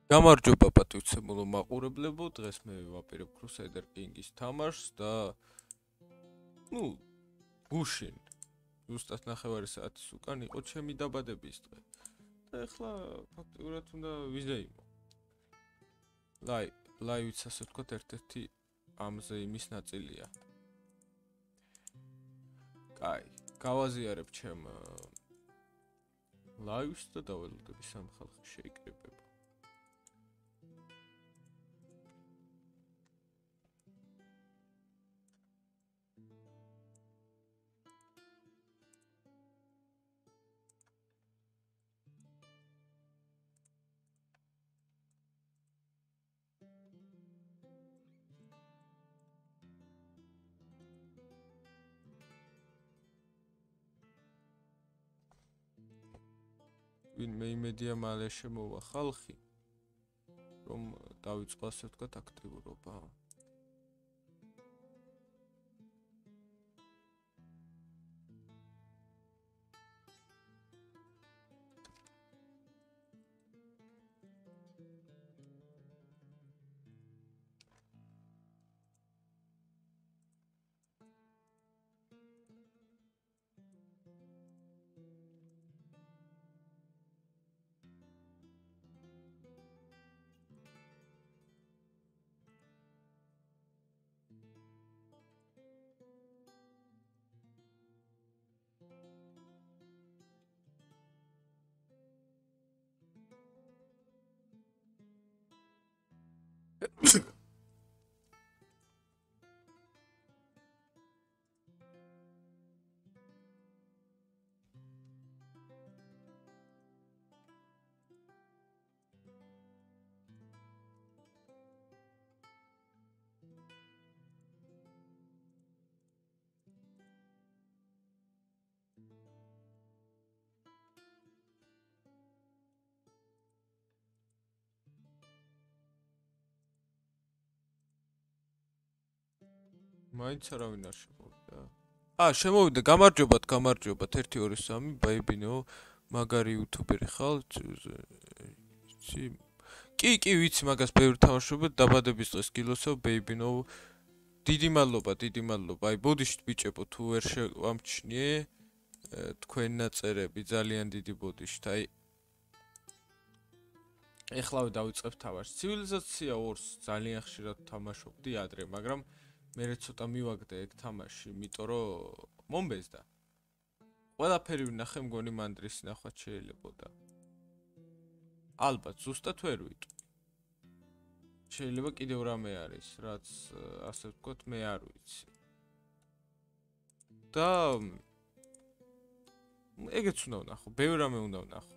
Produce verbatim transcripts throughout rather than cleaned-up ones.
გამარჯობა პატივცემულო მაყურებლებო, დღეს მე ვაპირებ Crusader King-ის თამაშს და ნუ გუშინ ზუსტად ნახევარი საათის უკან იყო ჩემი დაბადების დღე. და ეხლა ფაქტიურად უნდა ვიზეიმო. ლაი, ლაივიც ასე ვთქვათ, ერთ-ერთი ამ ზეიმის ნაწილია. კაი, გავაზიარებ ჩემ ლაივს და დაველოდები სამ ხალხი შეიკრიბება. ვინმე იმედია მალე შემოვა ხალხი, რომ დავიწყო ასე ვთქვათ აქტიურობა. მაინც არავინ არ შემოვიდა. აა, შემოვიდა, გამარჯობათ, გამარჯობათ. ერთი ორი სამი ბაიბინო, მაგარი იუთუბერი ხალთ. იცი? კი, კი, ვიცი, მაგას ბევრი თამაშობ, დაბადების დღეს გილოცავ ბაიბინო. დიდი მადლობა, დიდი მადლობა. აი, ბოდიშით ბიჭებო, თუ ვერ შევამჩნიე თქვენი ნაწერები, ძალიან დიდი ბოდიშით. აი ეხლავე დავიწყებ თამაშს. ცივილიზაცია ორს ძალიან ხშირად თამაშობდი ადრე, მაგრამ მე ცოტა მივაგდე ეგ თამაში, იმიტომ რომ მომბეზდა. ყველაფერი ვნახე, მგონი მანდრის ნახვაც შეიძლებოდა. ალბათ, ზუსტად ვერ ვიტყვი. შეიძლება კიდევ რამე არის, რაც ასე ვთქვათ, მე არ ვიცი. და ეგეც უნდა ვნახო, ბევრი რამე უნდა ვნახო.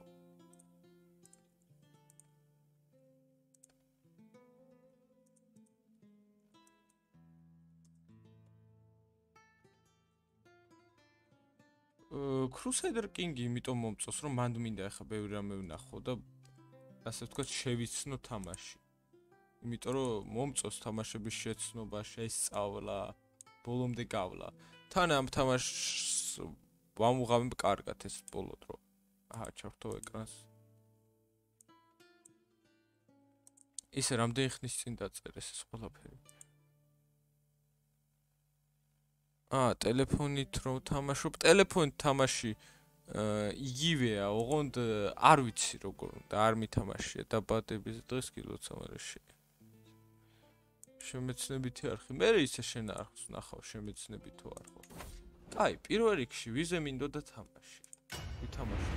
Crusader King-ი იმიტომ მომწონს, რომ მანდ მინდა ახლა ბევრი რამე ვნახო და ასე ვთქვათ, შევიცნო თამაში. იმიტომ რომ მომწონს თამაშების შეცნობა, შესწავლა, ბოლომდე გავლა. თან ამ თამაშს ვამუღავებ კარგად ეს ბოლო დრო. აჰა, ჩავთო ეკრანს. ისე რამდენი ხნის წინ დაწერეს ეს ყველაფერი. აა, ტელეფონით რომ თამაშობ, ტელეფონით თამაში იგივეა, ოღონდ არ ვიცი როგორ უნდა, არ მითამაშია დაბადების დღეს გილოცავ, არა შეიძლება. შემეცნებითი არხი. მე ისე შენ არხს ვნახავ, შემეცნებით თუ არ ხო. კაი, პირველ რიგში ვიზე მინდოდა თამაში. ვითამაშო.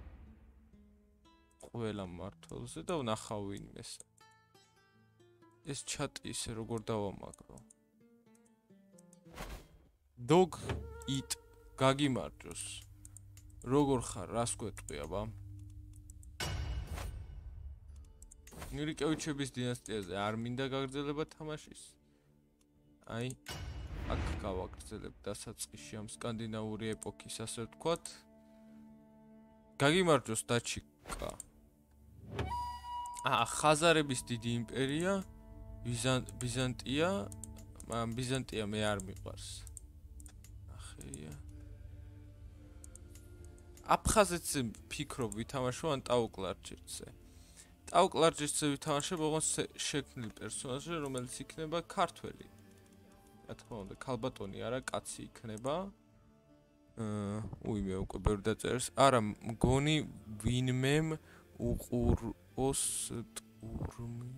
ყველა მმართველზე და ვნახავ ვინმეს. ეს ჩატი ისე როგორ დავამაგრო. Dog eat გაგიმარჯოს. როგორ ხარ, რას გვეტყვი აბა? ნირიკევიჩების დინასტიაზე არ მინდა გაგრძელება თამაშის. აი, აქ გავაგრძელებ დასაწყისში ამ სკანდინავური ეპოქის, ასე ვთქვათ. გაგიმარჯოს დაჩიკა. აა, ხაზარების დიდი იმპერია, ბიზანტია, მაგრამ ბიზანტია მე არ მიყვარს. ახია. აფხაზეთს ფიქრობ ვითამაშო ან ტაუკლარჯეთზე. ტაუკლარჯიშზე ვითამაშებ, ოღონდ შექმნილი პერსონაჟი, რომელიც იქნება ქართველი. რა თქმა უნდა, ქალბატონი არა, კაცი იქნება. აა, უი მე უკვე ბევრი დაწერეს. არა, მგონი ვინმემ უყუროს ტურმი.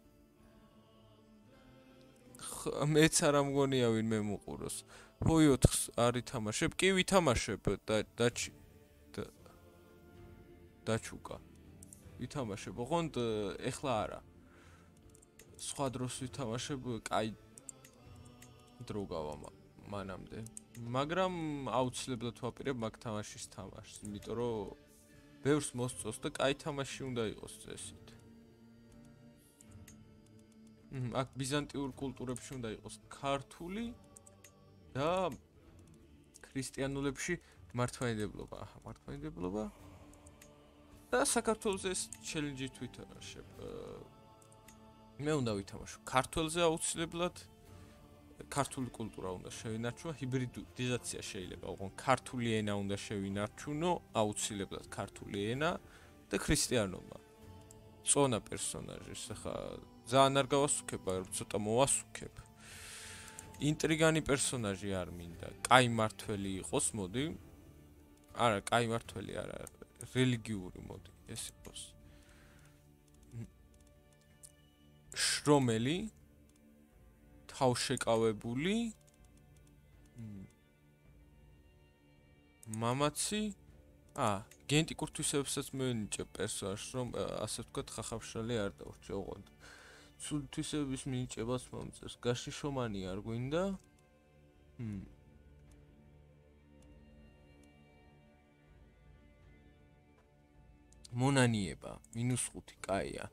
მეც არა მგონია ვინმე უყუროს. ჰოი ოთხს არ ითამაშებ, კი ვითამაშებ და დაჩი დაჩუკა. ვითამაშებ, ოღონდ ეხლა არა. სხვა დროს ვითამაშებ, კაი დრო გავა მანამდე. მაგრამ აუცილებლად ვაპირებ მაგ თამაშის თამაშს, იმიტომ რომ ბევრს მოსწონს და კაი თამაში უნდა იყოს წესით. აქ ბიზანტიურ კულტურებში უნდა იყოს ქართული და ქრისტიანულებში მართლმადიდებლობა, აჰა, მართლმადიდებლობა. და საქართველოს ეს ჩელენჯი თვითონაშებ. მე უნდა ვითამაშო ქართველზე აუცილებლად ქართული კულტურა უნდა შევინარჩუნო, ჰიბრიდიზაცია შეიძლება, ოღონდ ქართული ენა უნდა შევინარჩუნო, აუცილებლად ქართული ენა და ქრისტიანობა. წონა პერსონაჟის, ახლა ძალიან არ გავასუქებ, მაგრამ ცოტა მოვასუქებ. ინტრიგანი პერსონაჟი არ მინდა, კაი მართველი იყოს, მოდი. არა, კაი მართველი არა, რელიგიური მოდი, ეს იყოს. შრომელი თავშეკავებული მამაცი ა გენეტიკურ თვისებებსაც მენიჭებ პერსონაჟს, რომ ასე ვთქვათ, ხახავშალი არ დავრჩე, ოღონდ ცუდ თვისებების მინიჭებას მომწევს. გაშიშომანი არ გვინდა? ჰმ მონანიება მინუს ხუთი, კაია.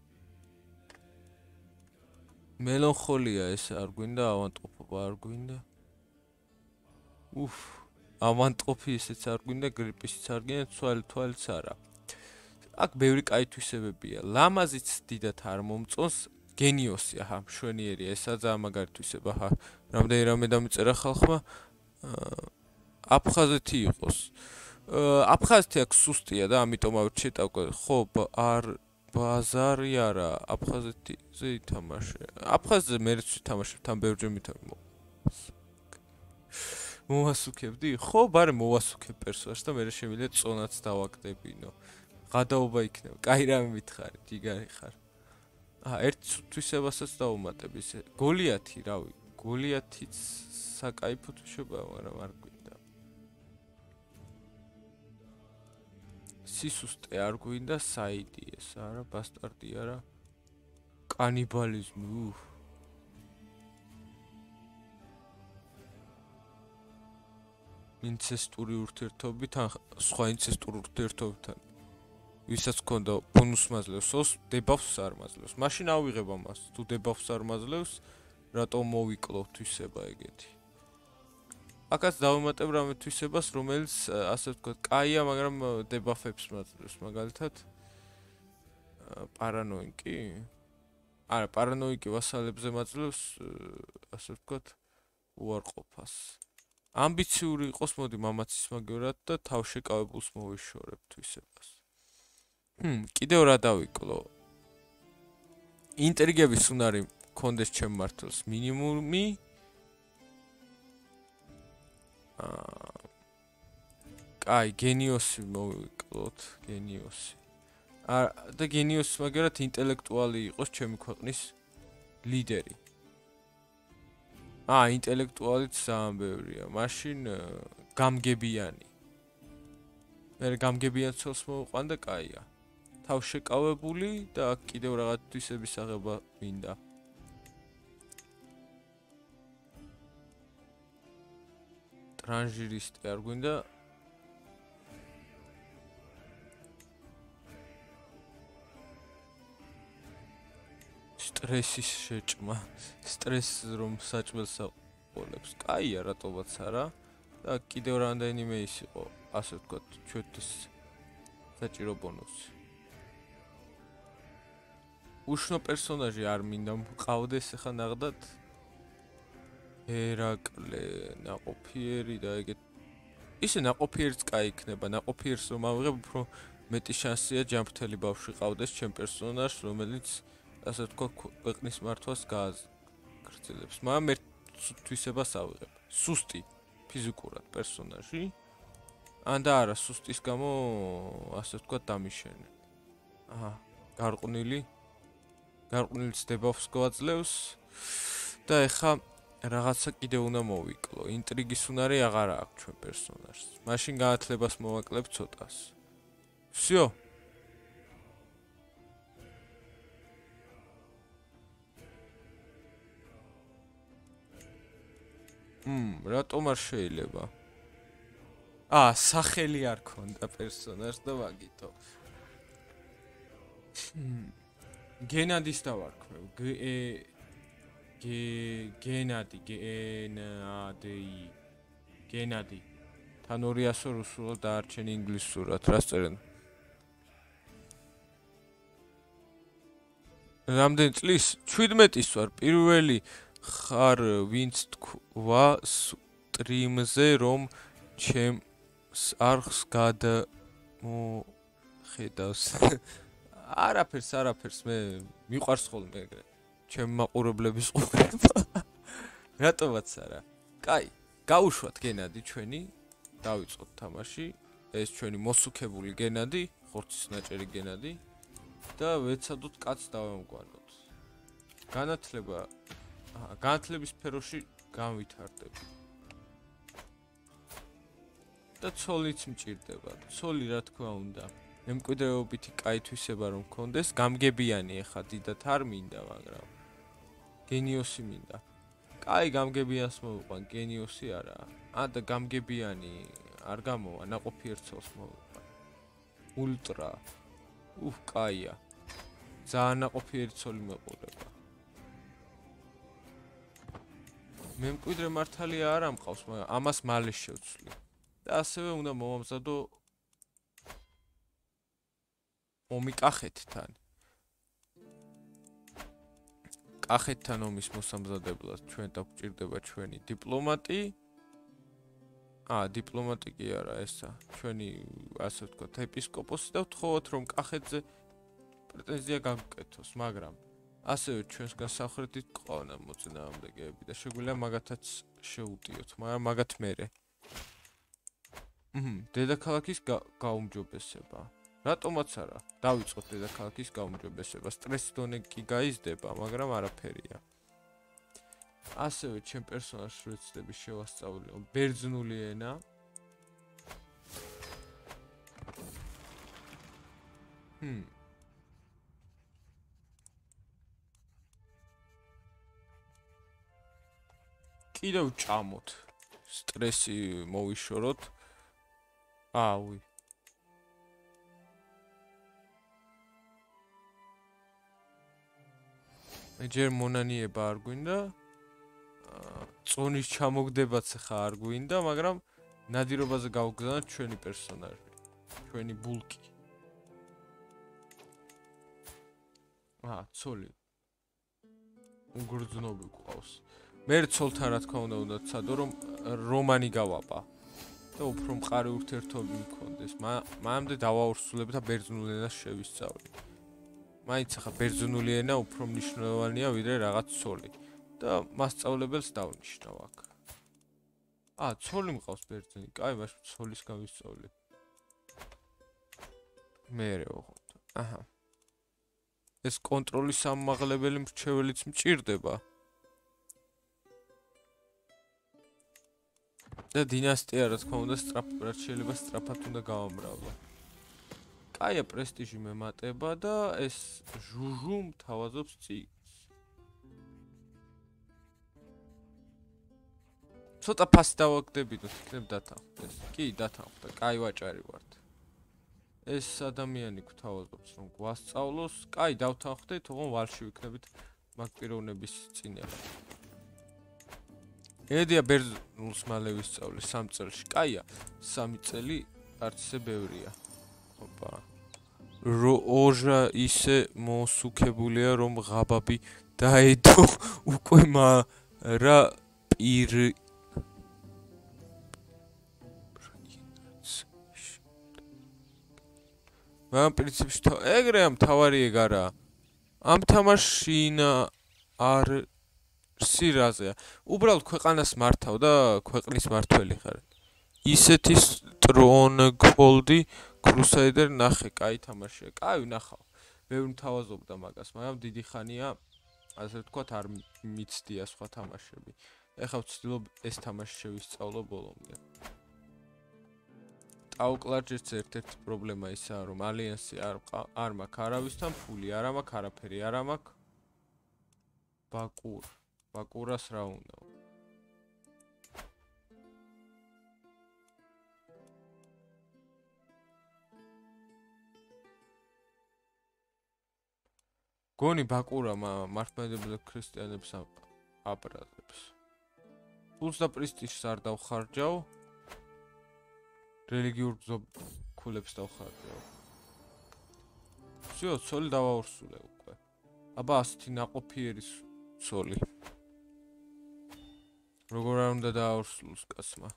მელანხოლია ეს არ გვინდა, ავანტყოფობა არ გვინდა. უფ, ავანტყოფი ისეც არ გვინდა, გრიპისიც არ გვინდა, თვალ თვალიც არა. აქ ბევრი კაი თვისებებია. ლამაზიც დიდათ არ მომწონს, გენიოსი, აჰა, მშვენიერია, ესა ძალიან მაგარი თვისება, აჰა. რამდენი რამე დამიწერა ხალხმა, აფხაზეთი იყოს. აფხაზეთი აქ სუსტია და ამიტომ ავირჩიეთ უკვე. ხო, არ ბაზარი არა, აფხაზეთზე ითამაშე. აფხაზზე მეც ვითამაშებ, თან ბევრჯერ ვითამაშებ. მოვასუქებდი? ხო, ბარე მოვასუქებ პერსონაჟს და მე შემიძლია წონაც დავაკდებინო. გადაობა იქნება. კაი რამე მითხარი, ჯიგარი ხარ. აა, ერთ თვისებასაც დავუმატებ ისე. გოლიათი, რავი, გოლიათიც საკაიფო თვისებაა, მაგრამ არ გვინდა. სისუსტე არ გვინდა, საიდი ეს არა, ბასტარდი არა. კანიბალიზმი, უფ. ინცესტური ურთიერთობებით, ან სხვა ინცესტური ურთიერთობებთან. ვისაც ქონდა ბონუს მაძლევს, დებაფს არ მაძლევს. მაშინ ავიღებ ამას, თუ დებაფს არ მაძლევს, რატომ მოვიკლო თვისება ეგეთი. აქაც დავუმატებ რამე თვისებას, რომელიც ასე ვთქვათ, კაია, მაგრამ დებაფებს მაძლევს, მაგალითად პარანოიკი. არა, პარანოიკი ვასალებზე მაძლევს, ასე ვთქვათ, უარყოფას. ამბიციური იყოს, მოდი მამაცის მაგერად და თავშეკავებულს მოვიშორებ თვისებას. ჰმ, კიდევ რა დავიკლო? ინტრიგების უნარი მქონდეს ჩემ მართლს მინიმუმი. აა კაი, გენიოსი მოვიკლოთ, გენიოსი. არა, და გენიოსი მაგერად ინტელექტუალი იყოს ჩემი ქვეყნის ლიდერი. აა, ინტელექტუალიც ძალიან ბევრია. მაშინ გამგებიანი. მე გამგებიან ცოლს მოვყვან და კაია. თავშეკავებული და კიდევ რაღაც თვისების აღება მინდა. ტრანჟირისტი არ გვინდა. სტრესის შეჭმა, სტრესს რომ საჭმელს აყოლებს. კაია, რატომაც არა. და კიდევ რამდენიმე ის იყო, ასე ვთქვათ, ჩვენთვის საჭირო ბონუსი. უშნო პერსონაჟი არ მინდა მყავდეს, ახლა ნახდათ ერაკლე, ნაყოფიერი და ეგეთ. ისე ნაყოფიერიც კაი იქნება, ნაყოფიერს რომ ავიღებ, უფრო მეტი შანსია ჯანმრთელი ბავშვი ყავდეს ჩემ პერსონაჟს, რომელიც ასე თქვა ქვეყნის მართვას გააგრძელებს. მაგრამ ერთ თვისებას ავიღებ. სუსტი ფიზიკურად პერსონაჟი. ან და არა სუსტის გამო ასე თქვა დამიშენე. აჰა, გარყვნილი. გარყვნილს დებავს გვაძლევს და ეხა რაღაცა კიდე უნდა მოვიკლო. ინტრიგის უნარი აღარა აქვს ჩვენ პერსონაჟს. მაშინ გაათლებას მოვაკლებ ცოტას. всё. მმ, რატომ არ შეიძლება? აა, სახელი არ ქონდა პერსონაჟს და ვაგიტო. გენადის დავარქვევ. ე გენადი, გენადი. გენადი. თან ორიასო რუსულად დაარჩენ ინგლისურად, რას წერენ? რამდენი წლის? შვიდმეტის ვარ. პირველი ხარ ვინც თქვა სტრიმზე რომ ჩემს არხს გადმოხედავს. არაფერს, არაფერს მე მიყვარს ხოლმე ეგრე. ჩემ მაყურებლების ყურება. რატომაც არა. კაი, გაუშვათ გენადი ჩვენი. დავიწყოთ თამაში. ეს ჩვენი მოსუქებული გენადი, ხორცის ნაჭერი გენადი და ვეცადოთ კაცს დავამგვანოთ. განათლება, აჰა, განათლების სფეროში განვითარდება. და ცოლიც მჭირდება. ცოლი რა თქმა უნდა. მემკვიდრეობითი კაი თვისება რომ მქონდეს, გამგებიანი ეხა დიდათ არ მინდა, მაგრამ გენიოსი მინდა. კაი, გამგებიანს მოვიყვან, გენიოსი არა. ა და გამგებიანი არ გამოვა, ნაყოფი ერთსოლს მოვიყვან. ულტრა. უჰ, კაია. ძალიან ნაყოფი ერთსოლი მეყურება. მემკვიდრე მართალია არ ამყავს, მაგრამ ამას მალე შევცვლი. და ასევე უნდა მომამზადო ომი კახეთთან. კახეთთან ომის მოსამზადებლად ჩვენ დაგვჭირდება ჩვენი დიპლომატი. აა, დიპლომატი კი არა, ესა. ჩვენი ასე ვთქვათ, ეპისკოპოსი და ვთხოვოთ რომ კახეთზე პრეტენზია გავკეთოს, მაგრამ ასევე ჩვენსგან სამხრეთით ყავნა მოწინააღმდეგეები და შეგვიძლია მაგათაც შეუტიოთ, მაგრამ მაგათ მერე. მჰმ, დედაქალაქის გაუმჯობესება. რატომაც არა? დავიწყოთ დედაქალაქის გაუმჯობესება. სტრესის დონე კი გაიზრდება, მაგრამ არაფერია. ასევე ჩემ პერსონაჟს ვეცდები შევასწავლო ბერძნული ენა. ჰმ. კიდევ ჭამოთ. სტრესი მოვიშოროთ. აუი. მე ჯერ მონანიება არ გვინდა. წონის ჩამოგდებაც ხა არ გვინდა, მაგრამ ნადირობაზე გავგზავნოთ ჩვენი პერსონაჟი, ჩვენი ბულკი. აა, ცოლი. უგრძნობი ყავს. მე ცოლთან რა თქმა უნდა უნდა ცადო რომ რომანი გავაბა და უფრო მყარი ურთიერთობები მქონდეს. მანამდე დავაურსულებ და ბერძნულ ენას შევისწავლე. მაინც ახლა ბერძნული ენა უფრო მნიშვნელოვანია ვიდრე რაღაც ცოლი. და მასწავლებელს დავნიშნავ აქ. აა, ცოლი მყავს ბერძენი. კაი, მაშინ ცოლის გავისწავლე. მერე ოღონდ. აჰა. ეს კონტროლის ამაღლებელი მრჩეველიც მჭირდება. და დინასტია რა თქმა უნდა სწრაფად შეიძლება სწრაფად უნდა გავამრავლა. კაია, პრესტიჟი მემატება და ეს ჟუჟუ მთავაზობს წიგნს. ცოტა ფასი დავაგდებინოთ, იქნებ დათანხმდეს. კი, დათანხმდა. კაი ვაჭარი ვართ. ეს ადამიანი გვთავაზობს რომ გვასწავლოს. კაი, დავთანხმდეთ, თუმცა ვალში ვიქნებით მაგ პიროვნების წინაშე. ედია ბერძნულს მალე ვისწავლე სამ წელში. კაია, სამი წელი არც ისე ბევრია. ოპა. როჟა ისე მოსუქებულია რომ ღაბაბი დაედო უკვე რა პირ მაგრამ პრინციპში ეგრეა მთავარი ეგ არა. ამ თამაშში არ სირაზეა. უბრალოდ ქვეყანას მართავ და ქვეყნის მართველი ხარ. ისეთი Stronghold-ი Crusader ნახე, კაი თამაშია. კაი ვნახავ. ბევრი მთავაზობდა მაგას, მაგრამ დიდი ხანია, ასე ვთქვათ, არ მიცდია სხვა თამაშები. ეხლა ვცდილობ ეს თამაში შევისწავლო ბოლომდე. ტაუკლარჯერს ერთ-ერთი პრობლემა ისაა, რომ ალიანსი არ არ მაქვს არავისთან ფული, არ მაქვს არაფერი, არ მაქვს ბაკურ. ბაკურას რა უნდა? გონი ბაკურა მართლმადიდებლებს ქრისტიანებს აპრაზებს. ფულს და პრესტიჟს არ დავხარჯავ. რელიგიურ გზობულებს დავხარჯავ. всё, ცოლი დავაურსულე უკვე. აბა ასეთი ნაყოფიერი ცოლი. როგორ არ უნდა დააურსულოს კაცმა.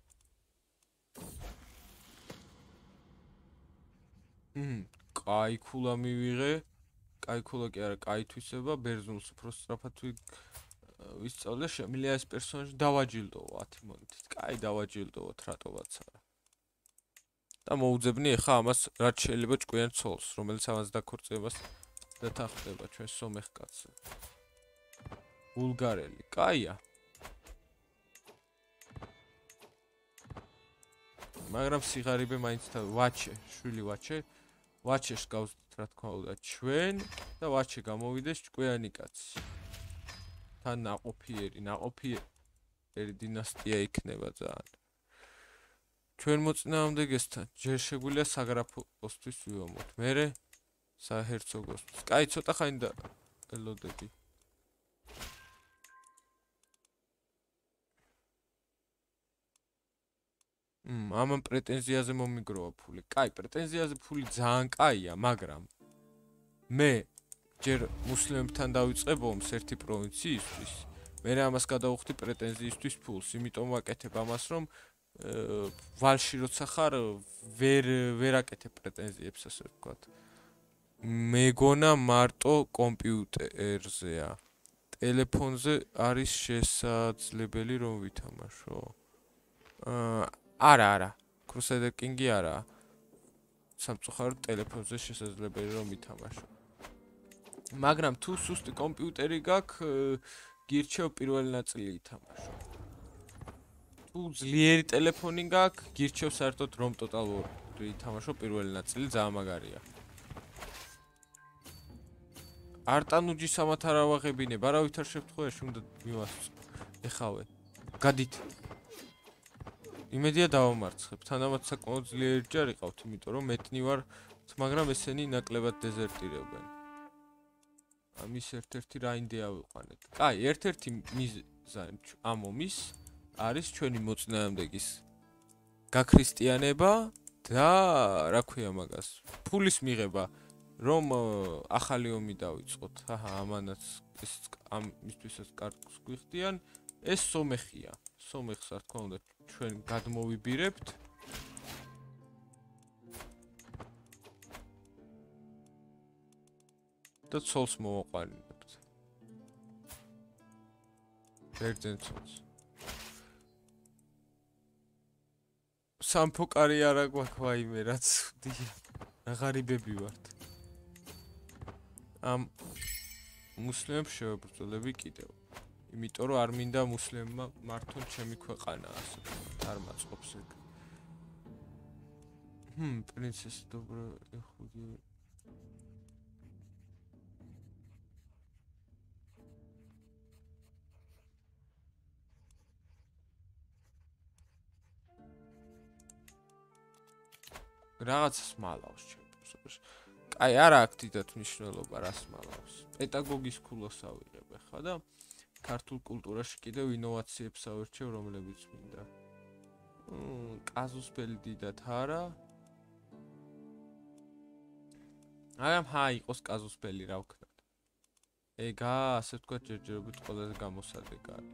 მმ, კაი ქულა მივიღე. კაი ქულა კი არა, კაი თვისება, ბერძნულს უფრო სწრაფად ვისწავლე, შემიძლია ეს პერსონაჟი დავაჯილდოვო ათი მონეტით. კაი დავაჯილდოვოთ, რატომაც არა. და მოუძებნი ახლა ამას რაც შეიძლება ჭკვიან ცოლს, რომელიც ამას დაქორწინებას დათანხმდება ჩვენ სომეხ კაცს. ბულგარელი, კაია. მაგრამ სიღარიბე მაინც ვაჩე, შვილი ვაჩე, ვაჩეს გავზდით რა თქმა უნდა ჩვენ და ვაჩე გამოვიდეს ჭკვიანი კაცი. თან ნაყოფიერი, ნაყოფიერი დინასტია იქნება ძალიან. ჩვენ მოწინააღმდეგესთან ჯერ შეგვიძლია საგრაფოსთვის ვივამოთ. მერე საჰერცოგოსთვის. კაი, ცოტა ხანი და ელოდები. მმ, ამან პრეტენზიაზე მომიგროვა ფული. კაი, პრეტენზიაზე ფული ძალიან კაია, მაგრამ მე ჯერ მუსლიმებთან დავიწყებ ომს ერთი პროვინციისთვის. მერე ამას გადავხდი პრეტენზიისთვის ფულს, იმიტომ ვაკეთებ ამას, რომ ვალში როცა ხარ ვერ ვერ აკეთებ პრეტენზიებს, ასე ვთქვათ. მეგონა მარტო კომპიუტერზეა. ტელეფონზე არის შესაძლებელი რომ ვითამაშო. აა არა, არა. Crusader King-ი არა. სამწუხაროდ ტელეფონზე შესაძლებელი რომ ვითამაშო. მაგრამ თუ სუსტი კომპიუტერი გაქვს, გირჩევ პირველი ნაწილი ითამაშო. თუ ძლიერი ტელეფონი გაქვს, გირჩევ საერთოდ რომ Total War-ი ითამაშო პირველი ნაწილი, ძალიან მაგარია. არტანუჯის ამათ არ ავაღებინებ, არავითარ შემთხვევაში უნდა მივასწრო. ეხავე. გადით. იმედია დავამარცხებ. თანამაც საკმაოდ ძლიერი ჯარი ყავთ, იმიტომ რომ მეტნი ვარ, მაგრამ ესენი ნაკლებად დეზერტირებენ. ამის ერთ-ერთი რაინდე ავიყვანეთ. კაი, ერთ-ერთი მიზანი ამ ომის არის ჩვენი მოწინააღმდეგის გაქრისტიანება და რა ქვია მაგას? ფულის მიღება, რომ ახალი ომი დავიწყოთ. აჰა, ამანაც ეს ამისთვისაც კარგს გვიხდიან. ეს სომეხია. სომეხს რა თქმა უნდა ჩვენ გადმოვიბირებთ. და ცოლს მოვაყარინებთ. ბერძენ ცოლს. სამფოკარი არა გვაქვს ვაიმე, რაც ვდია. ღარიბები ვართ. ამ მუსლიმებს შევებრძოლები კიდევ. იმიტომ რომ არ მინდა მუსლიმმა მართონ ჩემი ქვეყანა, ასე არ მაწყობს ეგ. ჰმ, პრინცესი დობრა ეხუგი. რაღაცას მალავს ჩემს. კაი, არა აქვს დიდად მნიშვნელობა რას მალავს. პედაგოგის ქულას ავიღებ ახლა და ქართულ კულტურაში კიდევ ინოვაციებს ავერჩევ, რომლებიც მინდა. მმ, კაზუსფელი დიდად არა. აი, ხა იყოს კაზუსფელი რა ვქნათ. ეგა, ასე ვთქვათ, ჯერჯერობით ყველაზე გამოსადეგი არის.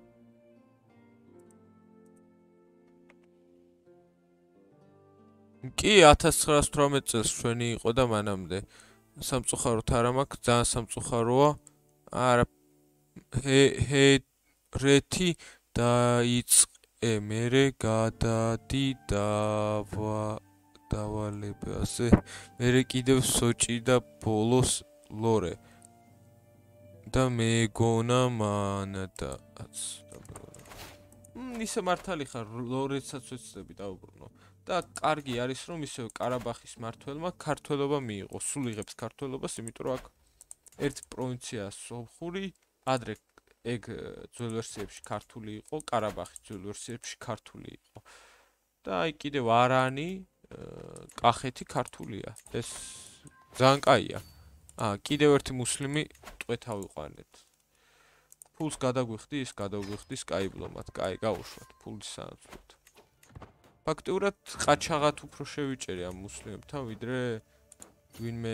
კი ათას ცხრაას თვრამეტ წელს ჩვენი იყო და მანამდე სამწუხაროდ არ მაქვს ძალიან სამწუხაროა არა ჰე ჰე რეთი დაიწყე მერე გადადი დავა დავალებაზე მერე კიდევ სოჭი და ბოლოს ლორე და მეგონა მანდაც ისე მართალი ხარ ლორეცაც ვეცდები დაუბრუნო და კარგი არის რომ ისე ყარაბახის მართველმა ქართველობა მიიღო სულ იღებს ქართველობას იმიტომ რომ აქ ერთ პროვინცია სომხური ადრე ეგ ძველ ვერსიებში ქართული იყო ყარაბახის ძველ ვერსიებში ქართული იყო და აი კიდევ არანი კახეთი ქართულია ეს ძალიან კაია აა კიდევ ერთი მუსლიმი ტყვეთა ვიყვანეთ ფულს გადაგვიხდის გადაგვიხდის კაიბლომად კაი გავუშვათ ფულის სანაცვლოდ ფაქტიურად ყაჩაღად უფრო შევიჭერი ამ მუსლიმებთან ვიდრე ვინმე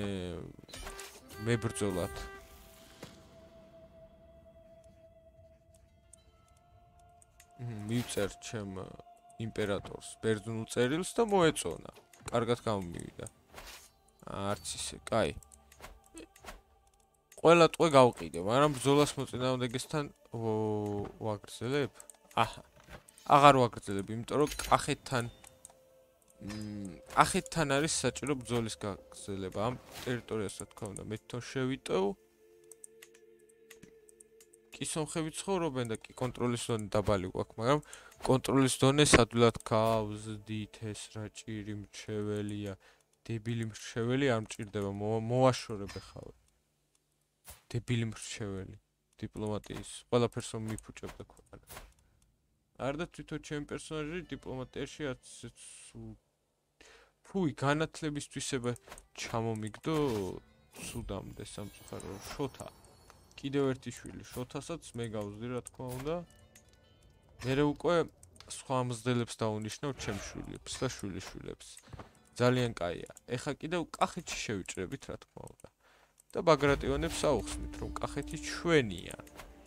მებრძოლად მივწერ ჩემ იმპერატორს ბერძნულ წერილს და მოეწონა კარგად გამომივიდა არც ისე კაი ყველა ტყვე გავყიდე მაგრამ ბრძოლას მოწინააღმდეგესთან ვაგრძელებ აჰა აღარ ვაგრძელებ იმიტომ რომ კახეთთან კახეთთან არის საჭირო ბრძოლის გაგრძელება ამ ტერიტორიას რა თქმა უნდა მე თვითონ შევიტევ კი სომხები ცხოვრობენ და კი კონტროლის ზონე დაბალი გვაქვს მაგრამ კონტროლის ზონე სადულად გავზდით ეს რა ჭირი მრჩეველია დებილი მრჩეველი არ მჭირდება მოვაშორებ ხავ დებილი მრჩეველი დიპლომატიის ყველაფერს მიფუჭებდა ქვეყანა არ და თვითონ ჩემი პერსონაჟი დიპლომატიაში არც ფუი განათლებისთვისება ჩამომიგდო სუდამდე სამწუხარო შოთა კიდევ ერთი შვილი შოთასაც მე გავზდი რა თქმა უნდა მერე უკვე სხვა მზდელებს დაუნიშნავ ჩემ შვილებს და შვილიშვილებს ძალიან კაია ეხა კიდევ კახეთში შევიჭრებით რა თქმა უნდა და ბაგრატიონებს აუხსნით რომ კახეთი ჩვენია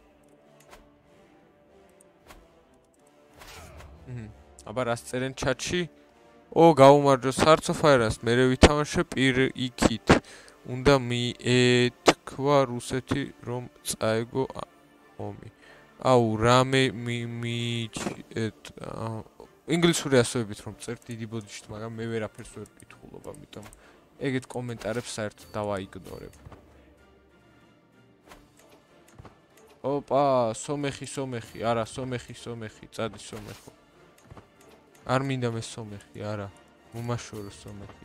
აბა რას წერენ ჩატში ო გაუმარჯოს სარცოფაერას მერე ვითამაშე პირიქით უნდა მიეთქვა რუსეთი რომ წაეგო ომი აუ რამე მი ინგლისური ასოებით რომ წერთ დიდი ბოდიშით მაგრამ მე ვერაფერს ვერ ვკითხულობ ამიტომ ეგეთ კომენტარებს საერთოდ დავაიგნორებ ოპა სომეხი სომეხი არა სომეხი სომეხი წადი სომეხო არ მინდა მე სომეხი არა მომაშორო სომეხი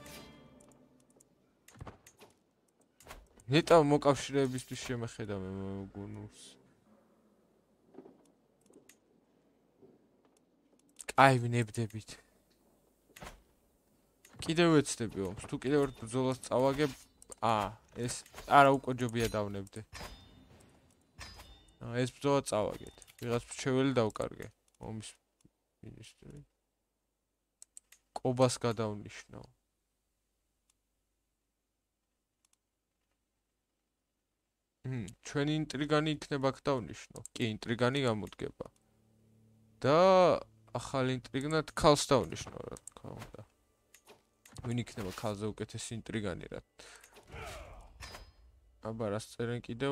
ნეტა მოკავშირეებისთვის შემეხედა მე გუნურს კაი ვნებდებით კიდევ ვეცდები ომს თუ კიდევ ერთ ბრძოლას წავაგებ აა ეს არა უკვე ჯობია დავნებდე აა ეს ბრძოლა წავაგეთ ვიღაც მრჩეველი დავკარგე ომის მინისტრი კობას გადავნიშნავ მ ჩვენი ინტრიგანი იქნება აქ დავნიშნო კი ინტრიგანი გამოდგება და ახალი ინტრიგნად ქალს დავნიშნო რა თქმა უნდა ვინ იქნება ქალზე უკეთესი ინტრიგანი რა აბა რას წერენ კიდევ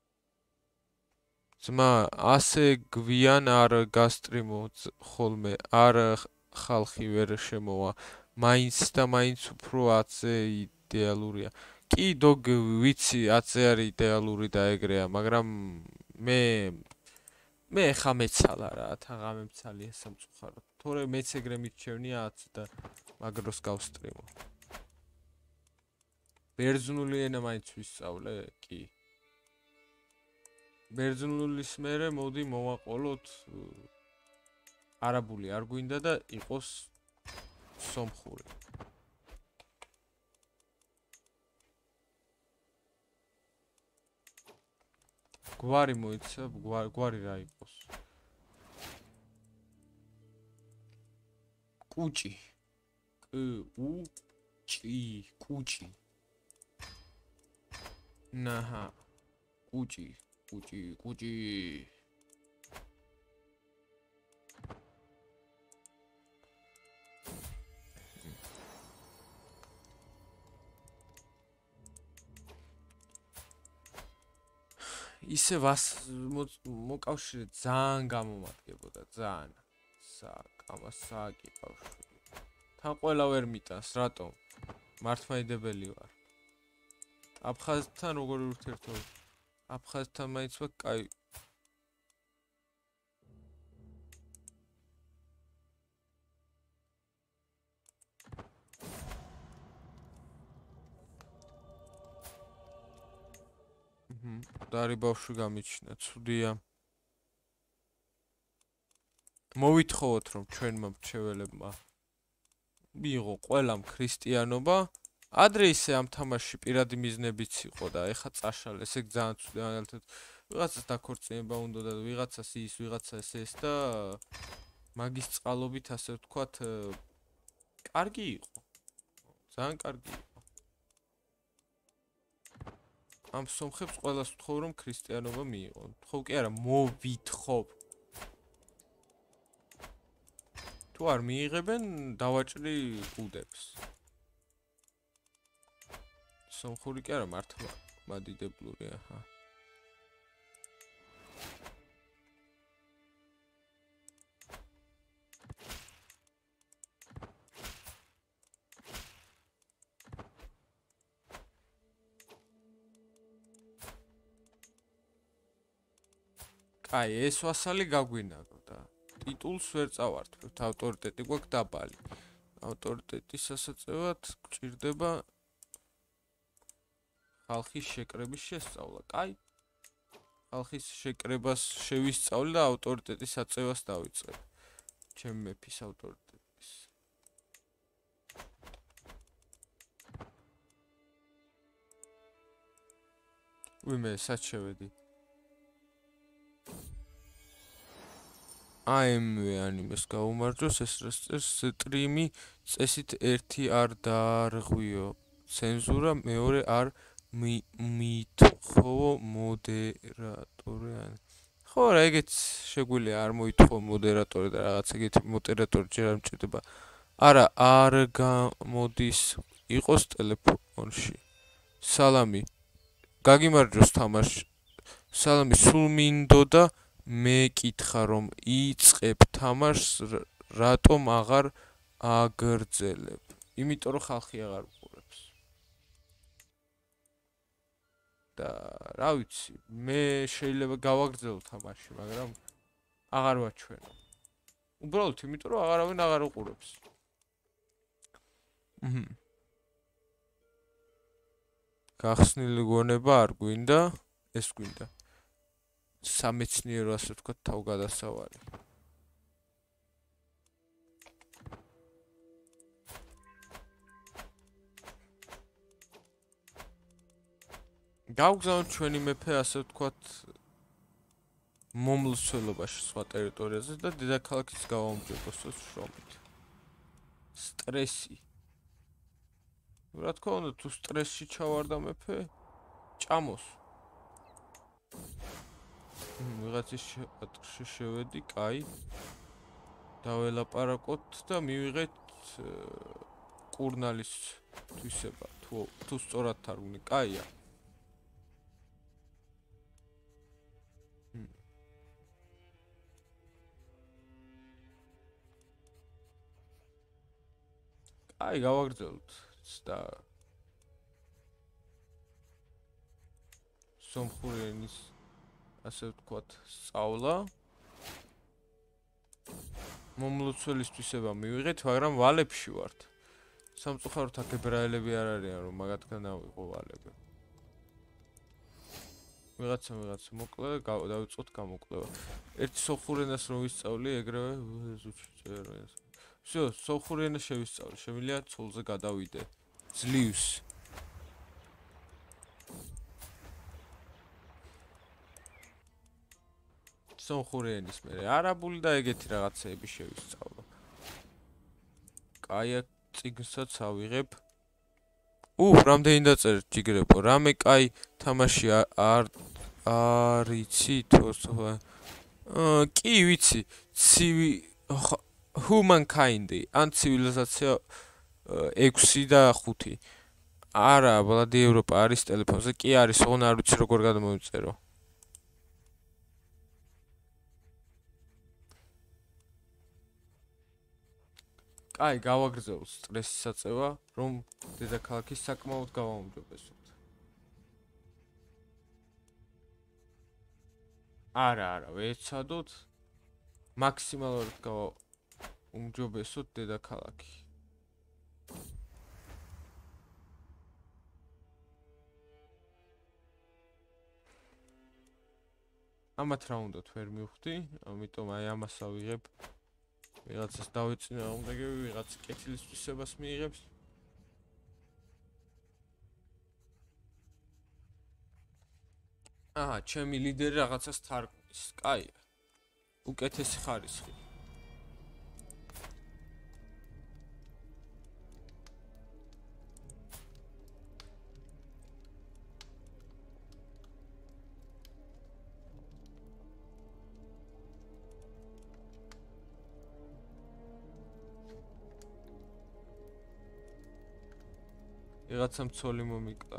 ძმა ასე გვიან არ გასტრიმო ხოლმე არ ხალხი ვერ შემოვა მაინც და მაინც უფრო ათზე იდეალურია კი დოგ ვიცი ათზე არის იდეალური და ეგრეა მაგრამ მე მე ხა მეცალა რა თაღა მემცალია სამწუხაროდ თორე მეც ეგრე მიჩვენია ათს და მაგროს გავსტრიმო ბერძნული ენა მაინც ვისწავლე კი ბერძნულის მერე მოდი მოვაყოლოთ არაბული არ გვინდა და იყოს სომხური გვარი მოიცა გვარი რა იყოს კუჭი კ უ ჭი კუჭი ნაჰა კუჭი კუჭი კუჭი ისე ვას მოკავშირე ძალიან გამომადგებოდა ძალიან საკ ამას საკი ბავშვი თან ყველა ვერ მიტანს რატომ მართლმადიდებელი ვარ აფხაზთან როგორ ურთიერთობა აფხაზთან მაინც ვაკ კაი დარი ბავშვი გამიჩინა ცუდია მოვითხოვოთ რომ ჩვენმა მრჩეველებმა მიიღო ყველამ ქრისტიანობა ადრე ისე ამ თამაშში პირადი მიზნებიც იყო და ეხა წაშალეს ეგ ძალიან ცუდია მაგალითად ვიღაცას დაქორწინება უნდა და ვიღაცას ის ვიღაცას ეს და მაგის წყალობით ასე ვთქვათ კარგი იყო ძალიან კარგი იყო ამ სომხებს ყველას ვთხოვ რომ ქრისტიანობა მიიღონ ვთხოვ კი არა მოვითხოვ თუ არ მიიღებენ დავაჭრი კუდებს სომხური კი არა მართლმადიდებლური აჰა აი ეს ვასალი გაგვინაგდა ტიტულს ვერ წავართვებთ ავტორიტეტი გვაქვს დაბალი ავტორიტეტის სასაწევად გჭირდება ხალხის შეკრების შესწავლა კაი ხალხის შეკრებას შევისწავლე და ავტორიტეტის აწევას დავიწყებ ჩემ მეფის ავტორიტეტის ვიმე სად შევედი აემვე ანიმეს გაუმარჯოს ეს რესტერს სტრიმი წესით ერთი არ დაარღვიო ცენზურა მეორე არ მითხოვო მოდერატორი ხო რა ეგეც შეგვიძლია არ მოითხოვო მოდერატორი და რაღაც ეგეთი მოდერატორი ჯერ არ მჭირდება არა არ გამოდის იყოს ტელეფონში სალამი გაგიმარჯოს თამაში სალამი სულ მინდოდა მეკითხა რომ იწყებ თამაშს რატომ აღარ აგრძელებ იმიტომ რომ ხალხი აღარ უყურებს და რა ვიცი მე შეიძლება გავაგრძელო თამაში მაგრამ აღარ ვაჩვენო უბრალოდ იმიტომ რომ აღარავინ აღარ უყურებს ჰმ გახსნილი გონება არ გვინდა ეს გვინდა სამეცნიერო ასე ვთქვათ თავგადასავალი გავგზავნოთ ჩვენი მეფე ასე ვთქვათ მომლოცველობაში სხვა ტერიტორიაზე და დედაქალაქის გავაუმჯობოს შრომით სტრესი რა თქმა უნდა თუ სტრესში ჩავარდა მეფე ჭამოს ვიღაცის შეატრში შევედი, კაი. დაველაპარაკოთ და მივიღეთ კურნალის თვისება, თუ თუ სწორად თარგმნი, კაია. აი, გავაგრძელოთ და სომხური ენის ასე ვთქვათ, სწავლა. მომლოცველისთვისება მივიღეთ, მაგრამ ვალებში ვართ. სამწუხაროდ აქ ებრაელები არ არიან, რომ მაგათგან ავიღო ვალები. ვიღაცა ვიღაცა მოკლე დავიწყოთ გამოკვლევა. ერთი სომხურ ენას რომ ვისწავლი, ეგრევე ზუჩერენს. всё, სომხურ ენას შევისწავლე, შემიძლია ცოლზე გადავიდე. ძლივს. სომხური ენის მე არაბული და ეგეთი რაღაცეები შევისწავლო. კაია წიგნსაც ავიღებ. უх, რამდენი დაწერეთ ჯიგრებო, რამე კაი თამაში არ არიცი თოსვა. აა, კი ვიცი, ცივი humankind-ი, ან ცივილიზაცია ექვსი და ხუთი. არა, ბლადი ევროპა არის ტელეფონზე, კი არის, ოღონ არ ვიცი როგორ გადმოვიწერო. კაი, გავაგრძელოთ სტრესის საწევა, რომ დედაქალაქის საკმაოდ გავაუმჯობესოთ. არა, არა, ვეცადოთ მაქსიმალურად გავაუმჯობესოთ დედაქალაქი. ამათ რა უნდა ვერ მივხვდი, ამიტომ აი ამას ავიღებ. ვიღაცას დავეწინააღმდეგები, ვიღაც კეთილის თვისებას მიიღებს. აა, ჩემი ლიდერი რაღაცას თარგმნის. კაი. უკეთესი ხარისხი. ვიღაცამ ცოლი მომიკლა.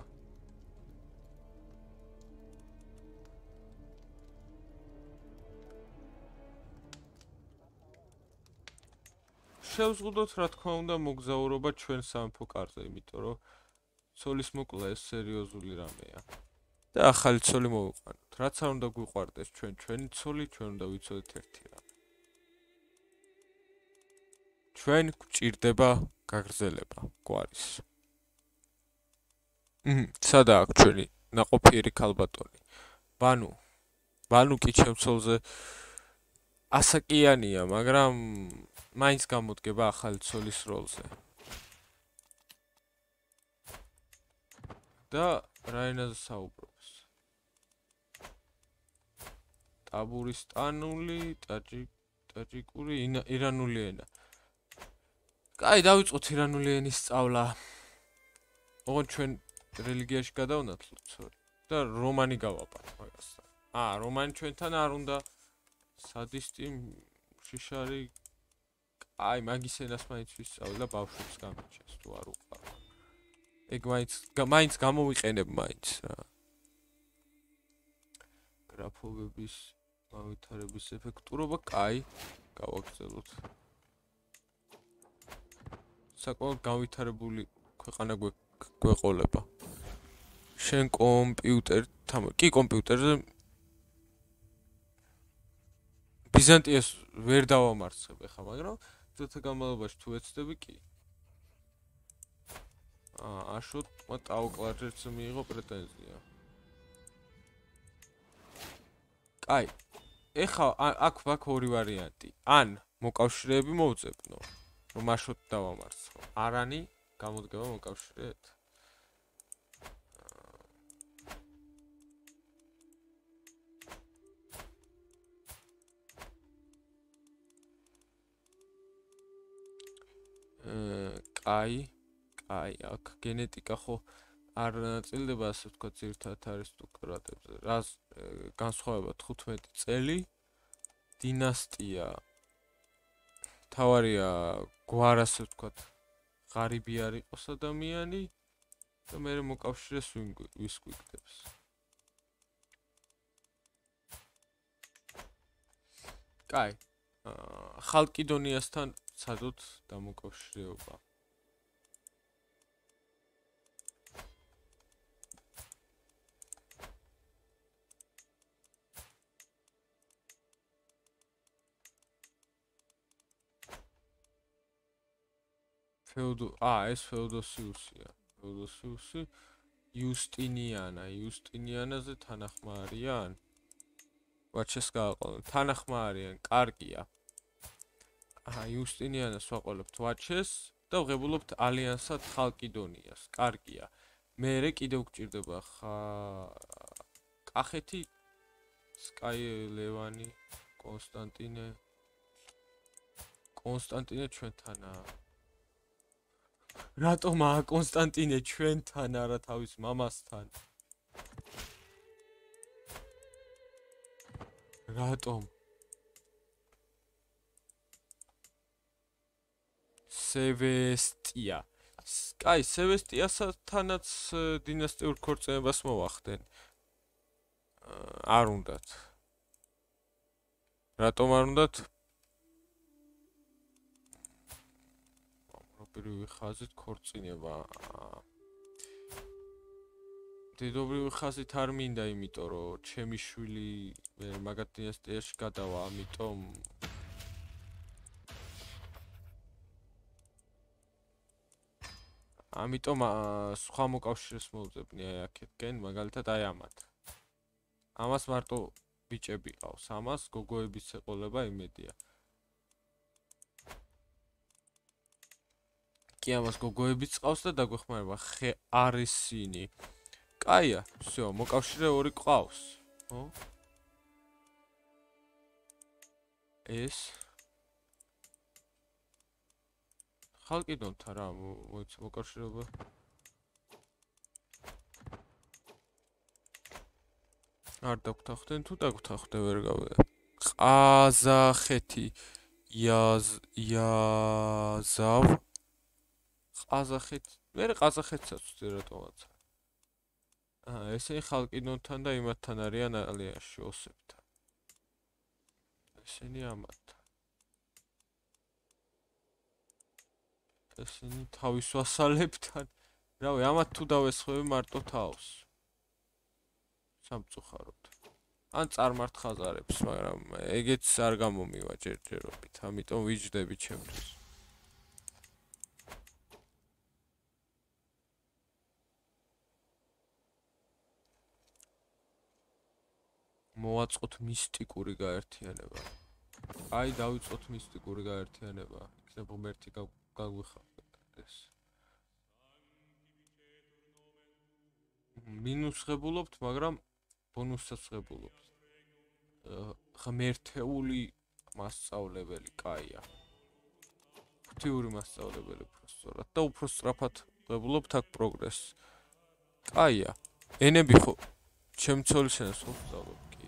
შევზღუდოთ რა თქმა უნდა მოგზაურობა ჩვენ სამეფო კარზე, იმიტომ რომ ცოლის მოკლა ეს სერიოზული რამეა. და ახალი ცოლი მოვიყვანოთ. რაც არ უნდა გვიყვარდეს ჩვენ ჩვენი ცოლი, ჩვენ უნდა ვიცოდეთ ერთი რამე. ჩვენ გვჭირდება გაგრძელება გვარის. მმ, სადა აქვს ჩვენი ნაყოფიერი ქალბატონი? ბანუ. ბანუ კი ჩემ ცოლზე ასაკიანია, მაგრამ მაინც გამოდგება ახალი ცოლის როლზე. და რა ენაზე საუბრობს? ტაბურისტანული, ტაჯიკური, ირანული ენა. კაი, დავიწყოთ ირანული ენის სწავლა. ოღონდ ჩვენ რელიგიაში გადავნათლოთ, sorry. და რომანი გავაპართ მაგასთან. აა, რომანი ჩვენთან არ უნდა სადისტი შიშარი. აი, მაგის ენას მაინც ვისწავლე და ბავშვებს გამიჩეს თუ არ უყარო. ეგ მაინც მაინც გამოვიყენებ მაინც რა. გრაფობების გავითარების ეფექტურობა, კაი, გავაგრძელოთ. საკმაოდ გავითარებული ქვეყანა გვეყოლება. შენ კომპიუტერთან, კი კომპიუტერზე ბიზანტიას ვერ დავამარცხებ ახლა, მაგრამ წელთა განმავლობაში თუ ეცდები კი. აა, აშოტმა ტაოკლარჯერც მიიღო პრეტენზია. კაი. ეხლა აქ აქ ორი ვარიანტი. ან მოკავშირეები მოვძებნო, რომ აშოტ დავამარცხო. არანი გამოდგება მოკავშირეეთ. კაი, კაი, აქ გენეტიკა ხო არ ნაწილდება, ასე ვთქვათ, ძირითადად არისტოკრატებზე. რას განსხვავება თხუთმეტი წელი, დინასტია. თავარია გვარ, ასე ვთქვათ, ღარიბი არ იყოს ადამიანი და მე მოკავშირეს ვის გვიგდებს. კაი, ხალკიდონიასთან ცადოთ დამოკავშირეობა. ფეოდო, აა, ეს ფეოდოსიუსია. ფეოდოსიუსი, იუსტინიანა, იუსტინიანაზე თანახმარიან. ვაჩეს გააყოლე. თანახმარიან, კარგია. აჰა, იუსტინიანას ვაყოლებთ ვაჩეს და ვღებულობთ ალიანსად ხალკიდონიას. კარგია. მერე კიდევ გვჭირდება ხა კახეთი, სკაი ლევანი, კონსტანტინე. კონსტანტინე ჩვენთანაა. რატომაა კონსტანტინე ჩვენთან არა თავის მამასთან? რატომ? სევესტია. კაი, სევესტიასთანაც დინასტიურ ქორწინებას მოვახდენ. არ უნდათ. რატომ არ უნდათ? დედობრივი ხაზით ქორწინება. დედობრივი ხაზით არ მინდა, იმიტომ რომ ჩემი შვილი მაგათ დინასტიაში გადავა, ამიტომ ამიტომ სხვა მოკავშირეს მოვძებნი აი აქეთკენ, მაგალითად აი ამათ. ამას მარტო ბიჭები ყავს, ამას გოგოების ეყოლება იმედია. კი ამას გოგოებიც ყავს და დაგვეხმარება, ხე არ ისინი. კაია, всё, მოკავშირე ორი ყავს, ხო? ეს ხალკი დონთა რა, მოიცა მოკავშირეობა. არ დაგვრთახდნენ, თუ დაგვრთახდე ვერ გავიგე. ყაზახეთი, იაზ იაზავ ყაზახეთი, მე ყაზახეთსაც ვწერ რატომაც. აა, ესე ხალკინონთან და იმათთან არიან ალიაში ოსებთან. ესენი ამათთან. ესენი თავის ვასალებთან. რავი, ამათ თუ დავესხები მარტო თავს. სამწუხაროდ. ან წარმართ ხაზარებს, მაგრამ ეგეც არ გამომივა ჯერჯერობით, ამიტომ ვიჯდები ჩემთვის. მოვაწყოთ მისტიკური გაერთიანება. აი, დავიწყოთ მისტიკური გაერთიანება. იქნებ ღმერთი გაგვიხარდეთ ეს. მინუს ღებულობთ, მაგრამ ბონუსსაც ღებულობთ. ღმერთეული მასწავლებელი, კაია. ღვთიური მასწავლებელი უფრო სწორად და უფრო სწრაფად ღებულობთ აქ პროგრესს. კაია. ენები ხო ჩემცოლის ენას ხო ვსწავლობ კი.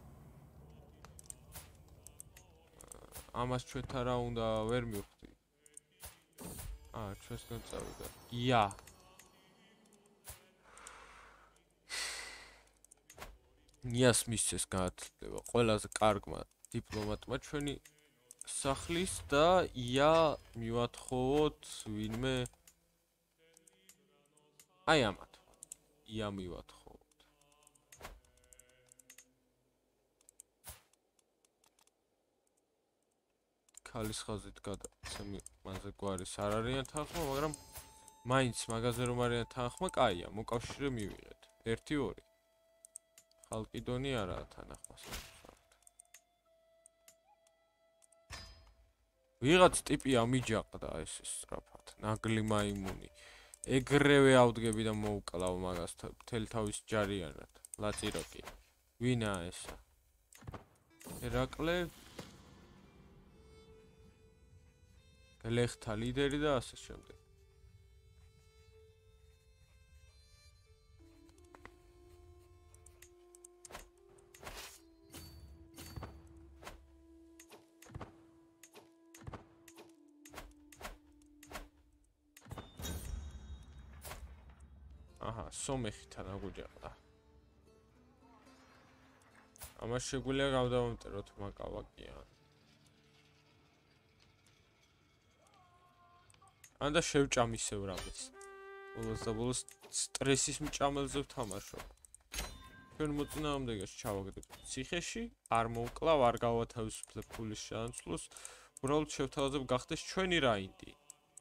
ამას ჩვენთან რა უნდა ვერ მივხვდი. აა, ჩვენსგან წავიდა. ია. იას მისცეს განათლება ყველაზე კარგმა დიპლომატმა ჩვენი სახლის და ია მივათხოვოთ ვინმე აი ამათ. ია მივათხოვოთ. ქალის ხაზით გადაცემი მანზე გვარის არ არიან თანხმა, მაგრამ მაინც მაგაზე რომ არიან თანხმა, კაია, მოკავშირე მივიღეთ. ერთი ორი. ხალკიდონი არაა თანახმას. ვიღაც ტიპი ამიჯაყდა ეს სწრაფად, ნაგლი მაიმუნი. ეგრევე ავდგები და მოუკლავ მაგას მთელი თავის ჯარიანად. ლაწიროკი. ვინაა ესა? ერაკლე გლეხთა ლიდერი და ასე შემდეგ. აჰა, სომეხიდან აგუჯაყდა. ამას შეგვიძლია გავდავამტეროთ მაკავაკიან. ანდა შევჭამისევ რამეს. ბოლოს და ბოლოს სტრესის მჭამელზე ვთამაშობ. ჩვენ მოწინააღმდეგეს ჩავაგდებ ციხეში, არ მოვკლავ, არ გავათავისუფლებ ფულის შანსლოს, უბრალოდ შევთავაზებ გახდეს ჩვენი რაინდი.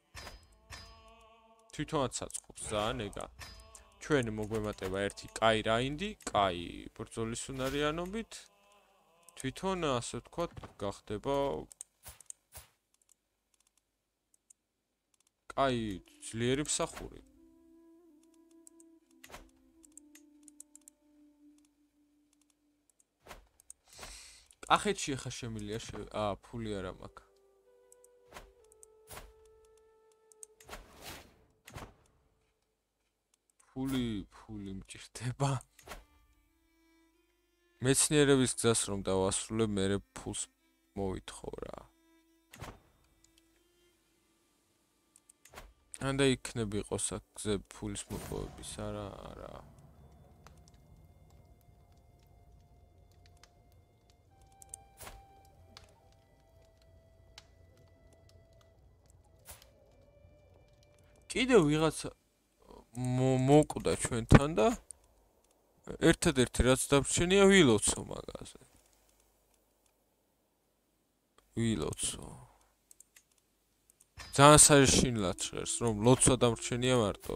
თვითონაც საწყობს ძალიან ეგა. ჩვენ მოგვემატება ერთი კაი რაინდი, კაი ბრძოლის უნარიანობით. თვითონ ასე ვთქვათ, გახდება კაი ძლიერი მსახური. კახეთში ახლა შემილია აა ფული არა მაქვს. ფული, ფული მჭირდება. მეცნიერების გზას რომ დავასრულებ, მერე ფულს მოვითხოვ რა. ანდა იქნებ იყოს აქ გზე ფულის მოპოვების, არა, არა. კიდევ ვიღაცა მოკვდა ჩვენთან და ერთადერთი რაც დაგვრჩენია ვილოცო მაგაზე. ვილოცო. ძალიან საშინლად ჟღერს, რომ ლოცვა დამრჩენია მარტო.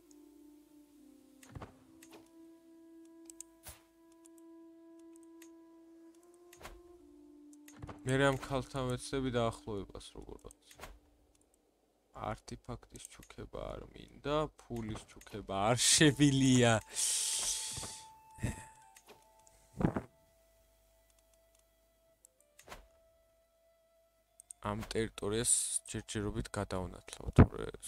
მე რამ ქალთან ვეცდები დაახლოებას როგორაც. არტეფაქტის ჩუქება არ მინდა, ფულის ჩუქება არ შევილია. ამ ტერიტორიას ჯერჯერობით გადავნათლავთ, ეს.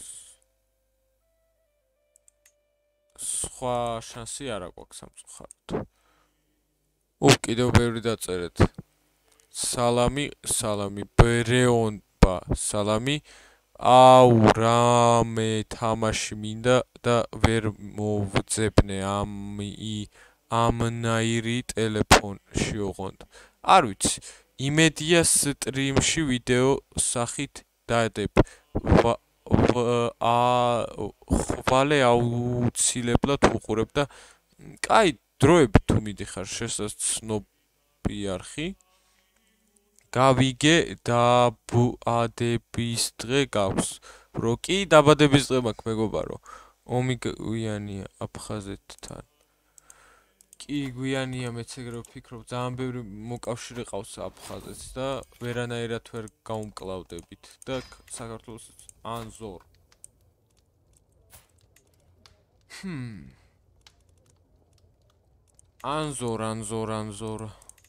სხვა შანსი არ აქვს სამწუხაროდ. უ, კიდევ ბევრი დაწერეთ. სალამი, სალამი, ბრეონბა, სალამი. აუ, რამე თამაში მინდა და ვერ მოვძებნე ამი ამნაირი ტელეფონში ოღონდ. არ ვიცი. იმედია სტრიმში ვიდეო სახით დადებ. ვალე აუცილებლად უყურებ და კაი დროებით თუ მიდიხარ შესაძლოა არხი. გავიგე დაბადების დღე გაქვს. რო კი დაბადების დღე მაქვს მეგობარო. ომი გვიანია აფხაზეთთან. კი გვიანია მეც ეგრე ვფიქრობ, ძალიან ბევრი მოკავშირე ყავს აფხაზეთს და ვერანაირად ვერ გაუმკლავდებით და საქართველოს ანზორ. ჰმ. ანზორ, ანზორ, ანზორ.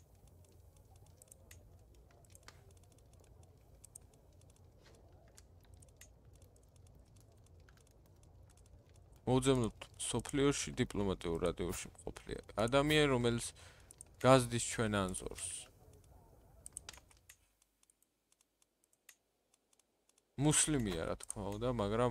მოვძებნოთ სოფლიოში დიპლომატიურ რადიოში მყოფლია ადამიანი, რომელიც გაზდის ჩვენ ანზორს. მუსლიმია რა თქმა უნდა, მაგრამ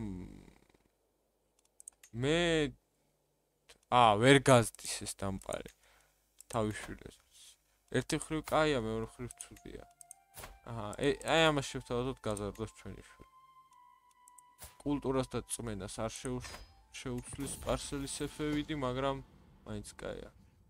მე აა ვერ გაზდის ეს დამყარე თავისშვილებს. ერთი ხრივ კაია, მეორე ხრივ ცუდია. აჰა, აი ამას შევთავაზოთ გაზარდოს ჩვენი შვილი. კულტურას და წმენას არ შეუცვლის სპარსელი სეფევიდი, მაგრამ მაინც კაია.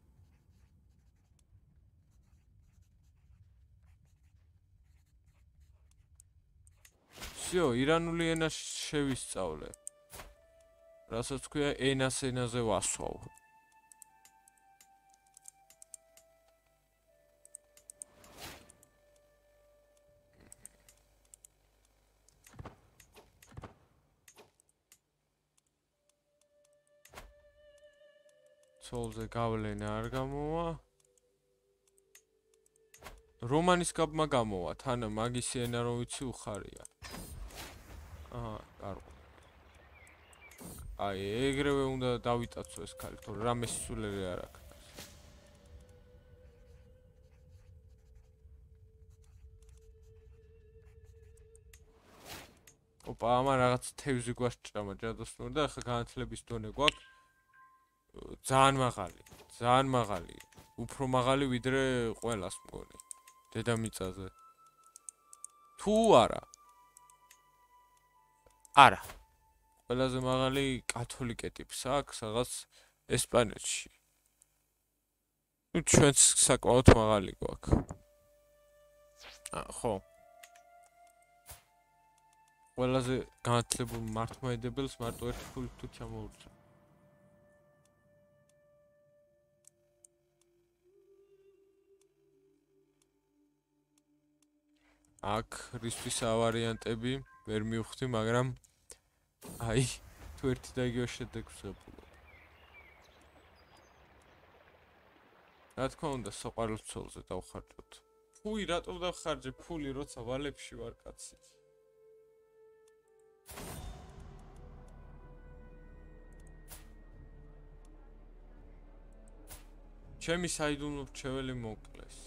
всё, ირანული ენა შევისწავლე. რასაც ქვია ენას ენაზე ვასვავ. ცოლზე გავლენა არ გამოვა. რომანის გაბმა გამოვა, თან მაგისი ენა რო ვიცი უხარია. აჰა, კარგი. აი, ეგრევე უნდა დავიტაცო ეს ქალი, თორე რამე სულელი არ აქვს. ოპა, ამან რაღაც თევზი გვასჭამა ჯადოსნური და ახლა განათლების დონე გვაქვს. ძალიან მაღალი, ძალიან მაღალი. უფრო მაღალი ვიდრე ყველას მგონი. დედამიწაზე. თუ არა. არა. ყველაზე მაღალი კათოლიკე ტიპს აქვს რაღაც ესპანეთში. ნუ ჩვენც საკმაოდ მაღალი გვაქვს. აა, ხო. ყველაზე განათლებულ მართლმადიდებელს მარტო ერთი ფული თუ ჩამოურჩა. აქ რისთვის ავარიანტები ვერ მივხვდი, მაგრამ აი, თუ ერთი და იგივე შედეგს ვღებულობ. რა თქმა უნდა, საყვარელ ცოლზე დავხარჯოთ. ფუი, რატომ დავხარჯე ფული, როცა ვალებში ვარ კაცი? ჩემი საიდუმლო რჩეველი მოკლეს.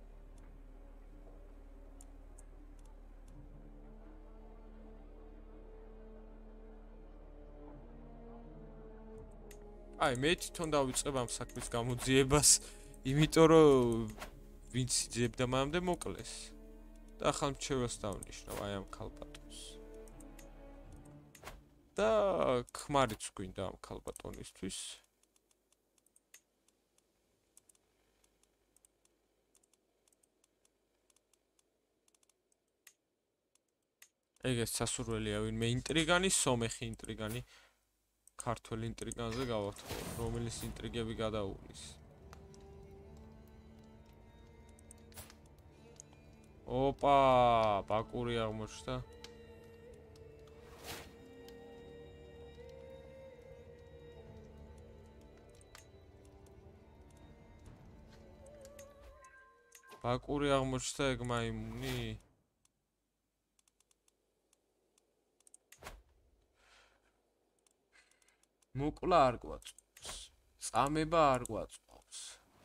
აი, მე თვითონ დავიწყებ ამ საქმის გამოძიებას, იმიტომ რომ ვინც იძებდა მანამდე მოკლეს. და ახალ მრჩეველს დავნიშნავ, აი ამ ქალბატონს. და ქმარიც გვინდა ამ ქალბატონისთვის. ეგეც სასურველია, ვინმე ინტრიგანი, სომეხი ინტრიგანი, ქართველი ინტრიგანზე გავართხოვ, რომელიც ინტრიგები გადაუვლის. ოპა, ბაკური აღმოჩნდა. ბაკური აღმოჩნდა ეგ მაიმუნი? მოკლა არ გვაწვავს. წამება არ გვაწვავს.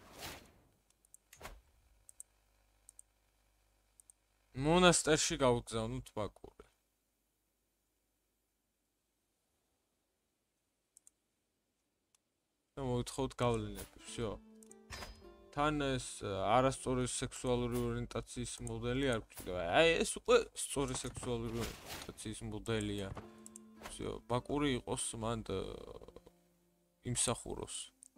მონასტერში გავგზავნოთ ბაკური. და მოვთხოვთ გავლენები, всё. თან ეს არასწორი სექსუალური ორიენტაციის მოდელი არ გვჭირდება. აი ეს უკვე სწორი სექსუალური ორიენტაციის მოდელია. всё, ბაკური იყოს მანდ იმსახუროს.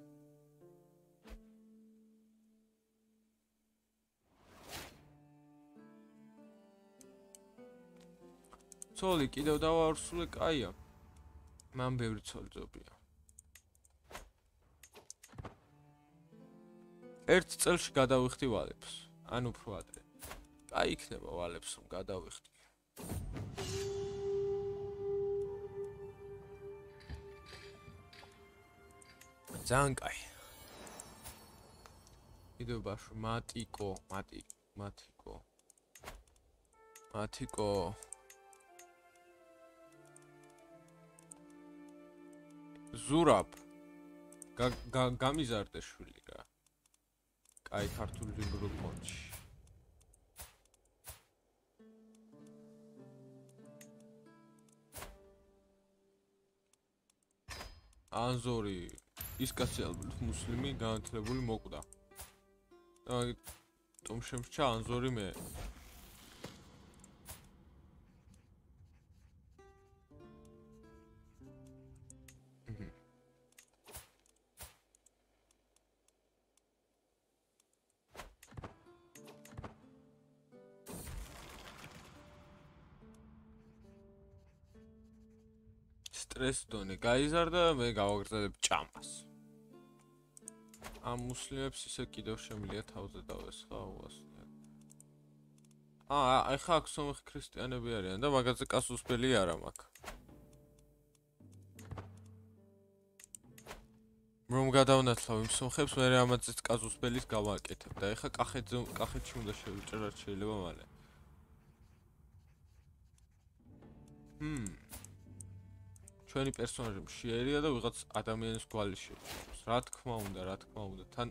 ცოლი კიდევ დავაარსულე, კაია. მან ბევრი ცოლი ძობია. ერთ წელში გადავიხდი ვალებს, ან უფრო ადრე. კაი იქნება ვალებს რომ გადავიხდი. ძალიან კაი. კიდევ ბაშო, მატიკო, მატი, მატიკო. მატიკო. ზურაბ. გამიზარდე შვილი რა. კაი ქართული ჯგუფ კონჩი. ანზორი ის კაცი ალბათ მუსლიმი განათლებული მოკვდა. და თომ შემრჩა ანზორი მე. სტრეს დონე გაიზარდა, მე გავაგრძელებ ჭამას. ამ მუსლიმებს ისე კიდევ შემიძლია თავზე დავესხა უასწრად. აა, ეხა აქ სომეხი ქრისტიანები არიან და მაგაზე კასუსბელი არა მაქვს. რომ გადავნათლავ იმ სომხებს, მე ამაზეც კასუსბელის გავაკეთებ და ეხა კახეთზე კახეთში უნდა შევიჭერ, რაც შეიძლება მალე. ჰმ ჩვენი პერსონაჟი მშიერია და ვიღაც ადამიანის გვალი შეჭრავს. რა თქმა უნდა, რა თქმა უნდა, თან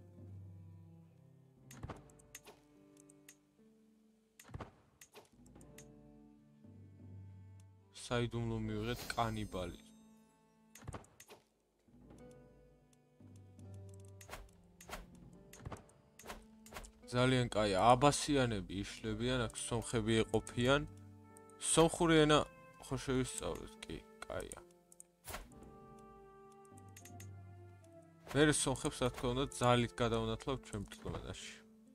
საიდუმლო მივიღეთ კანიბალი. ძალიან კაია, აბასიანები იშლებიან, აქ სომხები ეყოფიან. სომხური ენა ხო შევისწავლეთ, კი. კაია. მე სომხებს რა თქმა უნდა ძალით გადავნათლავ ჩვენ პლანეტაში.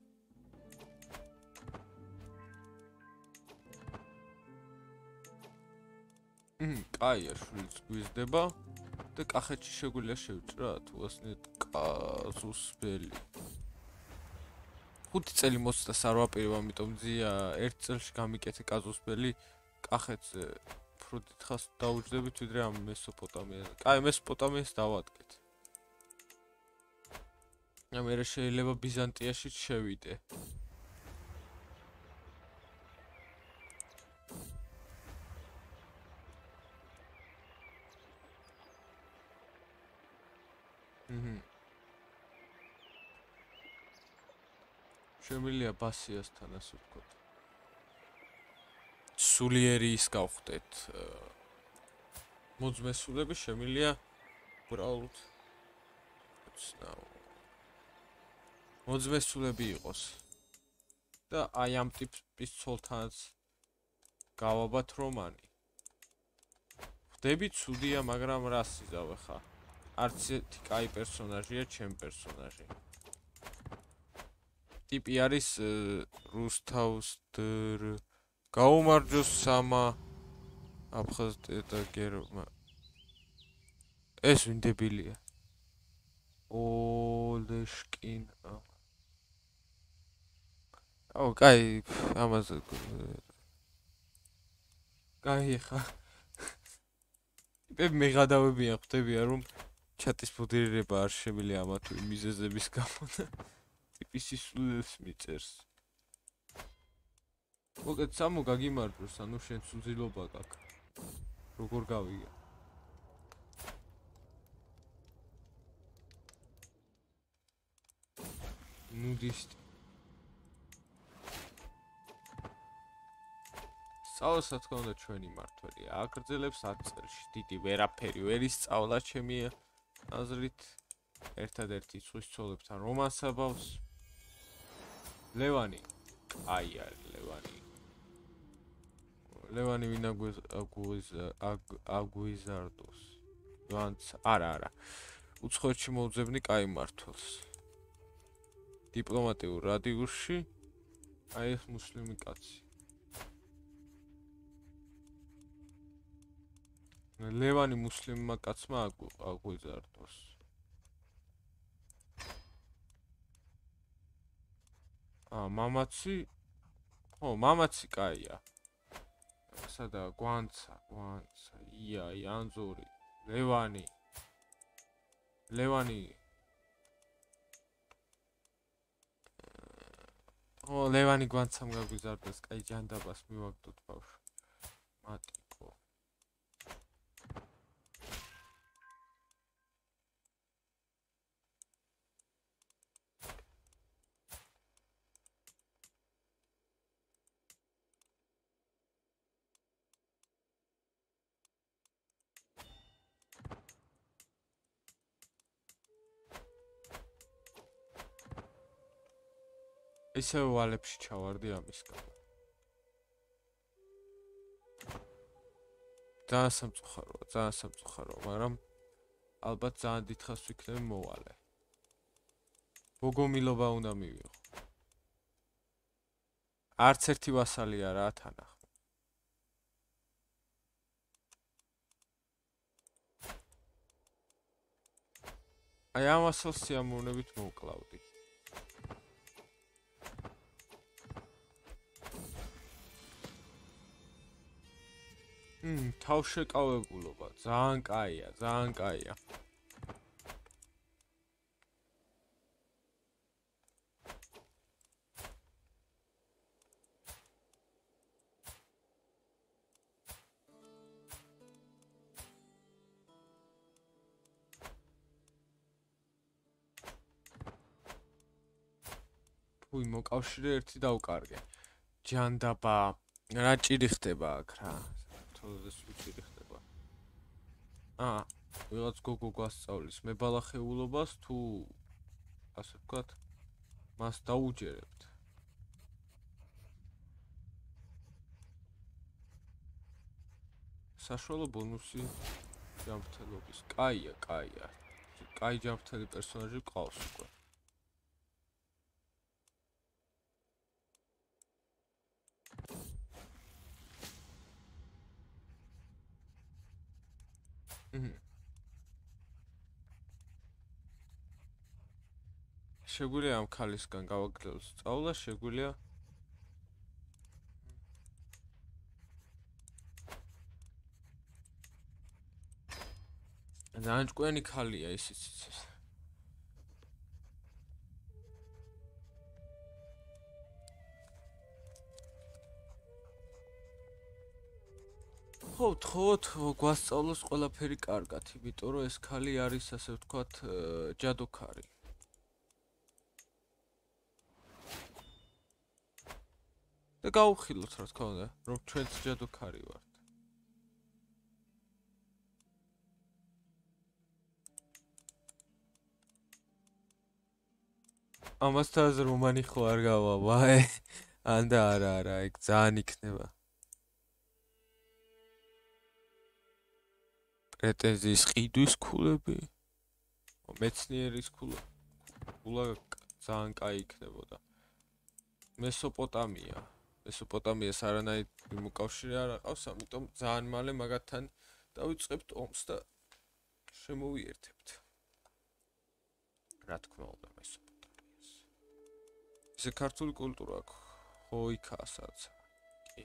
მმ, კაია, შვილიც გვიზდება და კახეთში შეგვიძლია შევჭრათ უასნეთ კაზუსბელი. ხუთი წელი მოცდას არ ვაპირებ, ამიტომ ძია ერთ წელში გამიკეთე კაზუსბელი კახეთზე. ფრუდითხას დაუჯდებით ვიდრე ამ მესოპოტამიაზე. კაი, მესოპოტამიას დავადგეთ. მე შეიძლება ბიზანტიაში შევიდე. ჰმ. შემიძლია ბასიასთან ასე ვთქვათ. სულიერი ის გავხდეთ. მოძმესულები შემიძლია უბრალოდ ცნაო. მოძმესულები იყოს. და აი ამ ტიპის ცოლთანაც გავაბათ რომანი. ხდები ცუდია, მაგრამ რას იზავე ხა? არც ერთი კაი პერსონაჟია, ჩემ პერსონაჟი. ტიპი არის რუსთავსდრ გაუმარჯოს სამა აფხაზთა გერმა. ეს ვინ დებილია? ოლეშკინ. აუ, კაი, ამაზე. კაი ხა. ტიპები მეღადავებიან, ხვდებიან რომ ჩატის მოდერირება არ შემიძლია ამა თუ იმ მიზეზების გამო და ტიპის სისულელს მიწერს. მოკეთ სამო გაგიმარჯოს, ანუ შენ სუძილობა გაქვს. როგორ გავიგე? ნუდისტი. სწავლა რა თქმა უნდა ჩვენი მართველია. აგრძელებს ათ წელში. დიდი ვერაფერი ვერ ისწავლა ჩემი აზრით. ერთადერთი ცხვრის ცოლებთან რომანს აბავს. ლევანი. აი არის ლევანი. ლევანი ვინ აგვიზარდოს. ვანც არა არა. უცხოეთში მოუძებნი კაი მმართველს. დიპლომატიურ რადიუსში აი ეს მუსლიმი კაცი. ლევანი მუსლიმმა კაცმა აგვიზარდოს. აა მამაცი ხო მამაცი კაია. სადა გვანცა გვანცა ია იანძური ლევანი ლევანი ო ლევანი გვანცამ გაგვიზარდეს კაი ჯანდაბას მივაგდოთ ბავშვ მატიკო ისევ ვალებში ჩავარდი ამის გამო. ძალიან სამწუხაროა, ძალიან სამწუხაროა, მაგრამ ალბათ ძალიან დიდხანს ვიქნები მოვალე. ბოგომილობა უნდა მივიღო. არც ერთი ვასალი არაა თანახმად. აი ამ ვასალს სიამოვნებით მოვკლავდი. მმ, თავშეკავებულობა, ძალიან კაია, ძალიან კაია. უი, მოკავშირე ერთი დავკარგე. ჯანდაბა, რა ჭირი ხდება აქ რა? თოდეს უჭირი ხდება. აა, ვიღაც გოგო გვასწავლის მებალახეულობას თუ ასე ვქოთ, მას დაუჯერებთ. საშუალო ბონუსი ჯამრთელობის. კაია, კაია. კაი ჯამრთელი პერსონაჟი ყავს უკვე. შეგვიძლია ამ ქალისგან გავაგრძელოთ სწავლა, შეგვიძლია ძალიან ჭკვიანი ქალია ისიც. ხო, თხოვოთ გვასწავლოს ყველაფერი კარგად, იმიტომ რომ ეს ქალი არის ასე ვთქვათ ჯადოქარი. და გავუხილოთ რა თქმა უნდა, რომ ჩვენც ჯადოქარი ვართ. ამასთან რომანი ხო არ გავავა, ანდა არა არა, ეგ ძალიან იქნება. პრეტენზიის ყიდვის ქულები. მეცნიერის ქულა. ქულა ძალიან კაი იქნებოდა. მესოპოტამია. მესოპოტამიას არანაირი მოკავშირე არ აყავს, ამიტომ ძალიან მალე მაგათთან დავიწყებთ ომს და შემოვიერთებთ. რა თქმა უნდა, მესოპოტამიას. ესე ქართული კულტურა აქვს. ხო, იქაა სადაც. კი.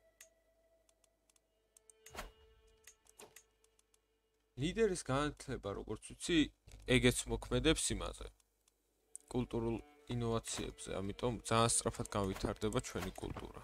ლიდერის განათლება, როგორც ვიცი, ეგეც მოქმედებს იმაზე. კულტურულ ინოვაციებზე, ამიტომ ძალიან სწრაფად განვითარდება ჩვენი კულტურა.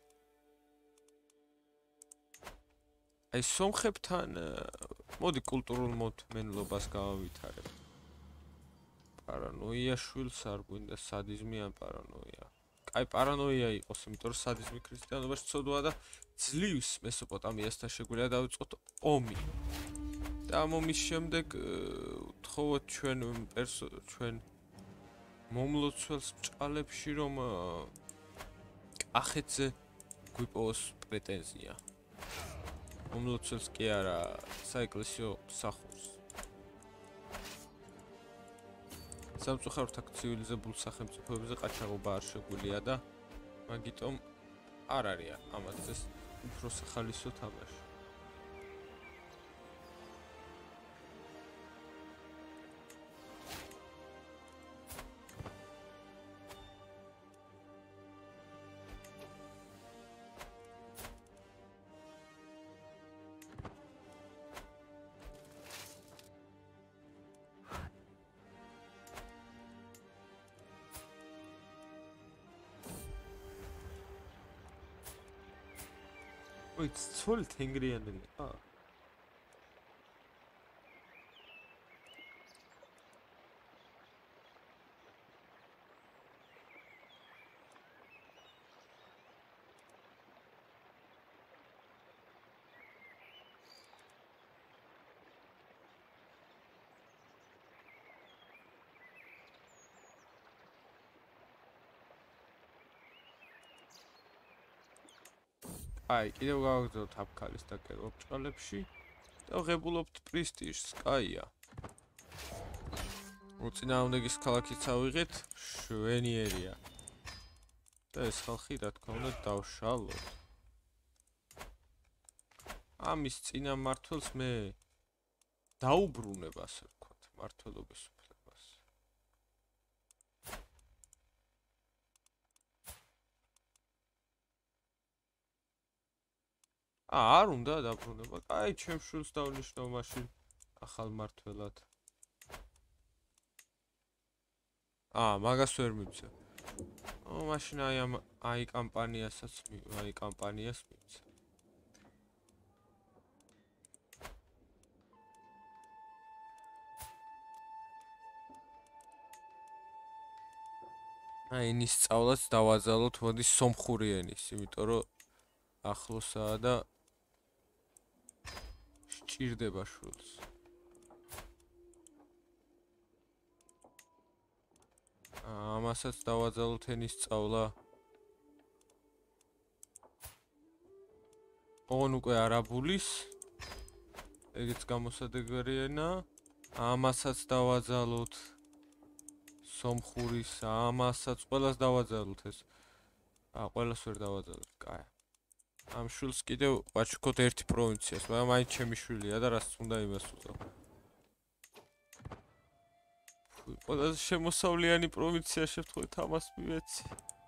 აი სომხებთან მოდი კულტურულ მოთმენლობას გავავითარებ. პარანოია შვილს არ გვინდა სადიზმი ან პარანოია. აი პარანოია იყოს, იმიტომ რომ სადიზმი ქრისტიანობაში ცოდვაა და ძლივს მესოპოტამიასთან შეგვიძლია დავიწყოთ ომი. და ამ ომის შემდეგ ვთხოვოთ ჩვენ ჩვენ მომლოცველს ბჭყალებში რომ კახეთზე გვიპოვოს პრეტენზია. მომლოცველს კი არა, საეკლესიო მსახურს. სამწუხაროდ აქ ცივილიზებულ სახელმწიფოებზე ყაჩაღობა არ შეგვიძლია და მაგიტომ არ არის ამას ეს უფრო სახალისო თამაში. Ой, ცოლ თენგრიანელი. აა. აი, კიდევ გავაგზავნოთ აფქალის და კერპ ბჭყალებში და ღებულობთ პრესტიჟს, კაია. უწინააღმდეგის ქალაქიც ავიღეთ, შვენიერია. და ეს ხალხი, რა თქმა უნდა, დავშალოთ. ამის წინა მმართველს მე დაუბრუნებ, ასე ვთქვათ, მმართველობის უფლებას. აა, არ უნდა დაბრუნება. აი, ჩემ შვილს დავნიშნავ მაშინ ახალ მმართველად. აა, მაგას ვერ მივცე. ო, მაშინ აი ამ აი კამპანიასაც აი კამპანიას მივცე. აი, ენის სწავლაც დავაძალოთ, მოდი სომხური ენის, იმიტომ რომ ახლოსაა და სჭირდება შვილს. ამასაც დავაძალოთ ენის სწავლა. ოღონ უკვე არაბულის. ეგეც გამოსადეგარი ენა. ამასაც დავაძალოთ სომხურის, ამასაც ყველას დავაძალოთ ეს. აა, ყველას ვერ დავაძალოთ, კაი. ამ შვილს კიდევ ვაჩუქოთ ერთი პროვინციას, მაგრამ აი ჩემი შვილია და რაც უნდა იმას უწევ. ყველაზე შემოსავლიანი პროვინცია შევთხოვეთ ამას მივეცი.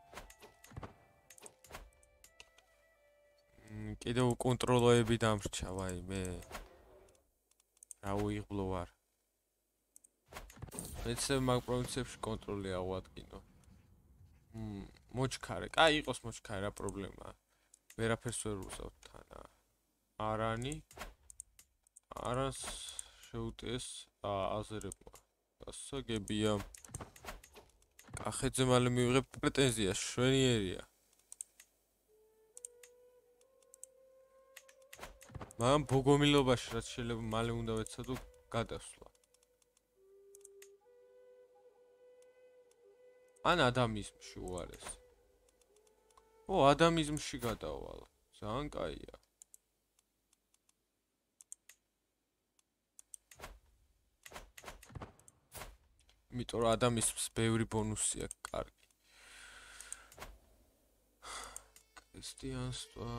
კიდევ კონტროლოები დამრჩა, ვაიმე. რა უიღბლო ვარ. მეცე მაგ პროვინციებში კონტროლი აღვადგინო. მ მოჩქარე, კაი იყოს მოჩქარე, რა პრობლემაა. ვერაფერს ვერ უზავთ თანა. არანი არას შეუტეს აზერებმა. ასაგებია. კახეთზე მალე მივიღებ პრეტენზიას, შვენიერია. მაგრამ ბოგომილობაში რაც შეიძლება მალე უნდა ვეცადო გადასვლა. ან ადამიზმში უარეს. ო, ადამიზმში გადავალ. ძალიან კაია. იმიტომ რომ ადამიანს ბევრი ბონუსი აქვს, კარგი. ქრისტიანსტვა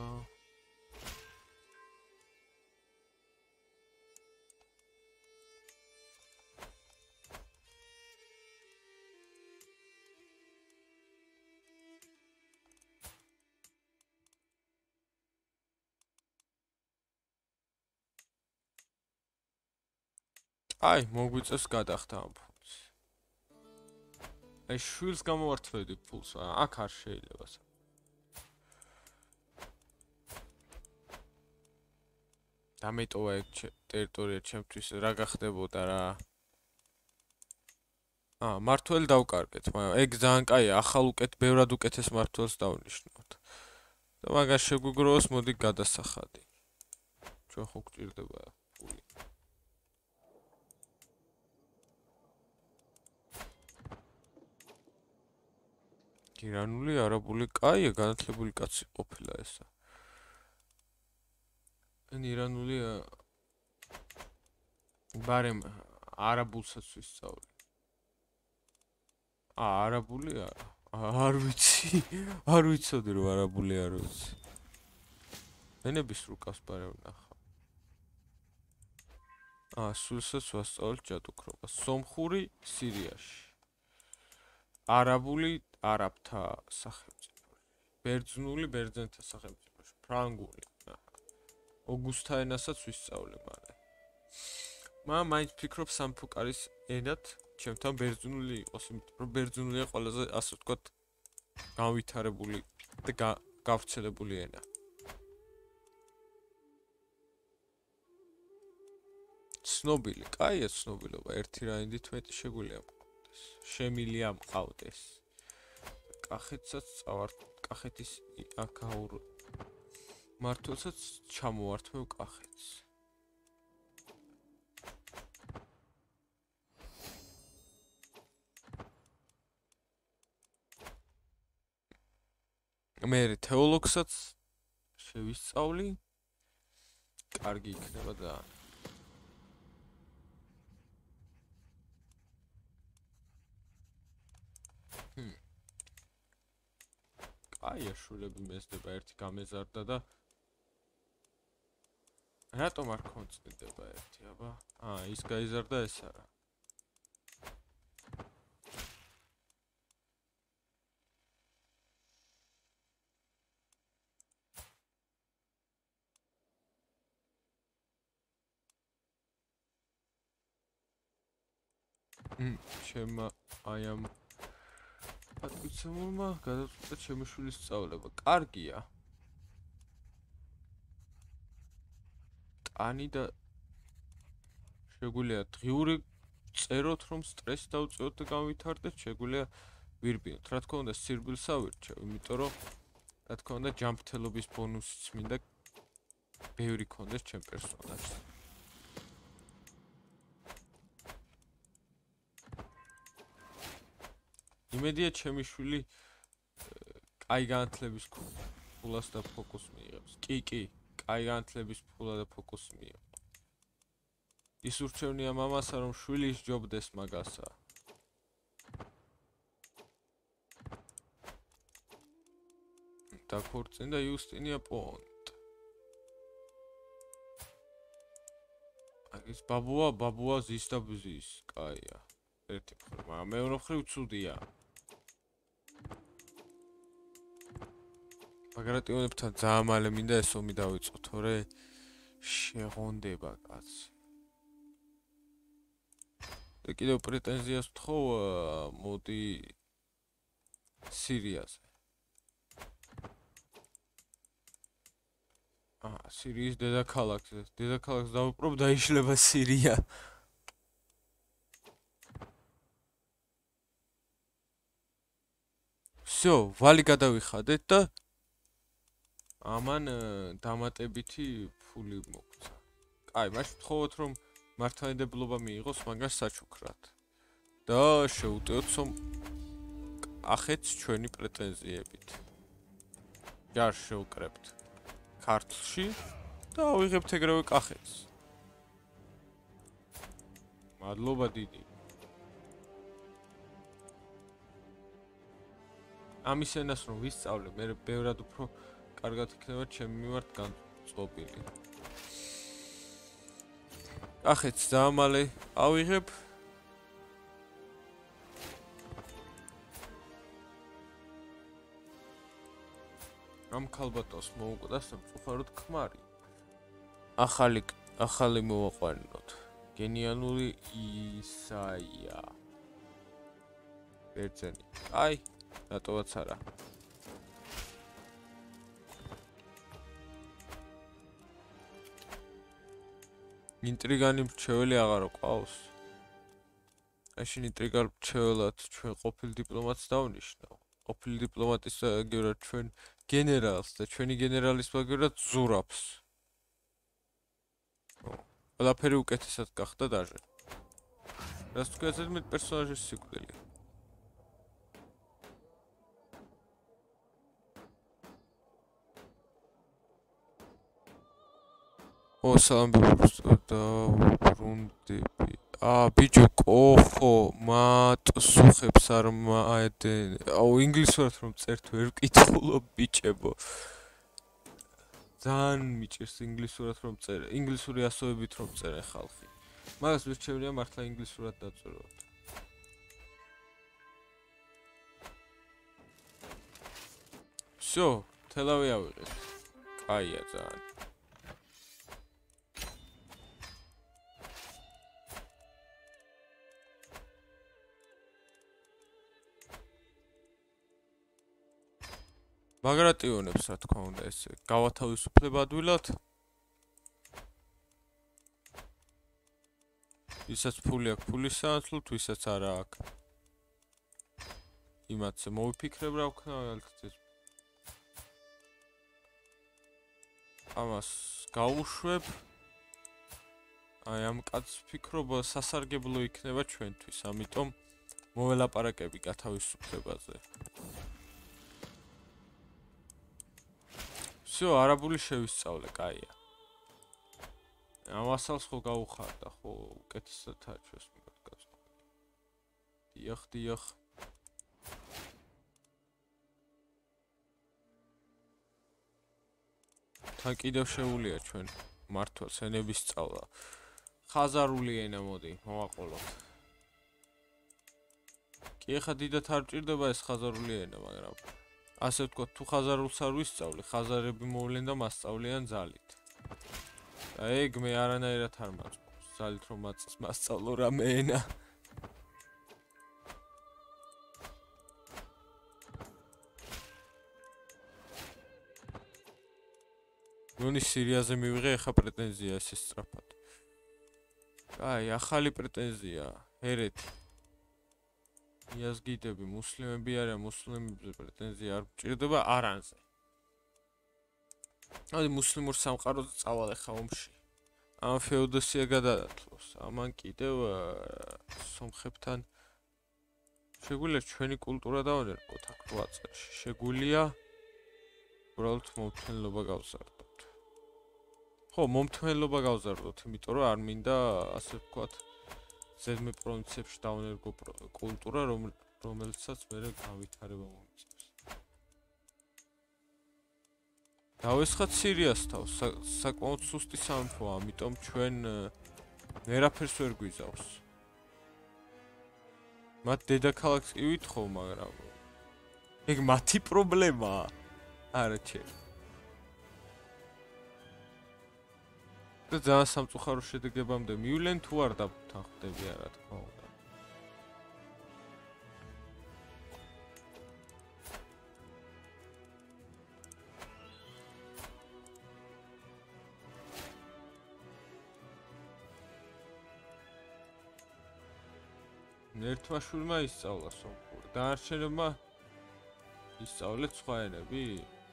აი, მოგვიწევს გადახდა ამ ფულს. აი, შვილს გამოვართვედი ფულს, აქ არ შეიძლება. დამეტოვა ეგ ტერიტორია ჩემთვის რა გახდებოდა რა. აა, მართველი დავკარგეთ, მაგრამ ეგ ძალიან კაია, ახალ უკეთ ბევრად უკეთეს მართველს დავნიშნოთ. და მაგას შეგვიგროვოს, მოდი გადასახადი. ჩვენ ხო გვჭირდება ფული. ირანული, არაბული, კაია, განათლებული კაცი ყოფილა ესა. ან ირანული ბარემ არაბულსაც ვისწავლე. აა, არაბული არა. არ ვიცი. არ ვიცოდი რომ არაბული არ ვიცი. ენების რუკას ბარემ ნახა. აა, სულსაც ვასწავლეთ ჯადოქრობა. სომხური სირიაში. არაბული არაბთა სახელმწიფოში. ბერძნული ბერძენთა სახელმწიფოში. ფრანგული. ოგუსთა ენასაც ვისწავლე მალე. მაგრამ მაინც ფიქრობ სამფუკ არის ენად, ჩემთან ბერძნული იყოს, იმიტომ რომ ბერძნულია ყველაზე ასე ვთქვათ განვითარებული და გავრცელებული ენა. ცნობილი, კაია ცნობილობა, ერთი რაინდით მეტი შეგვიძლია მყავდეს. შემილია მყავდეს. კახეთსაც წავართ, კახეთის აკაურ მართლსაც ჩამოვართმევ კახეთს. მე თეოლოგსაც შევისწავლი. კარგი იქნება და აი, შულები მესდება ერთი გამეზარდა და რატომ არ კონწდება ერთი, აბა? აა, ის გაიზარდა ეს არა. მ შემა აი ამ პატივცემულმა გადაწყვეტა ჩემი შვილის სწავლება. კარგია. ტანი და შეგვიძლია დღიური წეროთ, რომ სტრესი დავწევოთ და განვითარდეთ, შეგვიძლია ვირბინოთ. რა თქმა უნდა, სირბილს ავირჩევ, იმიტომ რომ რა თქმა უნდა, ჯამრთელობის ბონუსიც მინდა ბევრი კონდეს ჩემ პერსონაჟს. იმედია ჩემი შვილი კაი განათლების ფულას და ფოკუსს მიიღებს. კი, კი, კაი განათლების ფულა და ფოკუსს მიიღებს. ის ურჩევნია მამასა, რომ შვილი ისჯობდეს მაგასა. დაქორწინდა იუსტინია პონტ. ის ბაბუა, ბაბუა ზის და ბზის, კაია. ერთი მხრივ, მაგრამ მეორე მხრივ ცუდია. ბაგრატიონებთან ძალიან მალე მინდა ეს ომი დავიწყო, თორე შეღონდება კაცი. და კიდევ პრეტენზიას ვთხოვ, მოდი სირიაზე. აა, სირიის დედაქალაქზე. დედაქალაქს დავუპყრობ, დაიშლება სირია. всё, ვალი გადავიხადეთ და ამან დამატებითი ფული მოგცა. კაი, მაშინ ვთხოვოთ, რომ მართლმადიდებლობა მიიღოს მაგას საჩუქრად. და შეუტევოთ სომ კახეთს ჩვენი პრეტენზიებით. ჯარ შევკრებთ ქართლში და ავიღებთ ეგრევე კახეთს. მადლობა დიდი. ამის ენას რომ ვისწავლე, მე ბევრად უფრო კარგად იქნება ჩემი მიმართ განწყობილი. ახეთ ძალიან მალე ავიღებ. ამ ქალბატონს მოუკვდა სამწუხაროდ ქმარი. ახალი ახალი მოვაყვანოთ. გენიალური ისაია. ბერძენი. აი, რატოაც არა. ინტრიგანი მრჩეველი აღარ ყავს. აშენ ინტრიგარ მრჩეველად ჩვენ ყოფილ დიპლომატს დავნიშნავ. ყოფილი დიპლომატის მაგერად ჩვენ გენერალს და ჩვენი გენერალის მაგერად ზურაბს. ყველაფერი უკეთესად გახდა დაჟე. რას თქვი ზედმეტ პერსონაჟის სიკვდილი. ო სალამბურს და ბრუნდები. აა ბიჭო კოხო მატსუხებს არ მაედენ. აუ ინგლისურად რომ წერთ ვერ ვკითხულობ ბიჭებო. ძალიან მიჭირს ინგლისურად რომ წერე. ინგლისური ასოებით რომ წერე ხალხი. მაგას ვირჩევნია მართლა ინგლისურად დაწეროთ. всё, თელავი ავიღეთ. კაია ძალიან. მაგრატიონებს რა თქმა უნდა ესე გავათავისუფლებ ადვილად. ვისაც ფული აქვს ფულის სანაცვლოდ, ვისაც არა აქვს. იმათზე მოვიფიქრებ რა ვქნა გალქცეს. ამას გავუშვებ. აი ამ კაცს ვფიქრობ სასარგებლო იქნება ჩვენთვის, ამიტომ მოველაპარაკები გათავისუფლებაზე. всё, არაბული შევისწავლე, კაია. ამასალს ხო გავუხარდა, ხო, უკეთესად აჩვენს მიგად გაწყობილი. დიახ, დიახ. თან კიდევ შეუულია ჩვენ მართლაც ენების სწავლა. ხაზარული ენა მოდი, მოვაყოლოთ. კი ხა დიდათ არ ჭირდება ეს ხაზარული ენა, მაგრამ ასე ვთქვათ, თუ ხაზარულს არ ვისწავლე, ხაზარები მოვლენ და მასწავლიან ძალით. და ეგ მე არანაირად არ მაწყობს, ძალით რომ მასწავლო რამე ენა. ნუნის სირიაზე მივიღე, ეხა პრეტენზია ესე სწრაფად. აი, ახალი პრეტენზია, ერეთი. იაზგიდები, მუსლიმები არა, მუსლიმებზე პრეტენზია არ მჭირდება არანზე. აი, მუსლიმურ სამყაროზე წავალ ეხა ომში. ამ ფეოდოსია გადაათლოს. ამან კიდევ სომხებთან შეგვიძლია ჩვენი კულტურა დავანერგოთ აქ რვა წელში. შეგვიძლია უბრალოდ მომთმენლობა გავზარდოთ. ხო, მომთმენლობა გავზარდოთ, იმიტომ რომ არ მინდა ასე ვთქვათ ზედმე პროვინციებში დავანერგო კულტურა, რომელსაც მერე გავითარება მომიწევს. დავესხათ სირიას თავს, საკმაოდ სუსტი სამეფოა, ამიტომ ჩვენ ვერაფერს ვერ გვიზავს. მათ დედაქალაქს კი ვითხოვ, მაგრამ ეგ მათი პრობლემაა. არა ჩე. და ძალიან სამწუხარო შედეგებამდე მივლენ თუ არ დათანხმდები რა თქმა უნდა. ერთმა შვილმა ისწავლა სომხური. დანარჩენებმა ისწავლეთ სხვა ენები?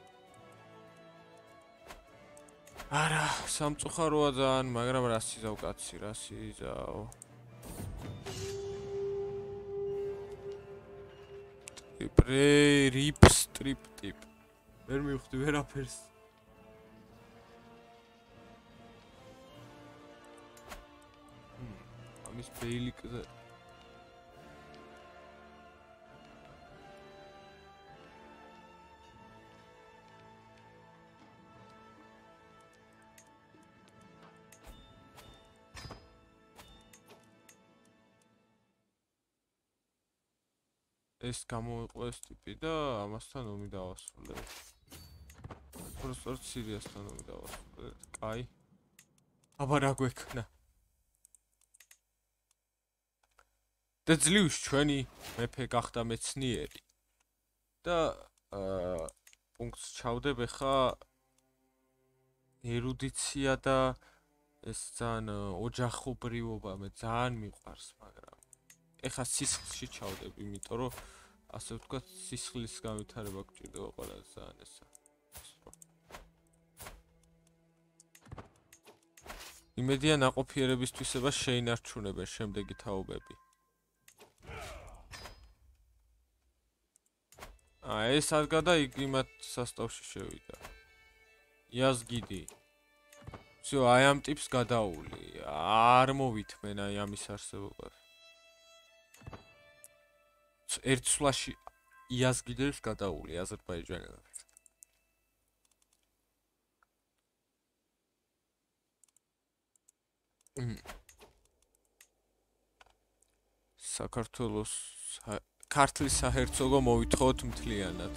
არა, სამწუხაროა ძალიან, მაგრამ რას იზავ კაცი, რას იზავ. ტრიპრე, რიპ, სტრიპ, ტიპ. ვერ მივხვდი ვერაფერს. ამის ბეილიკზე ეს გამოიყო ეს ტიპი და ამასთან ომი დავასრულეთ. პროსტორ სირიასთან ომი დავასრულეთ. კაი. აბა რა გვექნა? და ძლივს ჩვენი მეფე გახდა მეცნიერი. და აა პუნქტს ჩავდებ ხა ერუდიცია და ეს ძალიან ოჯახობრივობა მე ძალიან მიყვარს, მაგრამ ეხა სისხლში ჩავდებ, იმიტომ რომ ასე ვთქვათ, სისხლის განვითარება გვჭირდება ყველაზე ძალიან ესა. იმედია ნაყოფიერებისთვისება შეინარჩუნებენ შემდეგი თაობები. აა ეს ადგადა იმათ სასტავში შევიდა. იაზგიდი. всё, აი ამ ტიპს გადაული. არ მოვითმენ აი ამის არსებობას. ერთ სვლაში იაზგიდებს გადაული აზერბაიჯანელებს. საქართველოს ქართლის საჰერცოგო მოვითხოვოთ მთლიანად.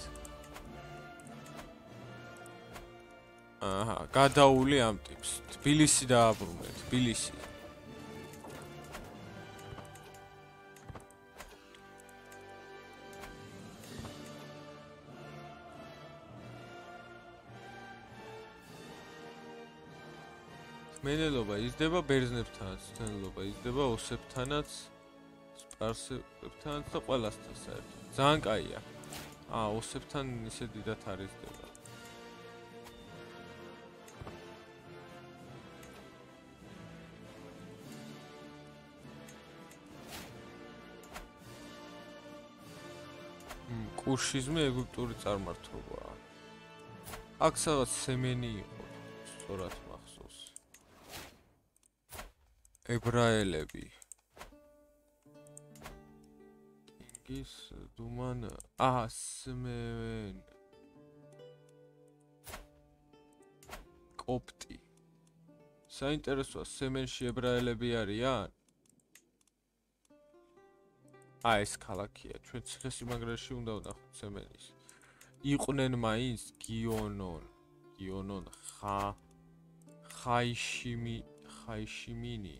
აჰა, გადაული ამ ტიპს. თბილისი დააბრუნე, თბილისი. მენელობა იზრდება ბერძნებთანაც, მენელობა იზრდება ოსებთანაც, სპარსებთანაც და ყველასთან საერთოდ. ძალიან კაია. აა, ოსებთან ისე დიდად არ იზრდება. კურშიზმი ეგვიპტური წარმართობაა. აქ სადაც სემენი იყო, სწორად მახსოვს. ებრაელები. კინგის დუმან ასმენ კოპტი. საინტერესოა, სემენში ებრაელები არიან? აი ეს ქალაქია, ჩვენ ციხესიმაგრეში უნდა ვნახოთ სემენის. იყვნენ მაინც გიონონ, გიონონ ხა ხაიშიმი, ხაიშიმინი.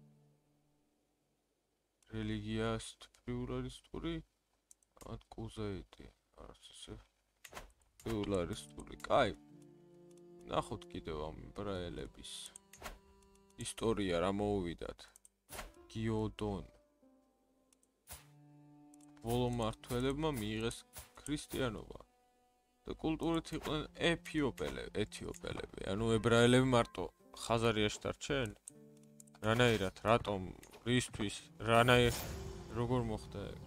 რელიგია პლურალისტური, ამათ კუზაიტი, არც ესე პლურალისტური. კაი. ნახოთ კიდევ ამ ებრაელების ისტორია რა მოუვიდათ. გიოდონ ბოლო მმართველებმა მიიღეს ქრისტიანობა და კულტურით იყვნენ ეთიოპელები, ეთიოპელები. ანუ ებრაელები მარტო ხაზარიაში დარჩენ? რანაირად, რატომ, რისთვის, რანაირ როგორ მოხდა ეგ?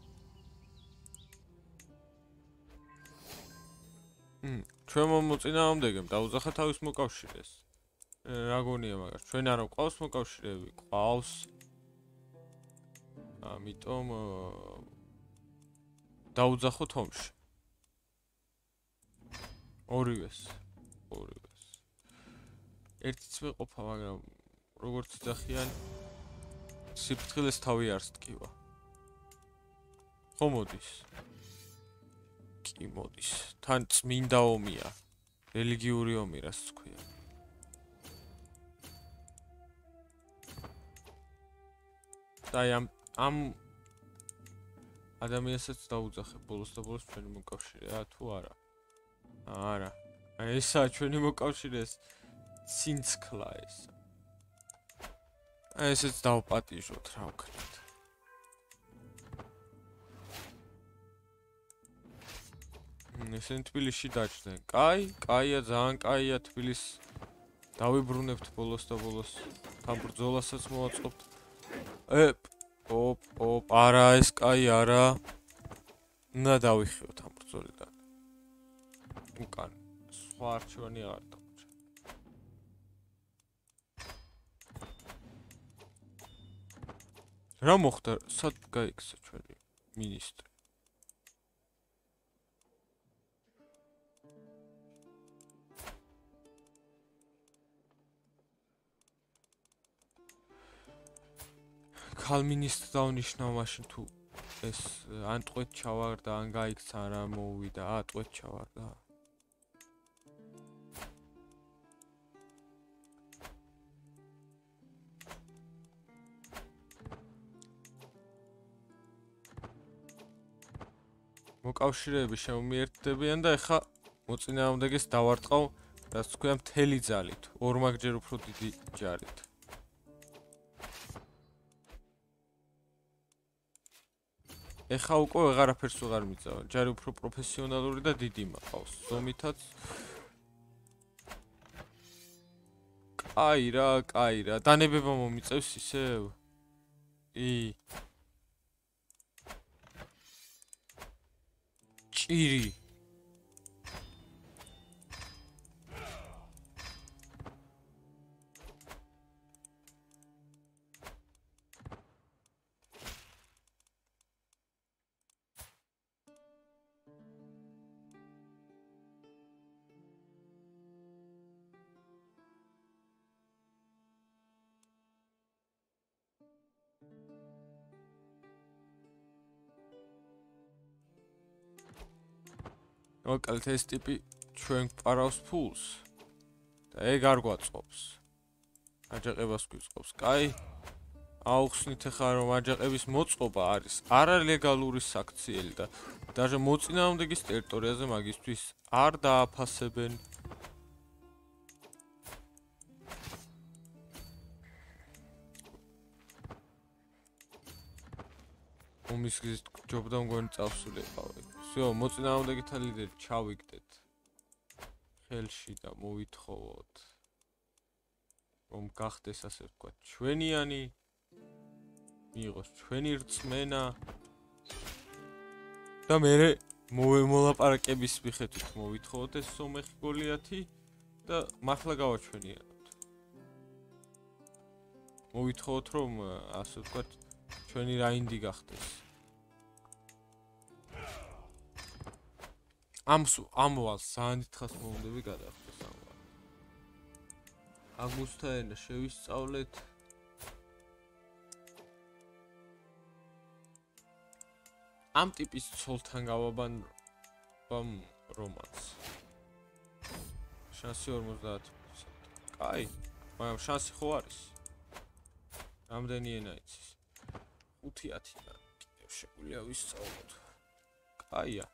მ ჩვენ მოწინააღმდეგემ დაუძახა თავის მოკავშირეს. რა გონია მაგას? ჩვენ არა გვყავს მოკავშირეები, გვყავს. ამიტომ დაუძახოთ ომში. ორივეს, ორივეს. ერთიც მეყოფა, მაგრამ როგორც იძახიან, სიფრთხილეს თავი არს ტკივა. ხო მოდის? კი მოდის. თან წმინდა ომია. რელიგიური ომი, რაც თქვია. და ამ ამ ადამიანსაც დაუძახებ ბოლოს და ბოლოს ჩვენი მოკავშირეა თუ არა? არა. ესა ჩვენი მოკავშირეს ცინცქლა ესა. ესეც დავპატიჟოთ რა ვქნათ. ესენ თბილისში დაჭდნენ. კაი, კაია, ძალიან კაია თბილისს. დავიბრუნებთ ბოლოს და ბოლოს. თან ბრძოლასაც მოვაწყობთ. ე ოპ ოპ არა ეს კაი არა. უნდა დავიხიოთ ამ ბრძოლიდან. უკან სხვა არჩევანი არ დაგვჭირდა. რა მოხდა? სად გაიქცა ჩვენი მინისტრი? ქალ მინისტრს დავნიშნავ მაშინ თუ ეს ან ტყვეთ ჩავარდა, ან გაიქცა რა მოვიდა, აა ტყვეთ ჩავარდა. მოკავშირეები შემოერთდებიან და ეხა მოწინააღმდეგეს დავარტყავ, რაც თქვია მთელი ძალით, ორმაგჯერ უფრო დიდი ჯარით. ეხა უკვე ვეღარაფერს ვეღარ მიწავენ, ჯარი უფრო პროფესიონალური და დიდი მყავს, ზომითაც. კაი რა, კაი რა, დანებება მომიწევს ისევ? ი ჭირი მოკლედ ეს ტიპი ჩვენ პარავს ფულს და ეგ არ გვაწყობს. აჯაყებას გვიწყობს. კაი, აუხსნით ახლა რომ აჯაყების მოწყობა არის არალეგალური საქციელი და даже მოწინააღმდეგის ტერიტორიაზე მაგისთვის არ დააფასებენ. ომის გზით ჯობდა მგონი წავსულიყავი. всё, მოწინააღმდეგთა ლიდერი ჩავიგდეთ ხელში და მოვითხოვოთ რომ გახდეს ასე ვთქვათ ჩვენიანი, მიიღოს ჩვენი რწმენა და მე მოლაპარაკების მიხედვით მოვითხოვოთ ეს სომეხი გოლიათი და მართლა გავაჩვენიანოთ. მოვითხოვოთ რომ ასე ვთქვათ ჩვენი რაინდი გახდეს. ამ ამვალს ძალიან დიდხანს მოუნდები გადახდეს ამვალ. აგუსტა ენა შევისწავლეთ. ამ ტიპის ცოლთან გავაბან ბამ რომანს. შანსი ორმოცდაათი პროცენტი. კაი, მაგრამ შანსი ხო არის? რამდენი ენა იცის? ხუთი-ათიდან კიდევ შეგვიძლია ვისწავლოთ. კაია.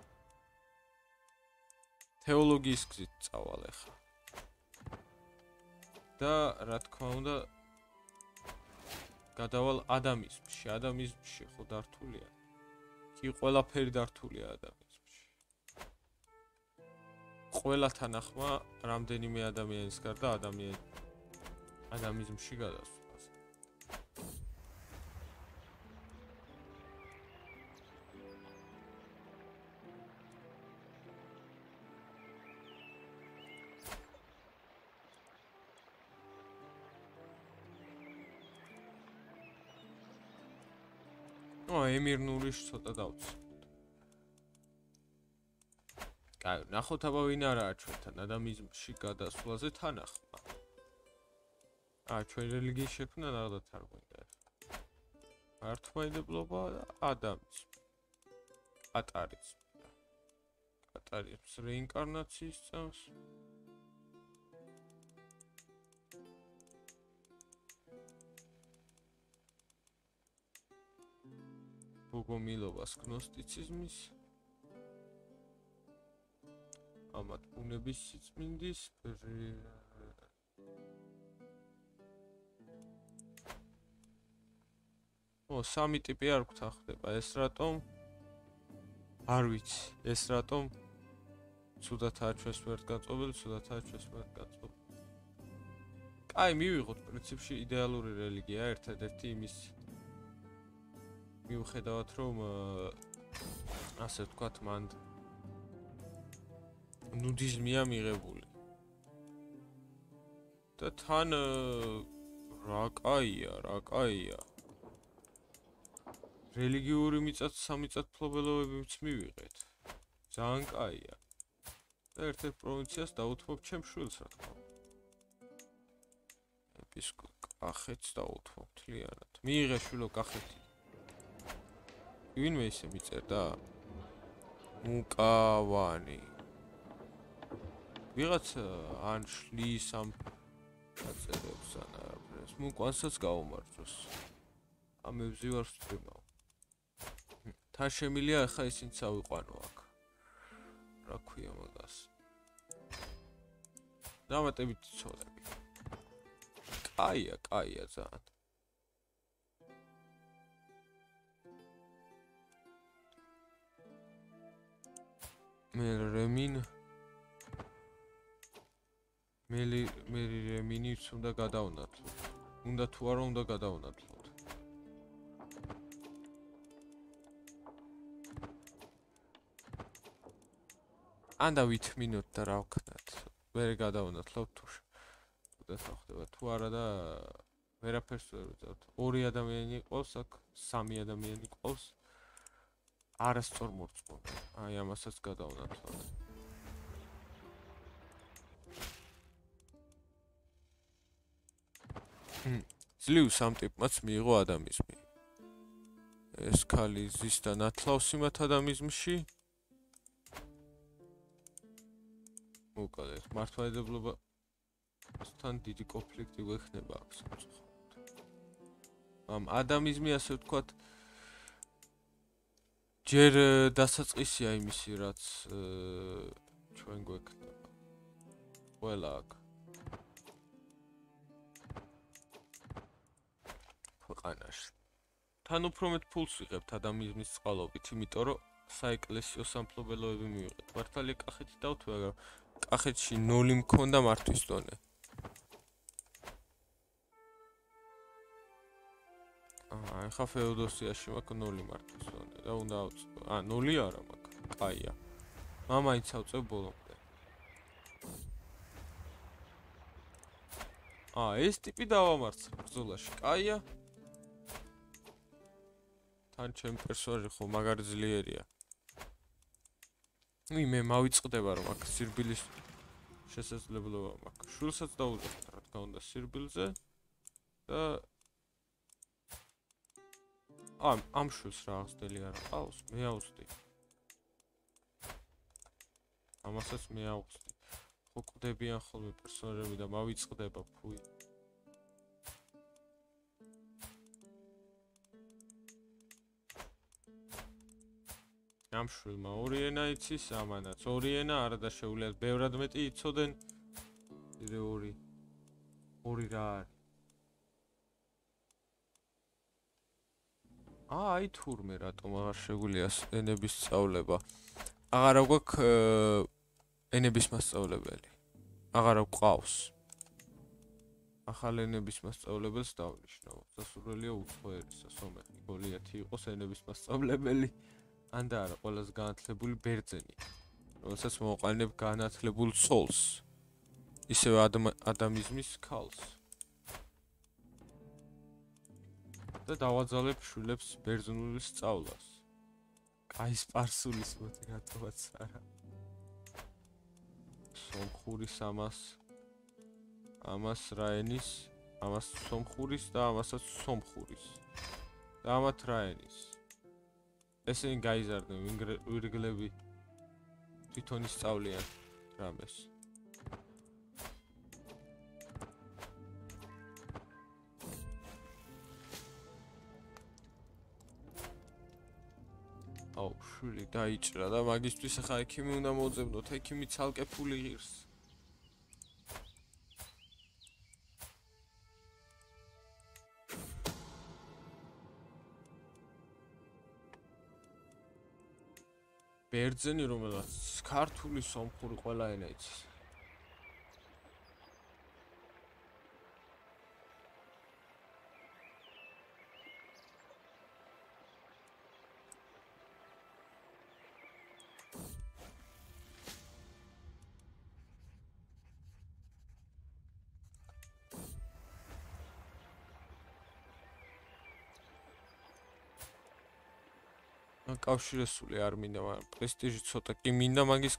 თეოლოგიის გზით წავალ ახლა. და რა თქმა უნდა გადავალ ადამიზმში. ადამიზმში ხო დართულია? კი, ყველაფერი დართულია ადამიზმში. ყველა თანახმა რამდენიმე ადამიანის გარდა ადამიანი ადამიზმში გადასვლას. ო, ემირ ნურიშ ცოტა დავწვით. კაი, ნახოთ აბა ვინ არაა ჩვენთან ადამიზმში გადასვლაზე თანახმა. აა, ჩვენ რელიგიის შექმნა რაღაცა არ გვინდა. მართლმადიდებლობა და ადამიზმი. კატარიზმი. კატარიზმს რეინკარნაციის წამს. ბოგომილობას გნოსტიციზმის ამათ ბუნების სიწმინდის ო სამი ტიპი არ გვთა ხდება ეს რატომ არ ვიცი ეს რატომ ცუდათაა ჩვენს ვერთ გაწობილი ცუდათაა ჩვენს ვერთ გაწობილი კაი მივიღოთ პრინციპში იდეალური რელიგია ერთადერთი იმის მიუხედავად რომ ასე ვთქვათ მან ნუდიზმია მიღებული და თან რა კაია რა კაია რელიგიური მიწათ სამიწათმფლობელოებიც მივიღეთ ძალიან კაია და ერთ-ერთ პროვინციას დაუთმობ ჩემს შვილს რა თქმა უნდა ეპისკოპ კახეთს დაუთმობ თლიანად მიიღე შვილო კახეთი ვინმე ისე მიწერდა? მუკავანი. ვიღაც ან შლის ამ აწერებს ან არაფერს. მუკვანსაც გაუმარჯოს. ამებზე ვარ ვსწრებავ. თან შემილია ახლა ისინი წავიყვანო აქ. რა ქვია მაგას? დამატებით ცოლები. კაია, კაია ძალიან. მე რემინ მელი მერი რემინიც უნდა გადავნათლო. უნდა თუ არა უნდა გადავნათლოთ. ანდა ვითმინოთ და რა ვქნათ. ვერ გადავნათლოთ თუ დასახდება თუ არა და ვერაფერს ვერ ვიწევთ. ორი ადამიანი ყავს აქ, სამი ადამიანი ყავს. არასწორ მორწმუნე. აი ამასაც გადავნათლოთ. ძლივ სამ ტიპმაც მიიღო ადამიზმი. ეს ქალი ზის და ნათლავს იმათ ადამიზმში. უკადეთ მართლმადიდებლობასთან დიდი კონფლიქტი გვექნება აქ სამწუხაროდ. ამ ადამიზმი ასე ვთქვათ ჯერ დასაწყისია იმისი რაც ჩვენ გვექნება. ყველა აქ ქვეყანაში. თან უფრო მეტ ფულს ვიღებთ ადამიზმის წყალობით, იმიტომ რომ საეკლესიო სამფლობელოები მივიღეთ. მართალია კახეთი დავთვე, მაგრამ კახეთში ნული მქონდა მართვის დონე. აა, ახლა ფეოდოსიაში მაქვს ნული მართვის დონე და უნდა ავწევ. აა, ნული არა მაქვს. კაია. მამაიც ავწევ ბოლომდე. აა, ეს ტიპი დავამარცხე ბრძოლაში. კაია. თან ჩემი პერსონაჟი ხო მაგარი ძლიერია. ნუ მე მავიწყდება რომ აქ სირბილის შესაძლებლობა მაქვს. შულსაც დაუძახთ რა თქმა უნდა სირბილზე და ამ ამ შულს რა აღსდელი არა ყავს? მე ავსდი. ამასაც მე ავსდი. ხო კვდებიან ხოლმე პერსონაჟები და მავიწყდება ფუი. ამ შვილმა ორი ენა იცის, ამანაც ორი ენა არა და შეუძლიათ ბევრად მეტი იცოდენ. იდე ორი. ორი რა არის? აა, აი თურმე რატომ აღარ შეგვიძლია ენების სწავლება? აღარ გვაქვს ენების მასწავლებელი. აღარ გვყავს. ახალ ენების მასწავლებელს დავნიშნავ. სასურველია უცხოერისა, სომეხი, გოლიათი იყოს ენების მასწავლებელი. ან და არა, ყველას განათლებული ბერძენი. რომელსაც მოვყანებ განათლებულ ცოლს. ისევე ადამიზმის ქალს. და დავაძალებ შვილებს ბერძნული სწავლას. კაი სპარსულის მოდი რატომაც არა. სომხურის ამას ამას რაენის, ამას სომხურის და ამასაც სომხურის. და ამათ რაენის. ესენი გაიზარდნენ ვირგლები თვითონ ისწავლიან რამეს. აუ, შვილი დაიჭრა და მაგისტვის ახლა ექიმი უნდა მოძებნოთ, ექიმი ცალკე ფული ღირს. ბერძენი რომელსაც ქართული, სომხური ყველა ენა იცის. კავშირესული არ მინდა, მაგრამ პრესტიჟი ცოტა კი მინდა მაგის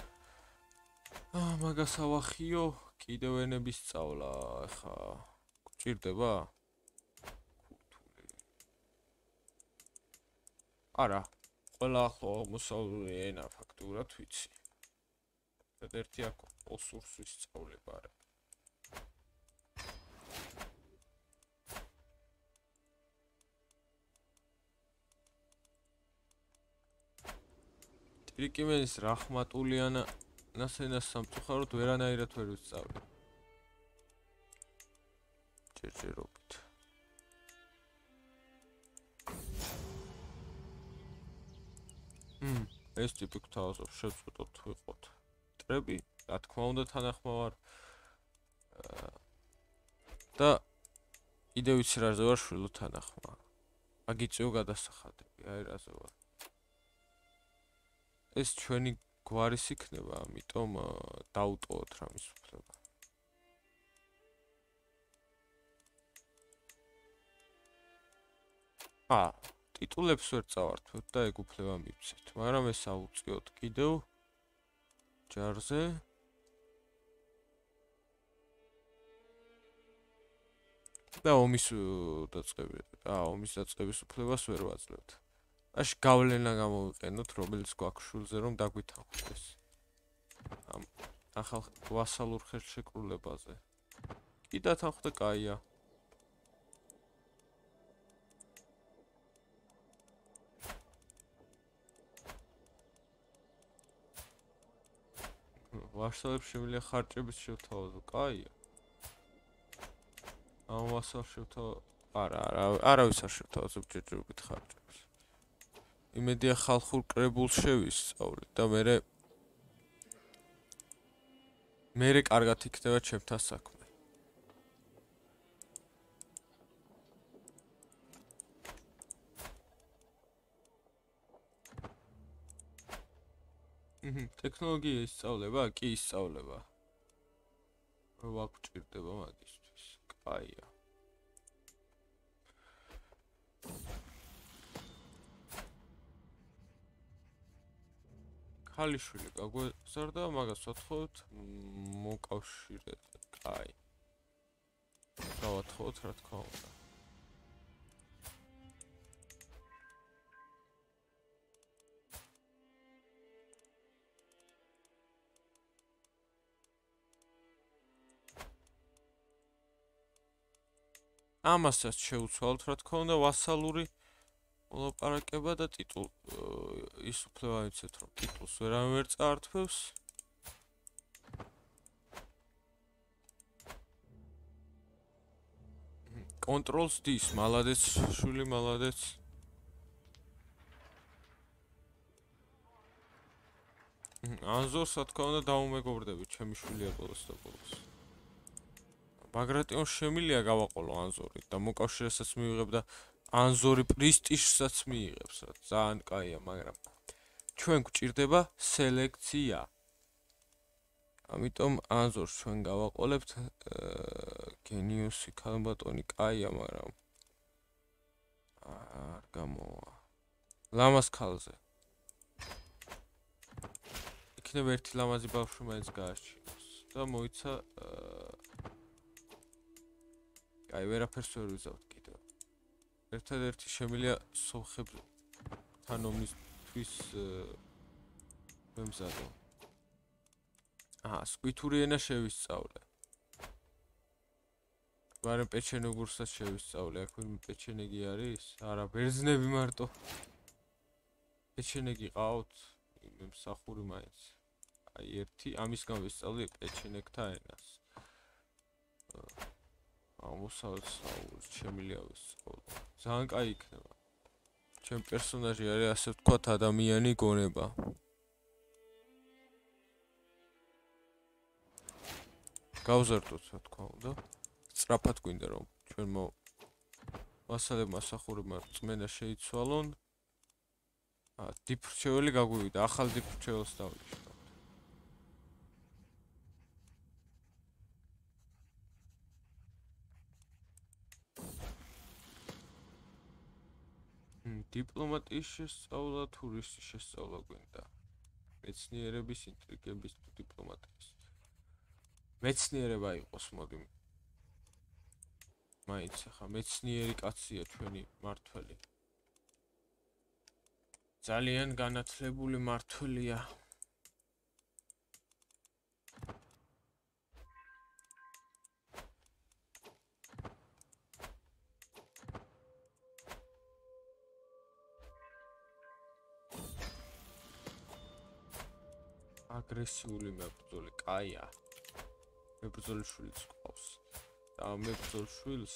აა მაგას ავახიო, კიდევ ენების სწავლა, ახლა გჭირდება? ქურთული. არა, ყველა ახლო აღმოსავლური ენა ფაქტურად ვიცი. და ერთი აქ ოსურს ვისწავლებ არა. ტრიკიმენის რახმატულიანა ნასენას სამწუხაროდ ვერანაირად ვერ ვისწავლებ. ჯერჯერობით. მმ, ეს ტიპი გვთავაზობს შევწყვეტოთ ვიყოთ. ტრები, რა თქმა უნდა თანახმოვარ. და კიდე ვიცი რაზე ვარ შვილო თანახმა. აგიწევ გადასახადები, აი რაზე ვარ. ეს ჩვენი გვარის იქნება, ამიტომ დაუტოვოთ რამის უფლება. ა, ტიტულებს ვერ წავართვებთ და ეგ უფლება მივცეთ, მაგრამ ეს აუწიოთ კიდევ ჯარზე. და ომის დაწყები, ა, ომის დაწყების უფლებას ვერ ვაძლევთ. აშ გავლენა გამოვიყენოთ, რომელიც გვაქვს შულზე, რომ დაგვითანხმდეს. ამ ახალ ვასალურ ხელშეკრულებაზე. კი დათანხმდა, კაია. ვასალებს შემიძლია ხარჭების შევთავაზო, კაია. ამ ვასალს შევთავაზო, არა, არა, არავის არ შევთავაზებ ჯერჯერობით ხარჭებს. იმედია ხალხურ კრებულს შევისწავლე და მერე მერე კარგად იქნება ჩემთან საქმე. ჰმ, ტექნოლოგია ისწავლება? კი, ისწავლება. რა გვჭირდება მაგისთვის? კაია. ქალიშვილი გაგვეზარდა, მაგას ვათხოვოთ მოკავშირეზე. კაი. დავათხოვოთ, რა თქმა უნდა. ამასაც შეუცვალოთ, რა თქმა უნდა, ვასალური მოლაპარაკება და ტიტულ ის უფლება მიცეთ, რომ ტიტულს ვერავინ ვერ წაართვევს. კონტროლს დის, მალადეც, შვილი მალადეც. ანზორს, რა თქმა უნდა, დავუმეგობრდები, ჩემი შვილია ბოლოს და ბოლოს. ბაგრატიონს შემილია გავაყოლო ანზორი და მოკავშირესაც მივიღებ და ანზორი პრესტიჟსაც მიიღებს, რა ძალიან კაია, მაგრამ ჩვენ გვჭირდება სელექცია. ამიტომ ანზორს ჩვენ გავაყოლებთ, გენიუსი ქალბატონი კაია, მაგრამ არ გამოვა. ლამას ქალზე. იქნება ერთი ლამაზი ბავშვი მაინც გააჩინოს და მოიცა აი ვერაფერს ვერ ვიზავთ კიდევ. ერთადერთი შემილია სომხებთან ომისთვის მემზადო. აა, სკვითური ენა შევისწავლე. მაგრამ პეჩენეგურსაც შევისწავლე, აქ ვინმე პეჩენეგი არის? არა, ბერძნები მარტო. პეჩენეგი ყავთ, მსახური მაინც. აი ერთი, ამის გამო ვისწავლე პეჩენეგთა ენას. ამოსავთ საუბრს შემილია ვისწავლო. ძალიან კაი იქნება. ჩემ პერსონაჟი არის ასე ვთქვათ ადამიანი გონება. გავზარდოთ, რა თქმა უნდა. სწრაფად გვინდა რომ ჩვენმა ვასალებმა მსახურებმა წმენა შეიცვალონ. აა, დიფრჩეველი გაგვივიდა, ახალ დიფრჩეველს დავნიშნავ. დიპლომატიის შესწავლა, თურისტის შესწავლა გვინდა. მეცნიერების, ინტრიგების თუ დიპლომატიის. მეცნიერება იყოს, მოდი. მაინც ახლა მეცნიერი კაცია ჩვენი მართველი. ძალიან განათლებული მმართველია. აგრესიული მებრძოლი, კაია. მებრძოლის შვილიც ყავს. და მებრძოლ შვილს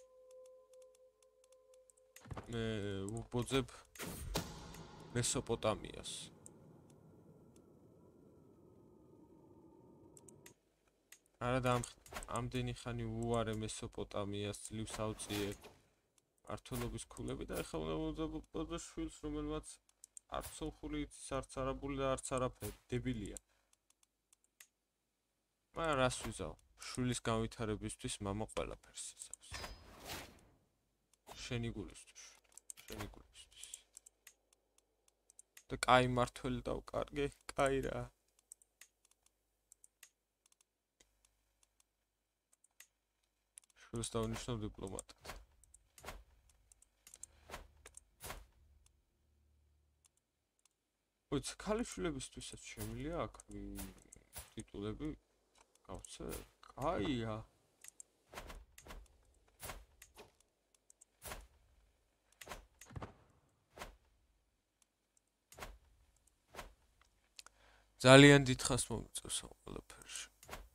მე ვუბოძებ მესოპოტამიას. არა და ამდენი ხანი უარე მესოპოტამიას ძლივს ავწიე მართლობის ქულები და ეხლა უნდა ვუბოძო შვილს, რომელმაც არც სომხური იცის, არც არაბული და არც არაფერი, დებილია. მაგრამ რას ვიზავ? შვილის განვითარებისთვის მამა ყველაფერს იცავს. შენი გულისთვის, შენი გულისთვის. და კაი მართველი დავკარგე, კაი რა. შვილს დავნიშნავ დიპლომატად. ვიცი, ქალიშვილებისთვისაც შემიძლია აქ ტიტულები გავცე, კაია. ძალიან დიდხანს მომიწევს ამ ყველაფერში.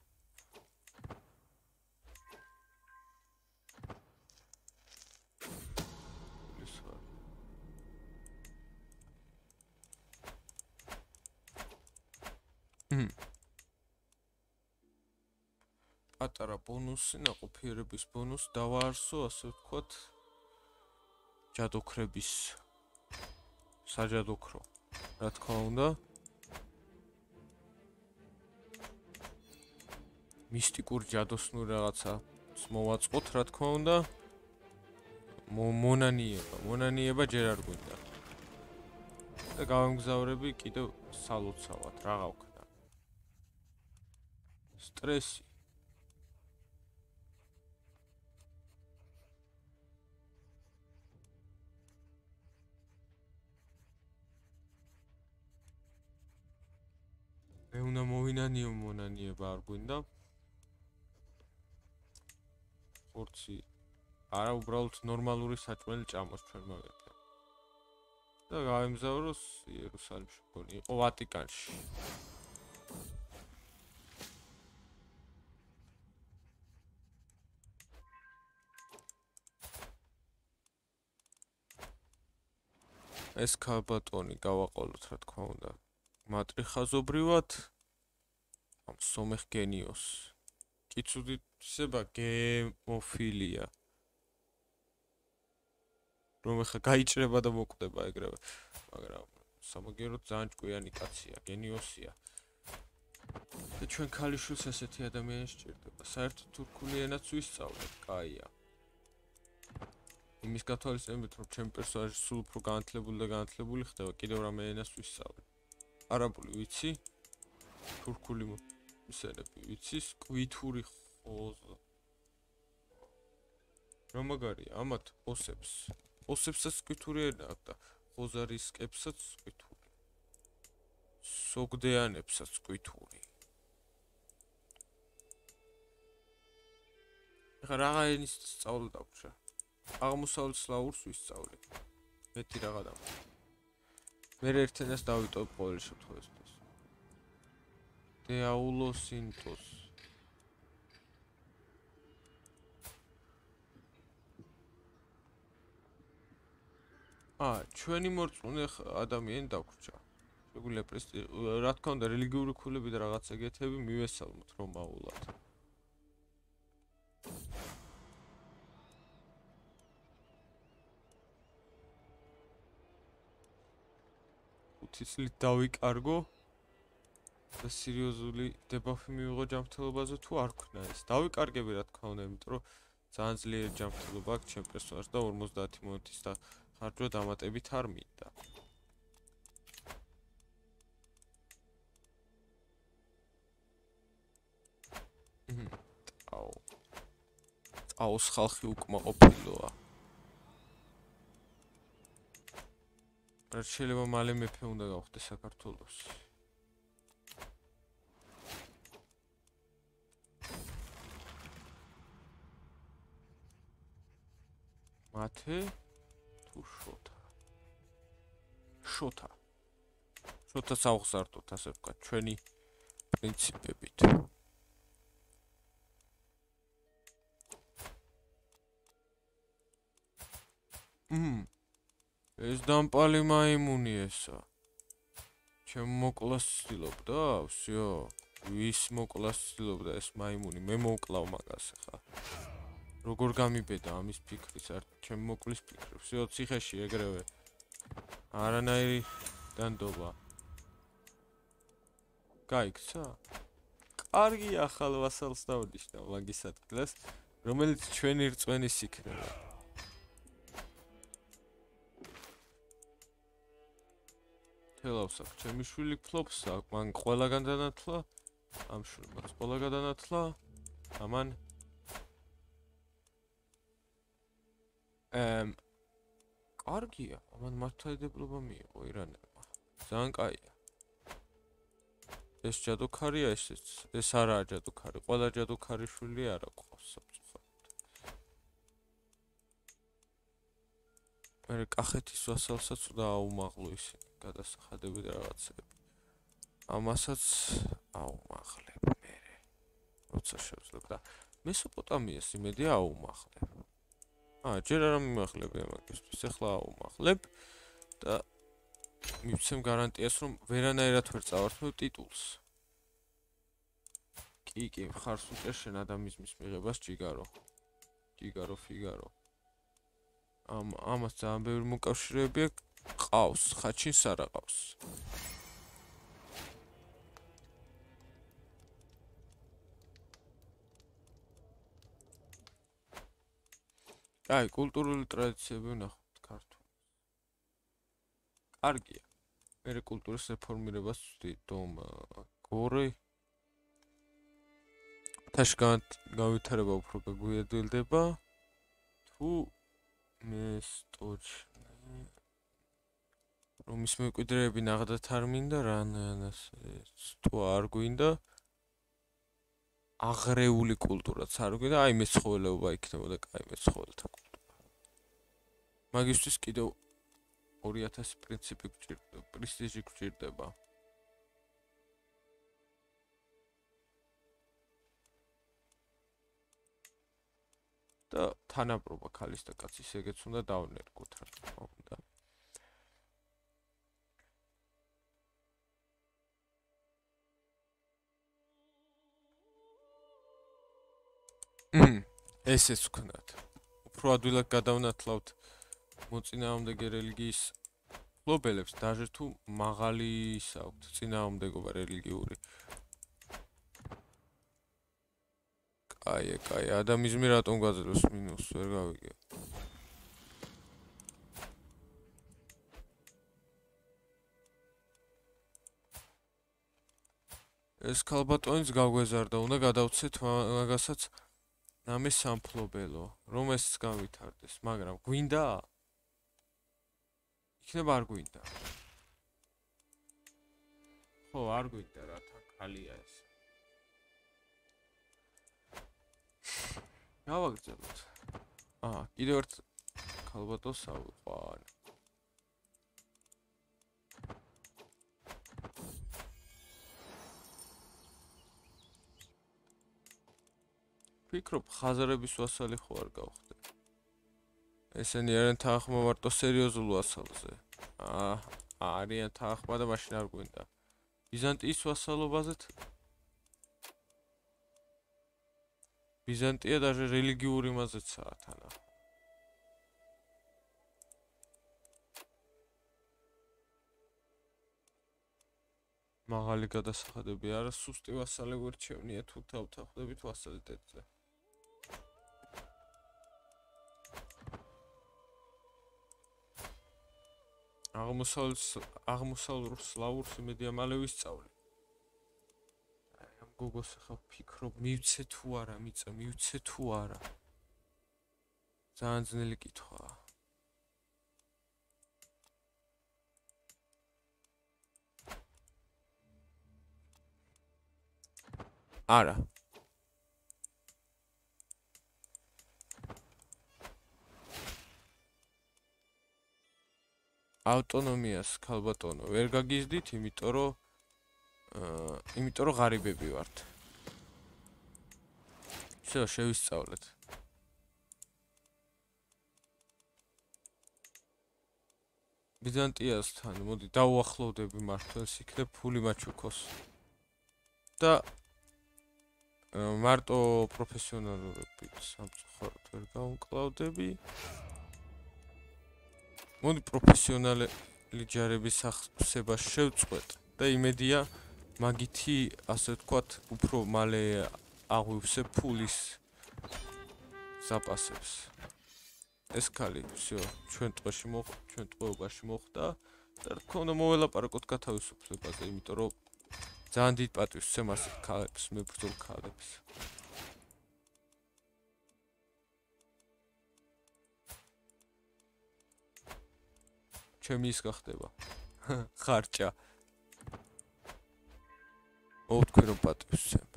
პატარა ბონუსი, ნაყოფიერების ბონუს დავაარსო, ასე ვთქვათ, ჯადოქრების საჯადოქრო. რა თქმა უნდა, მისტიკურ ჯადოსნურ რაღაცა მოვაწყოთ, რა თქმა უნდა. მონანიება, მონანიება ჯერ არ გვინდა. და გავამგზავრები კიდევ სალოცავად, რა გავქნა. სტრესი. მე უნდა მოვინანიო მონანიება არ გვინდა. ხორცი არა უბრალოდ ნორმალური საჭმელი ჭამოს ჩვენ მაგათი. და გავემგზავროს იერუსალიმში, მგონი იყო ვატიკანში. ეს ქალბატონი გავაყოლოთ, რა თქმა უნდა. მატრიხაზობრივად ამ სომეხ გენიოს. კიცუდით ისება გემოფილია. რომ ახლა გაიჭრება და მოკვდება ეგრევე. მაგრამ სამაგიეროდ ძალიან ჭკვიანი კაცია, გენიოსია. და ჩვენ ქალიშვილს ასეთი ადამიანი სჭირდება. საერთოდ თურქული ენაც ვისწავლეთ, კაია. იმის გათვალისწინებით, რომ ჩემი პერსონაჟი სულ უფრო განათლებული და განათლებული ხდება, კიდევ რამე ენას ვისწავლეთ. არაბული ვიცი, თურქული ისენები ვიცი, სკვითური ხოზა. რა მაგარია, ამათ ოსებს. ოსებსაც სკვითური ენა აქვს და ხოზარისკებსაც სკვითური. სოგდეანებსაც სკვითური. ეხლა რაღა ენის სწავლა დავჭრა. აღმოსავლეთ სლავურს ვისწავლე. მეტი რაღა დავჭრა. მე ერთ ენას დავიტოვებ ყოველ შემთხვევაში. დეაულოსინტოს. აა, ჩვენი მორწმუნე ადამიანი დაგვრჩა. შეგვიძლია პრესტი, რა თქმა უნდა, რელიგიური ქულები და რაღაც ეგეთები მივესალმოთ რომ აულად. ხუთი წლით დავიკარგო და სერიოზული დებაფი მივიღო ჯანმრთელობაზე თუ არ ქნა ეს. დავიკარგები რა თქმა უნდა, იმიტომ რომ ძალიან ძლიერი ჯანმრთელობა აქვს ჩემ პერსონაჟს და ორმოცდაათი მონეტის და ხარჯვა დამატებით არ მინდა. აუ. აუს ხალხი უკმაყოფილოა. რაც შეიძლება მალე მეფე უნდა გავხდე საქართველოს. მათე თუ შოთა. შოთა. შოთა საუხსართოთ, ასე ვთქვათ, ჩვენი პრინციპებით. მმ ეს დამპალი მაიმუნი ესა. ჩემ მოკლას ცდილობდა, ვსიო. ვის მოკლას ცდილობდა ეს მაიმუნი? მე მოკლავ მაგას ახლა. როგორ გამიბედა ამის ფიქრის, არ ჩემ მოკლის ფიქრი. ვსიო, ციხეში ეგრევე. არანაირი დანდობა. გაიქცა? კარგი ახალ ვასალს დავნიშნავ მაგის ადგილას, რომელიც ჩვენი რწმენის იქნება. თელავსაკ, ჩემი შვილი ფლობს, მან ყველაგან დანათლა, ამ შვილმაც ყველა გადანათლა, ამან ემ კარგია, ამან მართლმადიდებლობა მიიღო ირანელმა. ძალიან კაია. ეს ჯადოქარია ესეც, ეს არაა ჯადოქარი, ყველა ჯადოქარი შვილი არა ყავს საფრთხოდ. მე კახეთის ვასალსაც უნდა აუმაღლო ისინი, გადასახადები და რაღაცები. ამასაც აუმაღლებ მე. როცა შევძლებ და მესოპოტამიას იმედი აუმაღლებ. აა, ჯერ არ მიმაღლებია მაგისთვის, ახლა აუმაღლებ და მივცემ გარანტიას, რომ ვერანაირად ვერ წავართმევ ტიტულს. კი, კი, მხარს უჭერ შენ ადამიანის მიღებას ჯიგარო. ჯიგარო ფიგარო. ამ ამას ძალიან ბევრი მოკავშირეები ყავს, ხაჩინს არ აყავს. აი, კულტურული ტრადიციები ვნახოთ ქართულს. კარგია. მე კულტურის რეფორმირებას ვწვდით, დომ გორი თაშგან გავითარება უფრო გაგვიადვილდება. თუ მესტოჩნე რომ ის მემკვიდრეები ნაღდათ არ მინდა, რანაირად თუ არ გვინდა აღრეული კულტურაც არ გვინდა, აი მეცხოველეობა იქნებოდა კაი მეცხოველთა კულტურა. მაგისთვის კიდევ ორი ათასი პრინციპი გვჭირდება, პრესტიჟი გვჭირდება. და თანაბრობა ქალის და კაცის ეგეც უნდა დავნერგოთ რა თქმა უნდა. ესეც ვქნათ. უფრო ადვილად გადავნათლავთ მოწინააღმდეგე რელიგიის მფლობელებს, даже თუ მაღალი ის აქვთ წინააღმდეგობა რელიგიური. კაი, კაი, ადამიზმი რატომ გაძლევს მინუსს, ვერ გავიგე. ეს ქალბატონიც გაგვეზარდა, უნდა გადავცეთ მაგასაც ნამის სამფლობელო, რომ ეს გავითარდეს, მაგრამ გვინდა? იქნება არ გვინდა. ხო, არ გვინდა რა, თან ხალია ეს. გავაგრძელოთ. აა, კიდევ ერთ ქალბატონს ავიყვან. ვფიქრობ, ხაზარების ვასალი ხო არ გავხდე. ესენი არიან თანხმა მარტო სერიოზულ ვასალზე. აა, არიან თანხმა და მაშინ არ გვინდა. ბიზანტიის ვასალობაზეთ? ბიზანტია даже რელიგიური მაზეცაა თანა. მაღალი გადასახადები არა, სუსტი ვასალი გვერჩევნია თუ თავთახვდებით ვასალიტეტზე. აღმოსავლურ სლავურს იმედია მალე ვისწავლი. ამ გოგოს ახლა ვფიქრობ, მივცე თუ არა, მიწა, მივცე თუ არა. ძალიან ძნელი კითხვაა. არა. ავტონომიას ქალბატონო ვერ გაგიზდით, იმიტომ რომ აა, იმიტომ რომ ღარიბები ვართ. всё, შევისწავლეთ. ბიზანტიასთან, მოდი დავუახლოვდები მართლაც იქნებ ფული მაჩუქოს. და მარტო პროფესიონალურობით სამწუხაროდ ვერ გავუკლავდები. მოდი პროფესიონალი ჯარების ახსებას შევწყვეტ და იმედია მაგითი, ასე ვთქვათ, უფრო მალე აღვივსებ ფულის ზაპასებს. ეს ქალი, всё, ჩვენ ტყვეში მოხდა, ჩვენ ტყვეობაში მოხდა და რა თქმა უნდა მოველაპარაკოთ გათავისუფლებაზე, იმიტომ რომ ძალიან დიდ პატივს ვცემ ასეთ ქალებს, მებრძოლ ქალებს. ჩემი ის გახდება. ხარჭა. ოვთქვი რომ პატივს ვცემ.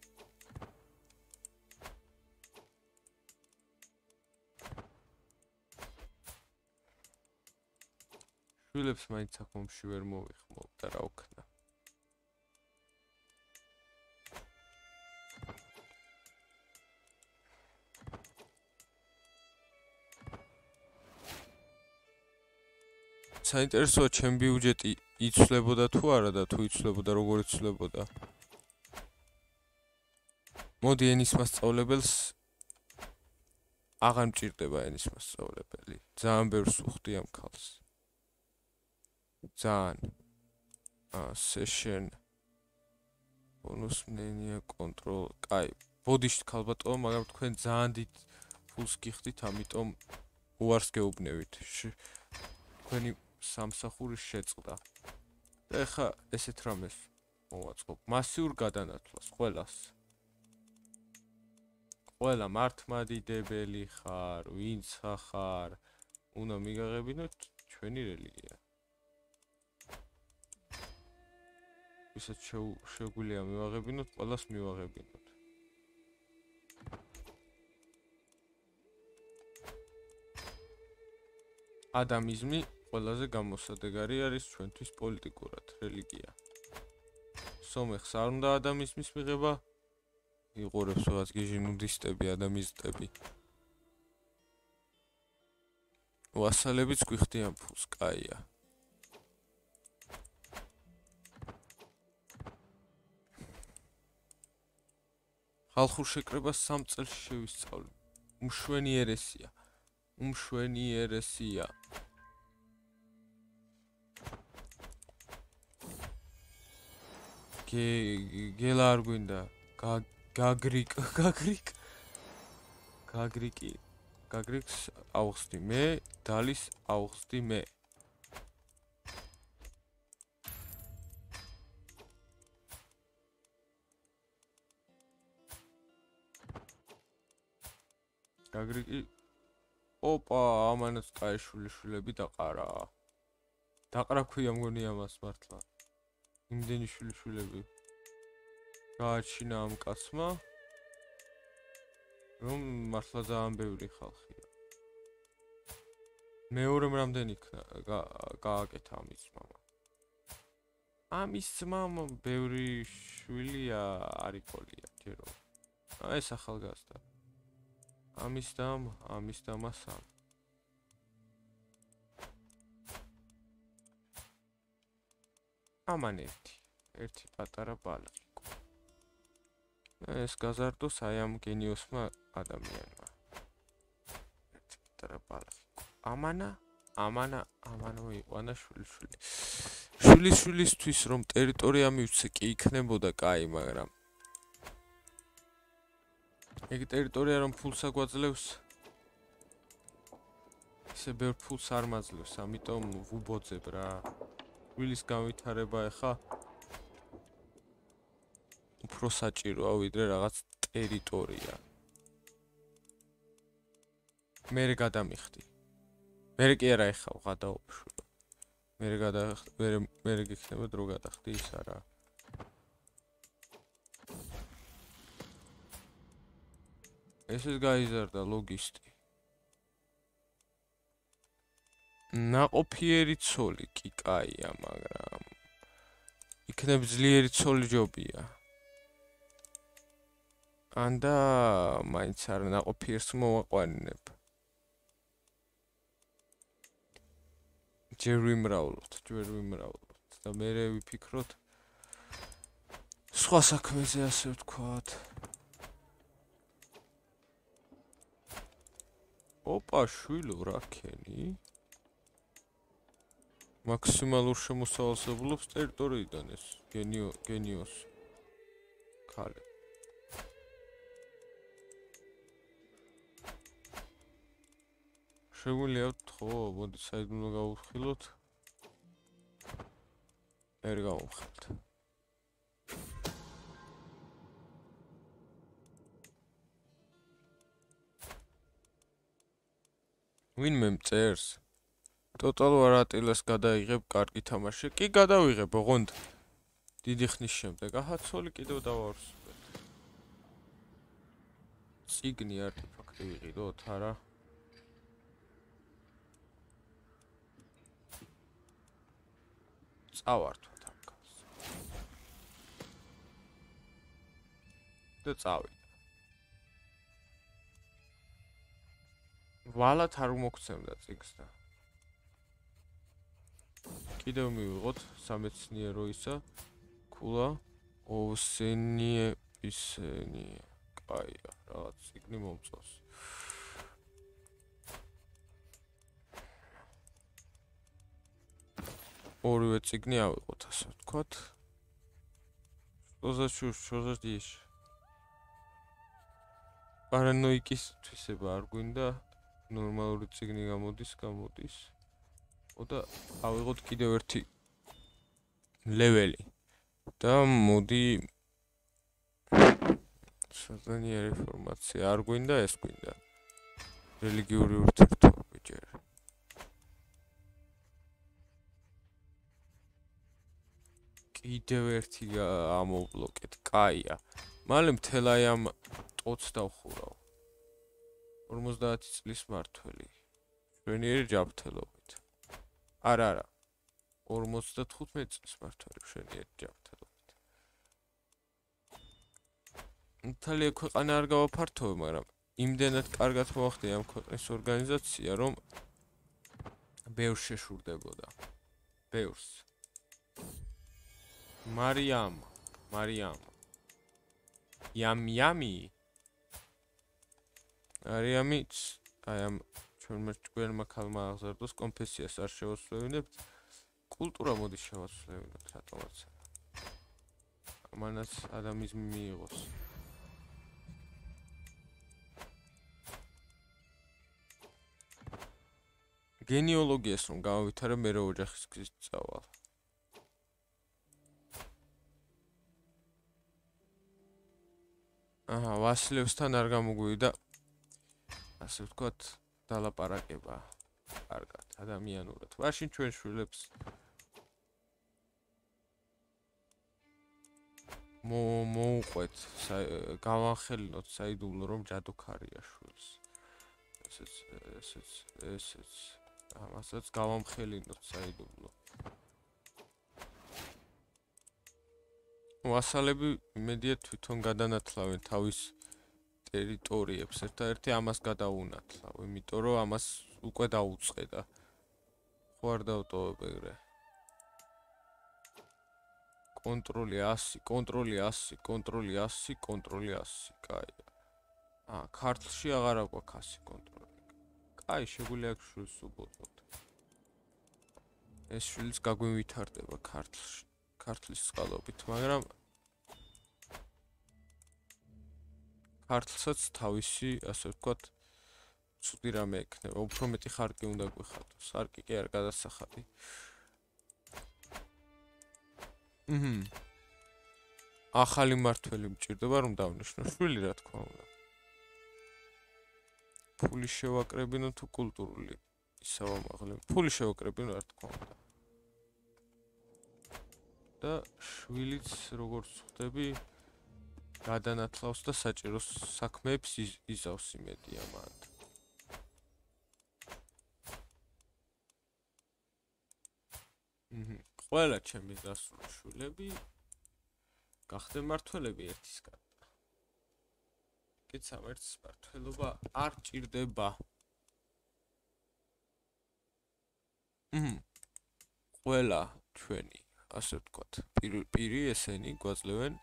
შვილებს მაინც აქომში ვერ მოვიხმობ და რა ვქნა. საინტერესოა ჩემი ბიუჯეტი იცვლებოდა თუ არა და თუ იცვლებოდა როგორ იცვლებოდა. მოდი ენის მასწავლებელს აღარ მჭირდება ენის მასწავლებელი. ძალიან ბევრს ვუხდი ამ ქალს. ძალიან აა session ბონუს მენია control. კაი, ბოდიშთ ქალბატონო, მაგრამ თქვენ ძალიან დიდ ფულს გიხდით, ამიტომ უარს გეუბნევით. თქვენი სამსახურის შეწყდა. და ეხა ესეთ რამეს მოვაწყობ. მასიურ გადანათვლას ყველას. ყველა მართლმადიდებელი ხარ, ვინც ხარ, უნდა მიგაღებინოთ ჩვენი რელიგია. ვისაც შეგვიძლია მივაღებინოთ, ყველას მივაღებინოთ. ადამიზმი ყველაზე გამოსადეგარი არის ჩვენთვის პოლიტიკურად, რელიგია. სომეხს არ უნდა ადამიზმის მიღება, იღურებს რაღაც გიჟი ნუდისტები, ადამისტები. ვასალებიც გვიხდიან ფულს, კაია. ხალხურ შეკრებას სამ წელს შევისწავლე. უმშვენი ერესია. უმშვენი ერესია. გელა არ გვინდა. გაგრიკ, გაგრიკ. გაგრიკი. გაგრიკს ავხსნი მე, დალის ავხსნი მე. გაგრიკი. ოპა, ამანაც კაი შვილიშვილები დაყარა. დაყრა ქვია მგონი ამას მართლა. იმდენი შვილიშვილები გააჩინა ამ კაცმა, რომ მართლა ძალიან ბევრი ხალხია. მეორემ რამდენი გააკეთა ამის მამა. ამის მამა ბევრი შვილია არ იყოლია ჯერო. ეს ახალგაზრდა. ამის დამ, ამის დამასამ. ამან ერთი, ერთი პატარა ბალახი. ეს გაზარდოს აი ამ გენიოსმა ადამიანმა. ერთი პატარა ბალახი. ამანა, ამანა, ამანო იყვანა შვილიშვილი. შვილიშვილისთვის რომ ტერიტორია მივცე კი იქნებოდა კაი, მაგრამ ეგ ტერიტორია რომ ფულს აგვაძლევს, ისე ბევრ ფულს არ მაძლევს, ამიტომ ვუბოძებ რა. შვილის განვითარება ეხა უფრო საჭიროა ვიდრე რაღაც ტერიტორია. მე გადამიხდი. მე კი არა ეხა ვღადაობშვილო. მე გადა მე მე გიქნება დრო გადახდი ის არა. ესეც გაიზარდა ლოგისტი. ნაყოფიერი ცოლი კი კაია, მაგრამ იქნებ ძლიერი ცოლი ჯობია. ანდა მაინც არ ნაყოფიერს მოვაყვანინებ. ჯერ ვიმრავლოთ, ჯერ ვიმრავლოთ და მერე ვიფიქროთ სხვა საქმეზე, ასე ვთქვათ. ოპა, შვილო, რა ქენი? მაქსიმალურ შემოსავალს ებლობს ტერიტორიიდან ეს გენიო გენიოს ქალი. შეგვიძლია ხო, მოდი საიდუმლო გავუხილოთ. ვერ გავუხილოთ. ვინმე მწერს? ტოტალ ვარატილას გადაიღებ, კარგი თამაში. კი გადავიღებ, ოღონდ დიდი ხნის შემდეგ. აჰა, ცოლი კიდევ დავარსებთ. ციგნი არტეფაქტი ვიყიდოთ, არა? წავართვათ ამ კაცს. და წავიდე. ვალად არ მოგცემდა წიგნს და კიდევ მივიღოთ სამეცნიერო ისა ქულა ოვსენიე ისენიე. კაია, რაღაც წიგნი მომწონს. ორივე წიგნი ავიღოთ, ასე ვთქვათ. Что за чушь, что за дичь? Параноიკის თვისება არ გვინდა. ნორმალური წიგნი გამოდის, გამოდის. და ავიღოთ კიდევ ერთი ლეველი. და მოდი საზანია რეფორმაცია არ გვინდა, ეს გვინდა. რელიგიური ურთიერთობები ჯერ. კიდევ ერთი ამოვბლოკეთ, კაია. მალე მთელ აი ამ ტოც დავხურავ. ორმოცდაათი წლის მართველი. შვენიერი ჯანმრთელობით. არა, არა. ორმოცდათხუთმეტი წლის მართველი, შვენიერი ჯანმრთელობით. მთელი ქვეყანა არ გავაფართოვე, მაგრამ იმდენად კარგად მოახდინე ამ ქვეყნის ორგანიზაცია, რომ ბევრს შეშურდებოდა. ბევრს. მარიამ, მარიამ. Yam yummy. არიამიც აი ამ ჩვენმა ჭკვიანმა ქალმა აღზარდოს კონფესიას არ შევასრულებთ. კულტურა მოდის შევასრულებთ რატომაც. ამანაც ადამიზმი მიიღოს. გენეოლოგიას რომ გავავითარე, მე რა ოჯახის გზით წავალ. აჰა, ვასილევსთან არ გამოგვივიდა ასე ვთქვათ, დალაპარაკება. კარგად, ადამიანურად. მაშინ ჩვენ შვილებს მოუყვეთ, გავანხელინოთ საიდუმლო, რომ ჯადოქარია შვილს. ესეც, ესეც, ესეც. ამასაც გავამხელინოთ საიდუმლო. ვასალები იმედია თვითონ გადანათლავენ თავის ტერიტორიებს, ერთადერთი ამას გადაუნათლავ, იმიტომ რომ ამას უკვე დაუწყედა. ხო არ დავტოვებ ეგრე. კონტროლი ასი, კონტროლი ასი, კონტროლი ასი, კონტროლი ასი, კაი. აა, ქართლში აღარ აქვს ასი კონტროლი. კაი, შეგვიძლია აქ შვილს უბოთოთ. ეს შვილს გაგვივითარდება ქართლში. ქართლის წყალობით, მაგრამ ქართლსაც თავისი, ასე ვთქვათ, ცუდი რამე ექნება, უფრო მეტი ხარკი უნდა გვიხატოს. ხარკი კი არ გადასახადი. ჰმ. ახალი მართველი მჭირდება რომ დავნიშნო შვილი, რა თქმა უნდა. ფული შევაკრებინო თუ კულტურული ისავამაღლე. ფული შევაკრებინო, რა თქმა უნდა. და შვილიც როგორც ხვდები გადანათლავს და საჭირო საქმეებს იზავს იმედია მანდ. ყველა ჩემი დასული შვილები გახდნენ მართველები ერთისგან. კეცა ერთის მართველობა არ ჭირდება. ყველა ჩვენი, ასე ვთქვათ, პირი ესენი გვაძლევენ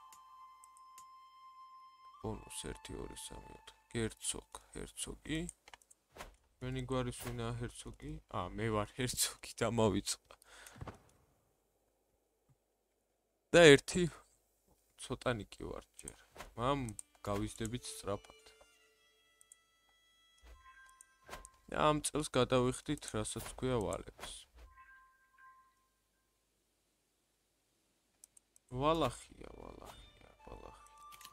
ბონუს ერთი ორი სამი ოთხი გერცოგ, ჰერცოგი. ჩვენი გვარის ვინაა ჰერცოგი? აა, მე ვარ ჰერცოგი და მოვიწყდა. და ერთი ცოტანიკი ვარ ჯერ. მამ გავიზდებით სწრაფად. და ამ წელს გადავიხდით, რასაც ქვია ვალებს. ვალახია, ვალახია, ვალახი.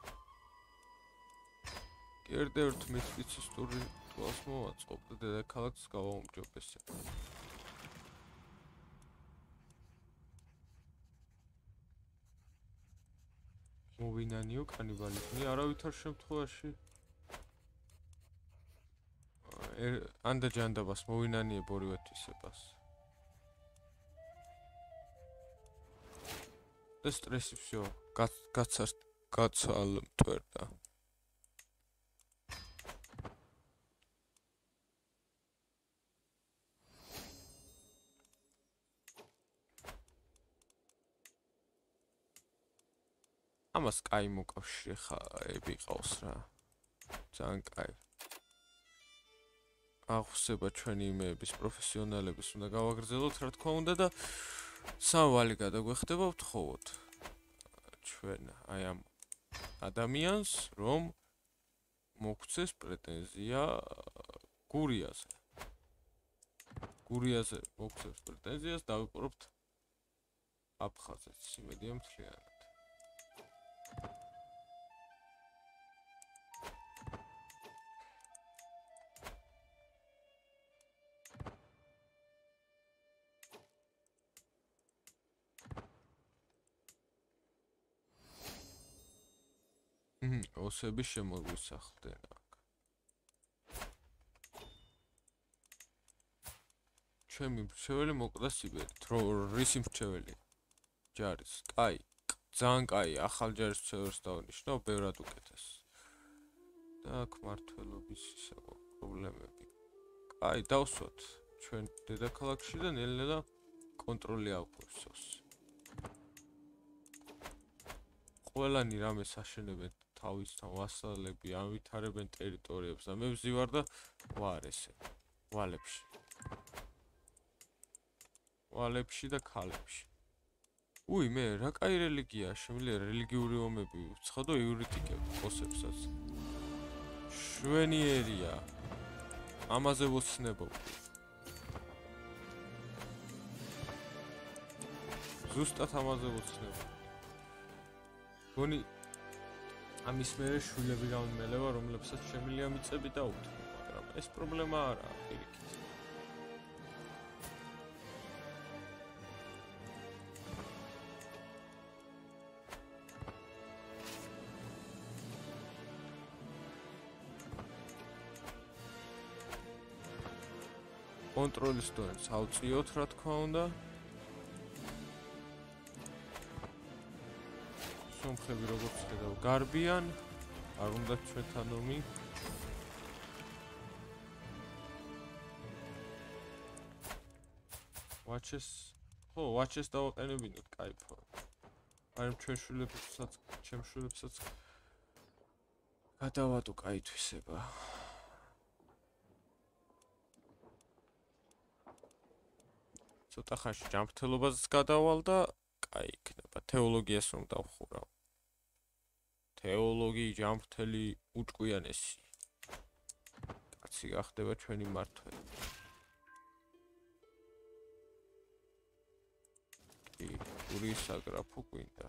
კერდევთ მიწის ტური თვალს მოვაწყობ და დედაქალაქს გავაუმჯობესებ. მოვინანიო კანიბალიზმი არავითარ შემთხვევაში ანდა ჯანდაბას მოვინანიებ ორივე თვისებას. და სტრესი всё გაცართ გაცალმტვერდა. ამას კაი მოკავშირე ხაები ყავს რა. ძალიან კაი. აღხსება ჩვენი იმეების პროფესიონალების უნდა გავაგრძელოთ რა თქმა უნდა და სამვალი გადაგვეხდება ვთხოვოთ ჩვენ აი ამ ადამიანს რომ მოგცეს პრეტენზია გურიაზე. გურიაზე მოგცეს პრეტენზიას დავიპყრობთ აფხაზეთს იმედია მთლიანად. ოსები შემოგვისახლდნენ აქ. ჩემი მრჩეველი მოკვდა სიბერით. რისი მრჩეველი? ჯარის. კაი, ძალიან კაი, ახალ ჯარის მრჩეველს დავნიშნავ, ბევრად უკეთეს. და აქ მმართველობის ისე პრობლემები. კაი, დავსვათ ჩვენ დედაქალაქში და ნელ-ნელა კონტროლი აღვევსოს. ყველანი რამეს აშენებენ თავისთან ვასალები ავითარებენ ტერიტორიებს და მე ვზივარ და ვარ ესე ვალებში ვალებში და ქალებში. უი მე რა კაი რელიგია შემიძლია რელიგიური ომები ვცხადო იურიტიკებ ოსებსაც. შვენიერია ამაზე ვოცნებობ. ზუსტად ამაზე ვოცნებობ. გონი ამის მერე შვილები გამიმელება, რომლებსაც შემიძლია მიწები დაუთმო, მაგრამ ეს პრობლემა არაა პირიქით. კონტროლის დონეს ავწიოთ, რა თქმა უნდა. სომხები როგორც ხედავ გარბიან, არ უნდა ჩვენთან ომი. ვაჩეს, ხო, ვაჩეს დავაყენებინოთ, кайფო. მაგრამ ჩვენ შვილებსაც, ჩემ შვილებსაც გადავატო კაი თვისება. ცოტა ხანში ჯანმრთელობაზეც გადავალ და კაი იქნება. თეოლოგიას რომ დავხურავ. თეოლოგი ჯანმრთელი უჭკვიანესი. კაცი გახდება ჩვენი მმართველი. კი, გურიის საგრაფო გვინდა.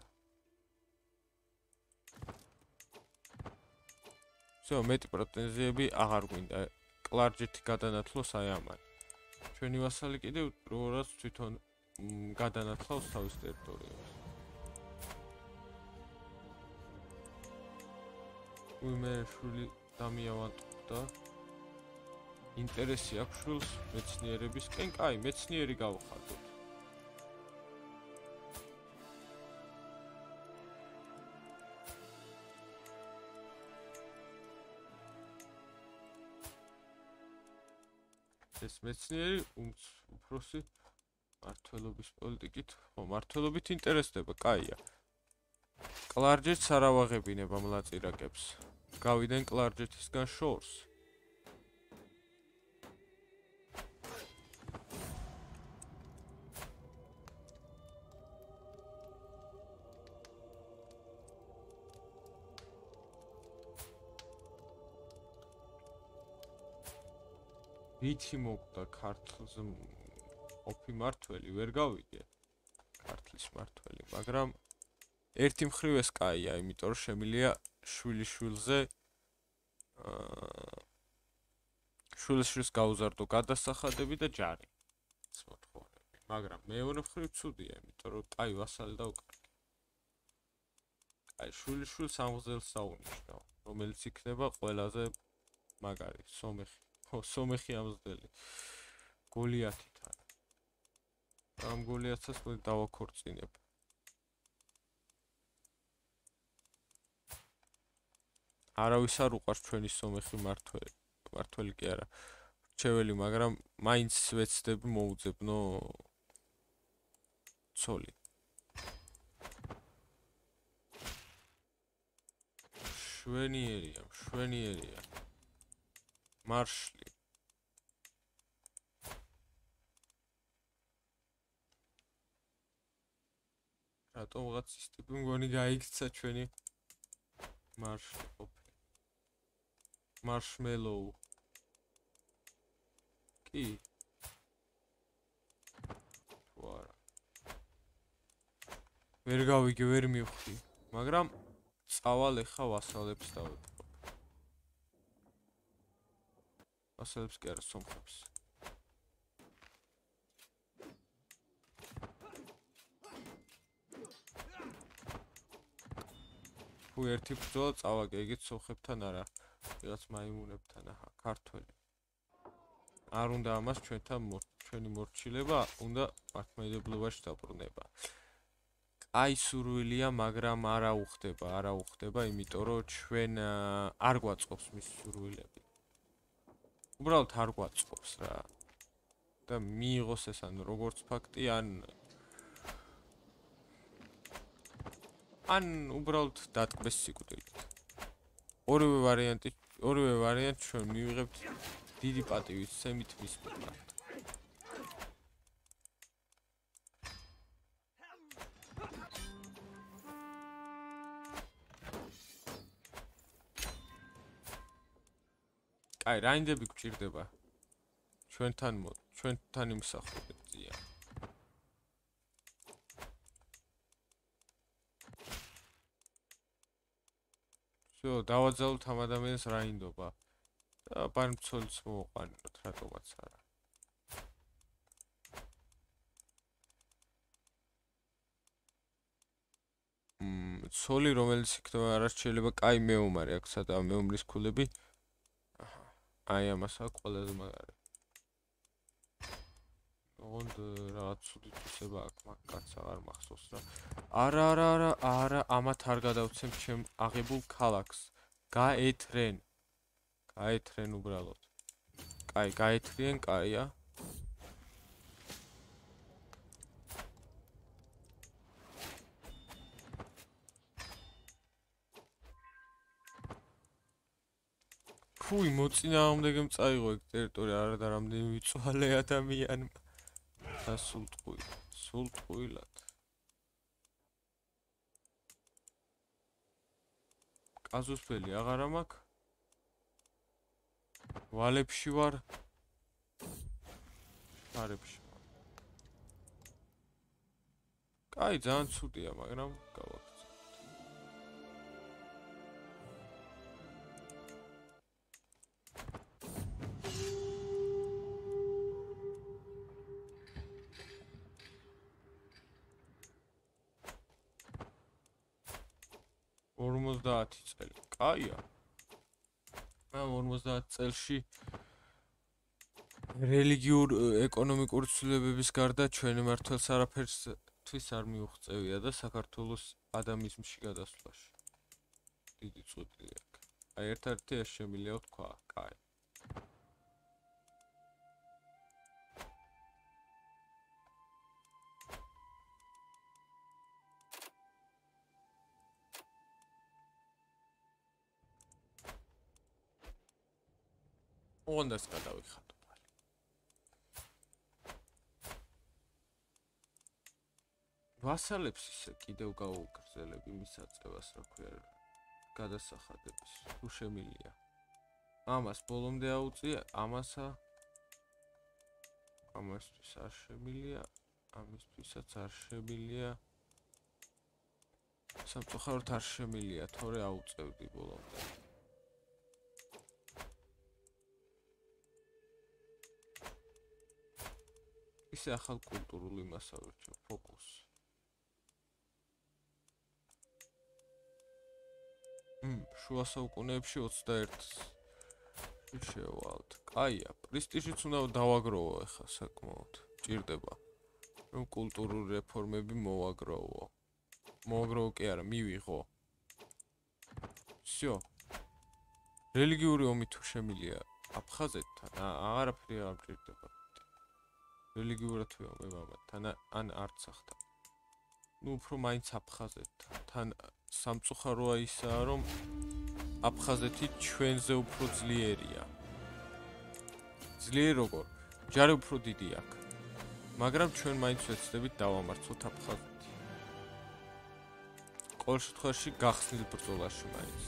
всё, მეტი პრეტენზიები აღარ გვინდა. კლარჯეთი გადანათლოს აი ამან. ჩვენი ვასალი კიდევ როაც თვითონ გადანათლავს თავის ტერიტორიას. უიმე შული დამიავანტყდა. ინტერესი აქვს შულს მეცნიერებისკენ, კაი, მეცნიერი გავხადოთ. ეს მეცნიერი უფროსი მართლობის პოლიტიკით, ხო, მართლობით ინტერესდება, კაია. კლარჯეთს არ ავაღებინება მლაწირაკებს. გავიდნენ კლარჯეთისგან შორს. ვითი მოკდა ქართლს ყოფი მართველი ვერ გავიგე ქართლის მართველი, მაგრამ ერთი მხრივ ეს კაია, იმიტომ რომ შემილია შვილიშვილზე შვილიშვილს გაუზარდო გადასახადები და ჯარი. ეს მოთხოვნები, მაგრამ მეორე მხრივ ცუდია, იმიტომ რომ კაი ვასალი და უკარგი. კაი შვილიშვილს ამღზელს საუნიშნავ, რომელიც იქნება ყველაზე მაგარი, სომეხი. სომეხი ამზდელი გოლიათიდან. ამ გოლიათსაც მე დავაქორწინებ. არავის არ უყვარს ჩვენი სომეხი მართველი, მართველი კი არა, რჩეველი, მაგრამ მაინც ვეცდები მოუძებნო ცოლი. შვენიერია, შვენიერია. მარშლი. რატომღაც ის ტიპი მგონი გაიქცა ჩვენი მარშლი ყოფილი. მარშმელოუ. კი. ვარა. ვერ გავიგე, ვერ მივხვდი, მაგრამ წავალ ეხა ვასალებს დავეთქო. ვასალებს კი არა, სომხებს. თუ ერთი ბრძოლა წავაგე, იგიც სომხებთან არა, ვიღაც მაიმუნებთან, აჰა, ქართველი. არ უნდა ამას ჩვენთან ჩვენი მორჩილება, უნდა მართლმადიდებლობაში დაბრუნება. აი სურვილია, მაგრამ არა უხდება, არა უხდება, იმიტომ რომ ჩვენ არ გვაწყობს მის სურვილები. უბრალოდ არ გვაწყობს რა. და მიიღოს ეს ან როგორც ფაქტი, ან ან უბრალოდ დატკბეს სიკვდილით. ორივე ვარიანტი, ორივე ვარიანტი ჩვენ მივიღებთ დიდი პატივით, სემით მის მიმართ. კაი, რაინდები გჭირდება? ჩვენთან მოდ, ჩვენთან იმსახურეთ ზია. всё, დავაძალოთ ამ ადამიანს რაინდობა. და ბარმცოლიც მოვყვანოთ, რატომაც არა. მმ, ცოლი რომელიც იქნება არასჩელება, კაი მეომარი აქვს, სადა მეომრის ქულები. აჰა, აი ამას აქვს ყველაზე მაგარი. ოღონდ რაღაც ცუდი თვისება აქვს, მაგ კაცს აღარ მახსოვს რა. არა, არა, არა, არა, ამათ არ გადავცემ ჩემ აღებულ ქალაქს. გაეთრენ. გაეთრენ უბრალოდ. კაი, გაეთრიან, კაია. ფუი, მოწინააღმდეგემ წაიღო ეგ ტერიტორია, არა და რამდენი ვიწვალე ადამიანმა. და სულტყუილად, სულტყუილად. კაზუსფელი აღარა მაქვს. ვალებში ვარ. არებში ვარ. კაი, ძალიან ცუდია, მაგრამ გავაკეთე. ორმოცდაათი წელი. კაია. ამ ორმოცდაათ წელში რელიგიურ ეკონომიკური ცვლილებების გარდა ჩვენი მმართველს არაფერთვის არ მიუღწევია და საქართველოს ადამიზმში გადასვლაში დიდი წუთი აქვს. აი ერთ-ერთი ეს შემიძლია ვთქვა, კაი. ოღონდ ეს გადავიხადო. ვასალებს ისე კიდევ გავუგრძელებ იმის აწევას, რა ქვია, გადასახადების, თუ შემილია. ამას ბოლომდე აუწია, ამასა ამასთვის არ შემილია, ამისთვისაც არ შემილია. სამწუხაროდ არ შემილია, თორე აუწევდი ბოლომდე. ისე ახალ კულტურულ იმას ავირჩევ, ფოკუს. შუა საუკუნეებში ოცდაერთს შევალთ. კაია, პრესტიჟიც უნდა დავაგროვო ახლა საკმაოდ. ჭირდება, რომ კულტურული რეფორმები მოვაგროვო. მოვაგროვო კი არა, მივიღო. всё. რელიგიური ომი თუ შემილია აფხაზეთთან, აღარაფერი არ მჭირდება. რელიგიურად ვიომებ ამათთან, ან არცახთან. ნუ უფრო მაინც აფხაზეთთან. თან სამწუხაროა ისაა, რომ აფხაზეთი ჩვენზე უფრო ძლიერია. ძლიერ როგორ? ჯარი უფრო დიდი აქვს. მაგრამ ჩვენ მაინც ვეცდებით დავამარცხოთ აფხაზეთი. ყოველ შემთხვევაში გახსნილ ბრძოლაში მაინც.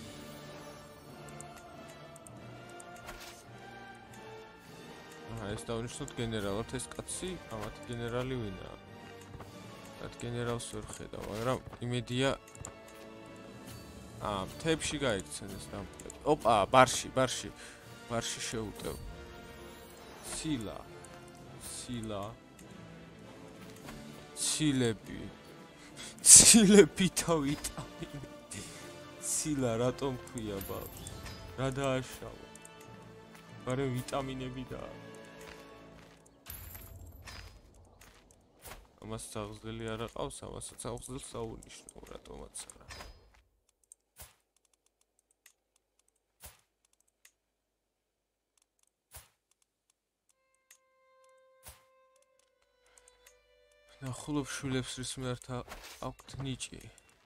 ეს დავნიშნოთ გენერალად, ეს კაცი, ამათი გენერალი ვინაა? რაც გენერალს ვერ ხედავ, მაგრამ იმედია აა მთებში გაიქცენ ეს დამპლები. ოპა, ბარში, ბარში. ბარში შეუტევ. ცილა. ცილა. ცილები. ცილები თავიტავი. ცილა რატომ ქვია ბავშვი? რა დააშავა? მაგრამ ვიტამინები და ამას საღზელი არ აყავს, ამასაც აღზელს აუნიშნო, რატომაც არა. ნახულობ შვილებს რის მიერ აქვთ ნიჭი.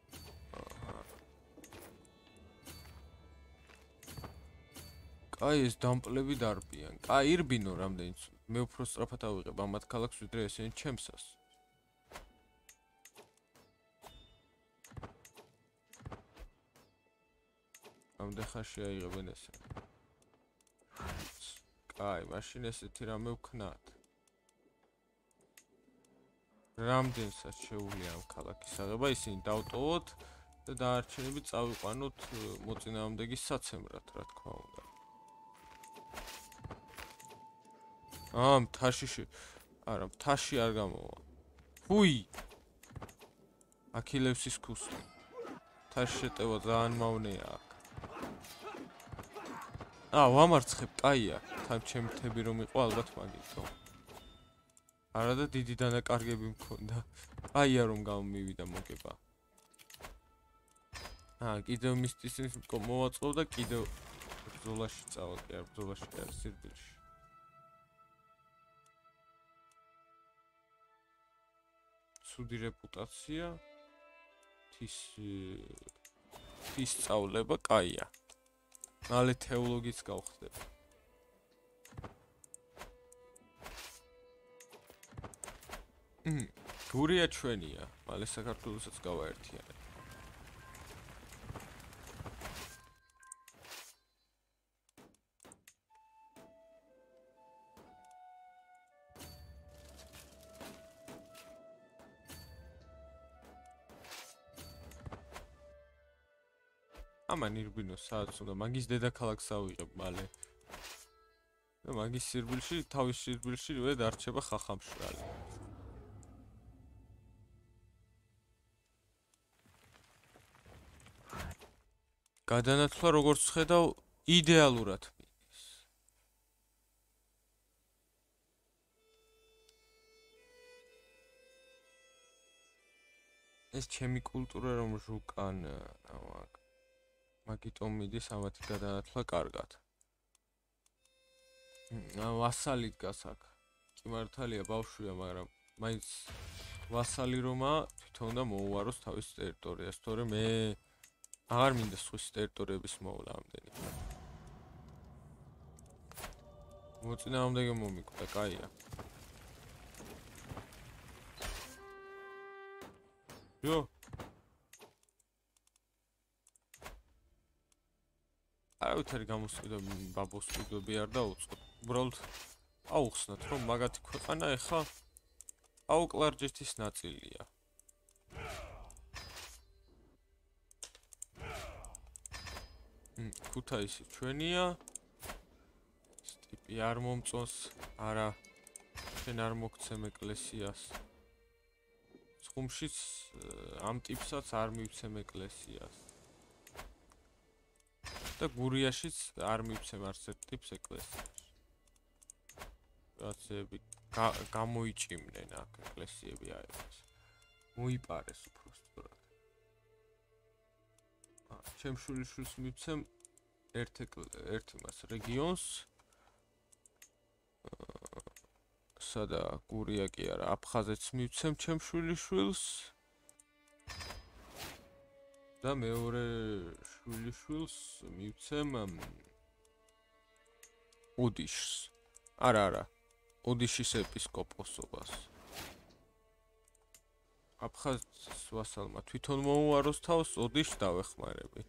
კაი, ეს დამპლები დარბიან. კაი, ირბინო რამდენიც. მე უფრო სწრაფად ავიღებ ამათ ქალაქს ვიდრე ესენი ჩემსას. ამდენ ხანში აიღებენ ესე. კაი, მაშინ ესეთი რამე ვქნათ. რამდენსაც შეუძლია ამ ქალაქის აღება, ისინი დავტოვოთ და დაარჩენები წავიყვანოთ მოწინააღმდეგის საცემრად, რა თქმა უნდა. აა, მთაში არა, მთაში არ გამოვა. ფუი! აქილევსის ქუსლი. მთაში შეტევა ძალიან მავნეა აქ. აა, ვამარცხებ, კაია. თან ჩემი თები რომ იყო, ალბათ მაგითო. არა და დიდი დანაკარგები მქონდა. აია რომ გამომივიდა მოგება. აა, კიდევ მისტისის მოვაწყო და კიდევ ბრძოლაში წავალ, კი არა, ბრძოლაში კი არა, სირბილში. ცუდი რეპუტაცია, თის თის სწავლება, კაია. მალე თეოლოგიც გავხდება. მმ, გურია ჩვენია, მალე საქართველოსაც გავაერთიანებ. ამან ირბინო საათს უნდა მაგის დედაქალაქს ავიღებ მალე. და მაგის სირბილში, თავის სირბილში ვედ არჩება ხახამშრალი. გადანაცვლა როგორც ხედავ, იდეალურად მიდის. ეს ჩემი კულტურა რომ ჟუკან ამაკ მაგიტომ მიდის ამათი გადანათლა კარგად. ვასალი დგას აქ. კი მართალია ბავშვია, მაგრამ მაინც ვასალი რომა თვითონ უნდა მოუაროს თავის ტერიტორიას, თორე მე აღარ მინდა სხვის ტერიტორიების მოვლა ამდენი. მოწინააღმდეგე მომიკვდა, კაია. იო. არავითარი გამოსყიდვა ბაბოსყიდვები არ დაუწყოთ. უბრალოდ აუხსნათ, რომ მაგათი ქვეყანა ეხლა აუკლარჯეთის ნაწილია. ქუთაისი ჩვენია. ტიპი არ მომწონს, არა შენ არ მოგცემ ეკლესიას. ხუმშიც ამ ტიპსაც არ მივცემ ეკლესიას. და გურიაშიც არ მივცემ არც ერთ ტიპს ეკლესიაში. რაცები გამოიჭიმნენ აქ ეკლესიები აიღეს. მოიპარეს უფრო სწორად. ჩემ შვილიშვილს მივცემ ერთ ერთ მას რეგიონს. სადა გურია კი არა, აფხაზეთს მივცემ ჩემ შვილიშვილს. და მეორე შვილიშვილს მივცემ ოდიშს. არა, არა. ოდიშის ეპისკოპოსობას. აფხაზეთის ვასალმა თვითონ მოუაროს თავს, ოდიშს დავეხმარები.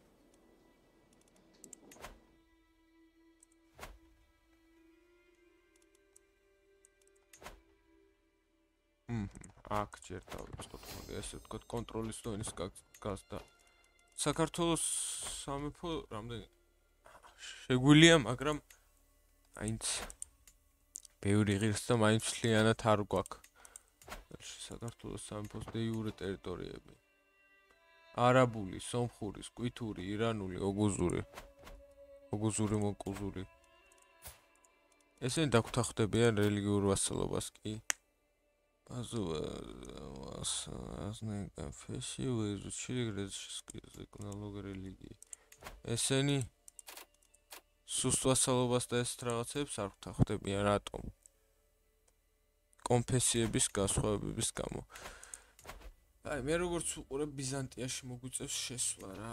აქ ჯერ დავიწყოთ, მაგრამ ესე ვთქვათ, კონტროლის დონის გაზდა. საქართველოს სამეფო რამდენი შეგვილია, მაგრამ აინც ბევრი ღირს და მაინც მთლიანად არ გვაქვს. საქართველოს სამეფოს დე იურე ტერიტორიები. არაბული, სომხური, სკვითური, ირანული, ოგუზური. ოგუზური, მოკუზური. ესენი დაგვთანხმდებიან რელიგიურ ვასალობას კი. разные конфессии вы изучили греческий язык, налог религии. ესენი სუსტ ვასალობას და ეს რაღაცებს არ გვთანხმდებიან, რატომ? კონფესიების განსხვავებების გამო. აი, მე როგორც უყურებ ბიზანტიაში მოგვიწევს შესვლა რა.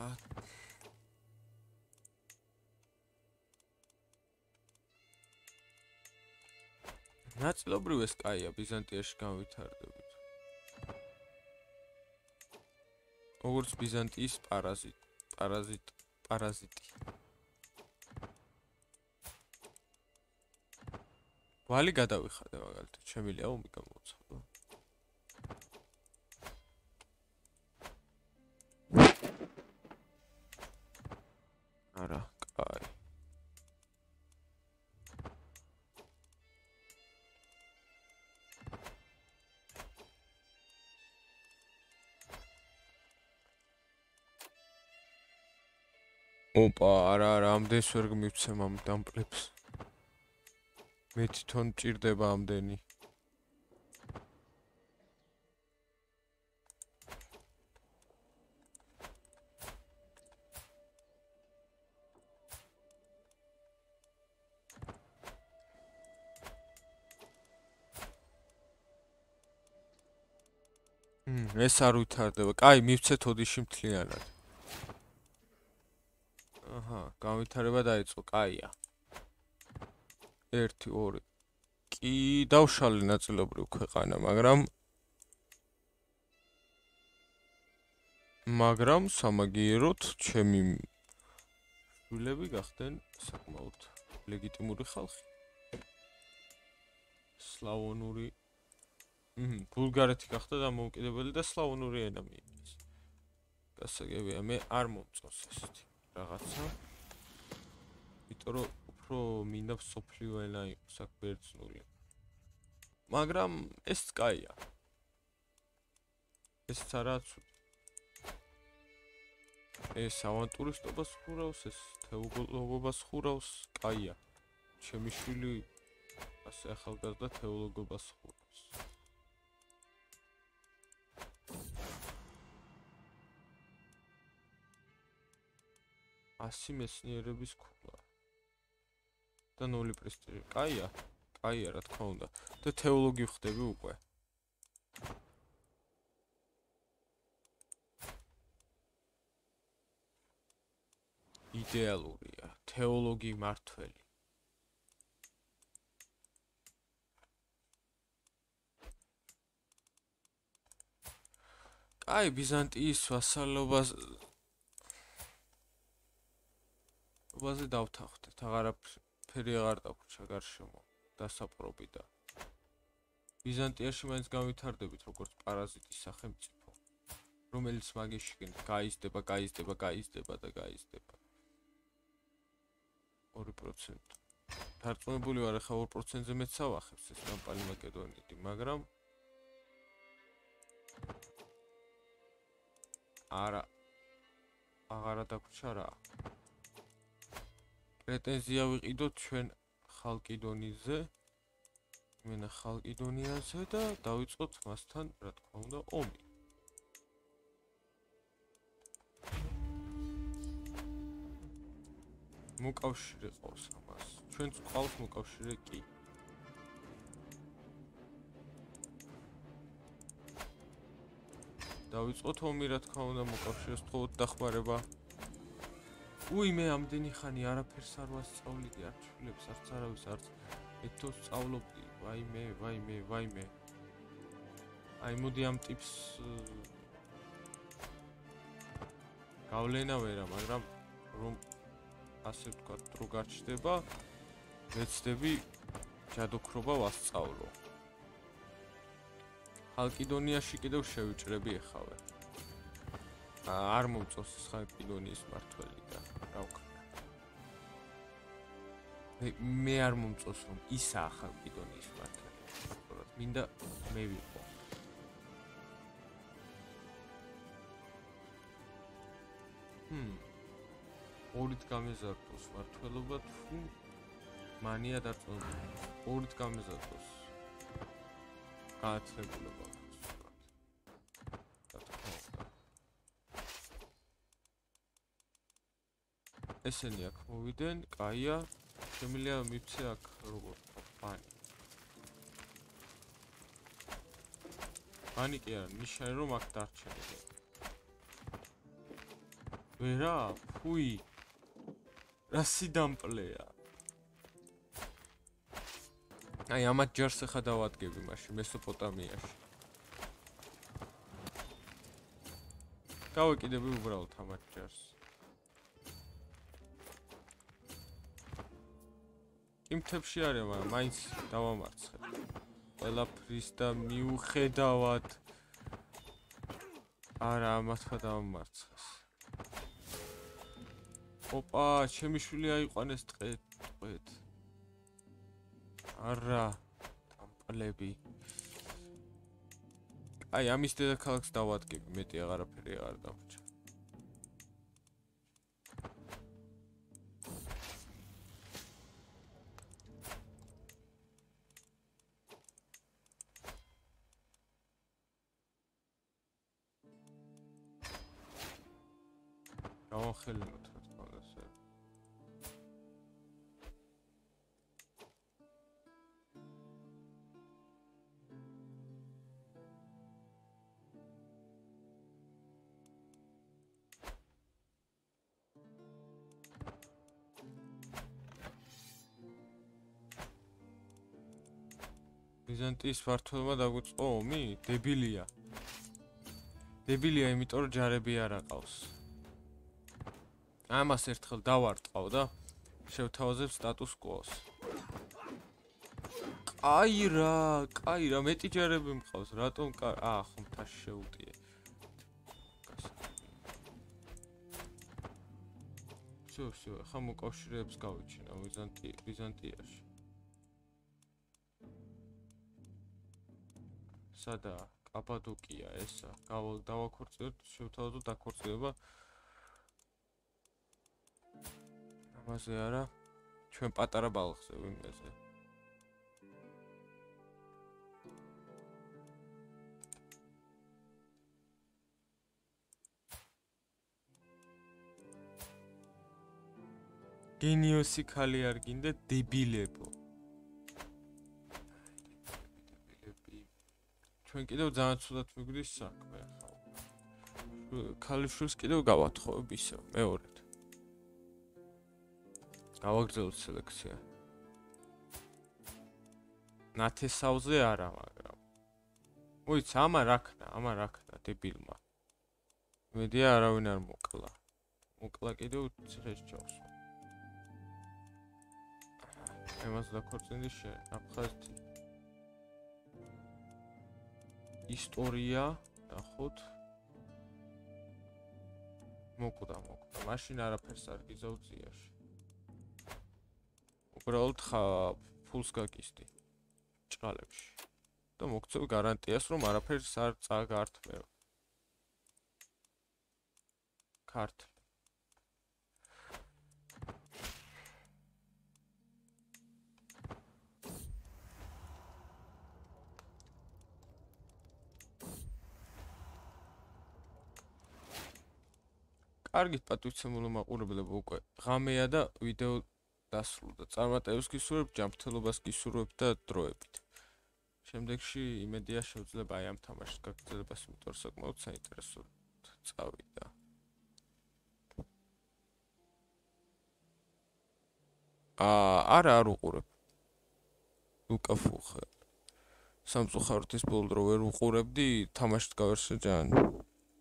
ნაწილობრივ ეს კაია ბიზანტიაში განვითარდებით. როგორც ბიზანტიის პარაზიტ, პარაზიტ, პარაზიტი. ვალი გადავიხადე მაგალითად, შემიძლია ომი გამოვცხადო. არა, კაი. ოპა, არა, არა, ამდენს ვერ მივცემ ამ დამპლებს. მე თვითონ მჭირდება ამდენი. ეს არ ვითარდება. კაი, მივცეთ ოდიში მთლიანად. აჰა, განვითარება დაიწყო, კაია. ერთი, ორი. კი, დავშალე ნაწილობრივ ქვეყანა, მაგრამ მაგრამ სამაგიეროდ ჩემი შვილები გახდნენ საკმაოდ ლეგიტიმური ხალხი. სლავონური მჰმ, ბულგარეთი გახდა დამოუკიდებელი და სლავონური ენა მიიღეს. გასაგებია, მე არ მომწონს ესეთი რაღაცა. იმიტომ რომ უფრო მინდა სოფლიო ენა იყოს აქ ბერძნული. მაგრამ ეს კაია. ეს არაც ეს ავანტურისტობას ხურავს, ეს თეოლოგობას ხურავს, კაია. ჩემი შვილი ასე ახალგაზრდა თეოლოგობას ხურავს. ასი მეცნიერების ქულა. და ნული პრესტიჟი. კაია, კაია, რა თქმა უნდა. და თეოლოგი ხდები უკვე. იდეალურია, თეოლოგი მართველი. კაი, ბიზანტიის ვასალობას ვაზე დავთანხმდეთ, აღარაფერი აღარ დაგვრჩა გარშემო, დასაპყრობი და ბიზანტიაში მაინც განვითარდებით როგორც პარაზიტის სახელმწიფო, რომელიც მაგისშიგენ გაიზრდება, გაიზრდება, გაიზრდება და გაიზრდება. ორი პროცენტი. დარწმუნებული ვარ, ახლა ორ პროცენტზე მეც ავახებს ეს ნაპალი მაკედონიდი, მაგრამ არა აღარა დაგვრჩა რა. პრეტენზია ვიყიდოთ ჩვენ ხალკიდონიზე, მენა ხალკიდონიაზე და დავიწყოთ მასთან, რა თქმა უნდა, ომი. მოკავშირე ყავს ამას. ჩვენც ყავს მოკავშირე კი. დავიწყოთ ომი, რა თქმა უნდა, მოკავშირეს თხოვოთ დახმარება. უი, მე ამდენი ხანი არაფერს არ ვასწავლიდი, არც შვილებს, არც არავის, არც ეთოს სწავლობდი. ვაიმე, ვაიმე, ვაიმე. აი, მოდი ამ ტიპს გავლენა ვერა, მაგრამ რომ ასე ვთქვათ, დრო გარჩდება, ვეცდები ჯადოქრობა ვასწავლო. ხალკიდონიაში კიდევ შევიჭრები ეხავე. არ მომწონს ეს ხალკიდონიის მართველი და რა ვქნა. მე არ მომწონს რომ ისაა ხალკიდონიის მართველი. უბრალოდ მინდა მე ვიყო. ჰმ. ორით გამეზარდოს მართველობა თუ მანია დარწმუნებული. ორით გამეზარდოს. გააცნებულება. ესენი აქ მოვიდნენ, კაია, შემიძლია მივცე აქ როგორ პანი. პანი კი არა, ნიშანი რომ აქ დარჩენილი. ვერა, ფუი. რა სიდამპლეა. აი, ამათ ჯარს ახლა დავადგები მაშინ მესოპოტამიაში. გავეკიდები უბრალოდ ამათ ჯარს. იმ თებში არის, მაგრამ მაინც დავამარცხებ. ყველაფრის და მიუხედავად არა, ამათმა დავამარცხეს. ოპა, ჩემი შვილი აიყვანეს ტყეთ, ტყეთ. არა, დამპლები. აი, ამის დედაქალაქს დავადგები, მეტი აღარაფერი აღარ დამრჩა. გავახელინოთ, რა თქმა უნდა, ესე. ბიზანტიის მმართველმა დაგვიწყო ომი? დებილია. დებილია, იმიტომ რომ ჯარები არ აყავს. ამას ერთხელ დავარტყავ და შევთავაზებ სტატუს კვოს. კაი რა, კაი რა, მეტი ჯარები მყავს, რატომ აა, ხო მთაში შეუტიე. всё, всё, ახლა მოკავშირეებს გავიჩინა ბიზანტიაში. სადაა? კაპადოკია ესა. დავაქორწინოთ, შევთავაზოთ აქორწინება ამაზე არა, ჩვენ პატარა ბალახზე ვიმეზე. გენიოსი ხალი არ გინდა დებილებო. ჩვენ კიდევ ძალიან ცუდად მიგვდის საქმე ახლა. ქალიშვილს კიდევ გავათხოვებ ისევ მეორედ. გავაგრძელოთ სელექცია. ნათესავზე არა, მაგრამ. მოიცა, ამან რა ქნა, ამან რა ქნა დებილმა. მედია არავინ არ მოკლა. მოკლა კიდევ ციხეს ჯავს. ემას დაქორწინდი შენ, აფხაზეთი. ისტორია, ნახოთ. მოკვდა, მოკვდა. მაშინ არაფერს არ გიზავ ძიაში. უბრალოდ ფულს გაკისდი. ჭყალებში. და მოგცევ გარანტიას, რომ არაფერს არ წაგართმევ. ქართლი. კარგით პატივცემულო მაყურებლებო, უკვე ღამეა და ვიდეო დასრულდა. წარმატებებს გისურვებ, ჯანმრთელობას გისურვებ და დროებით. შემდეგში იმედია შევძლებ აი ამ თამაშის გაგრძელებას, იმიტომ რომ საკმაოდ საინტერესო წავიდა. აა, არა არ უყურებ. უკაფუხე. სამწუხაროდ ის ბოლო დრო ვერ უყურებდი, თამაშით გავერსე ჯან.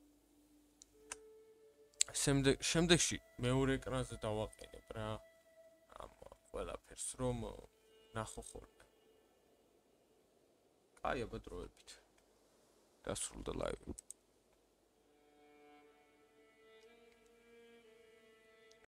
შემდეგ შემდეგში მეორე ეკრანზე დავაყენებ რა. ამ ყველაფერს რომ ნახო ხოლმე. კაი, აბა დროებით. დასრულდა ლაივი.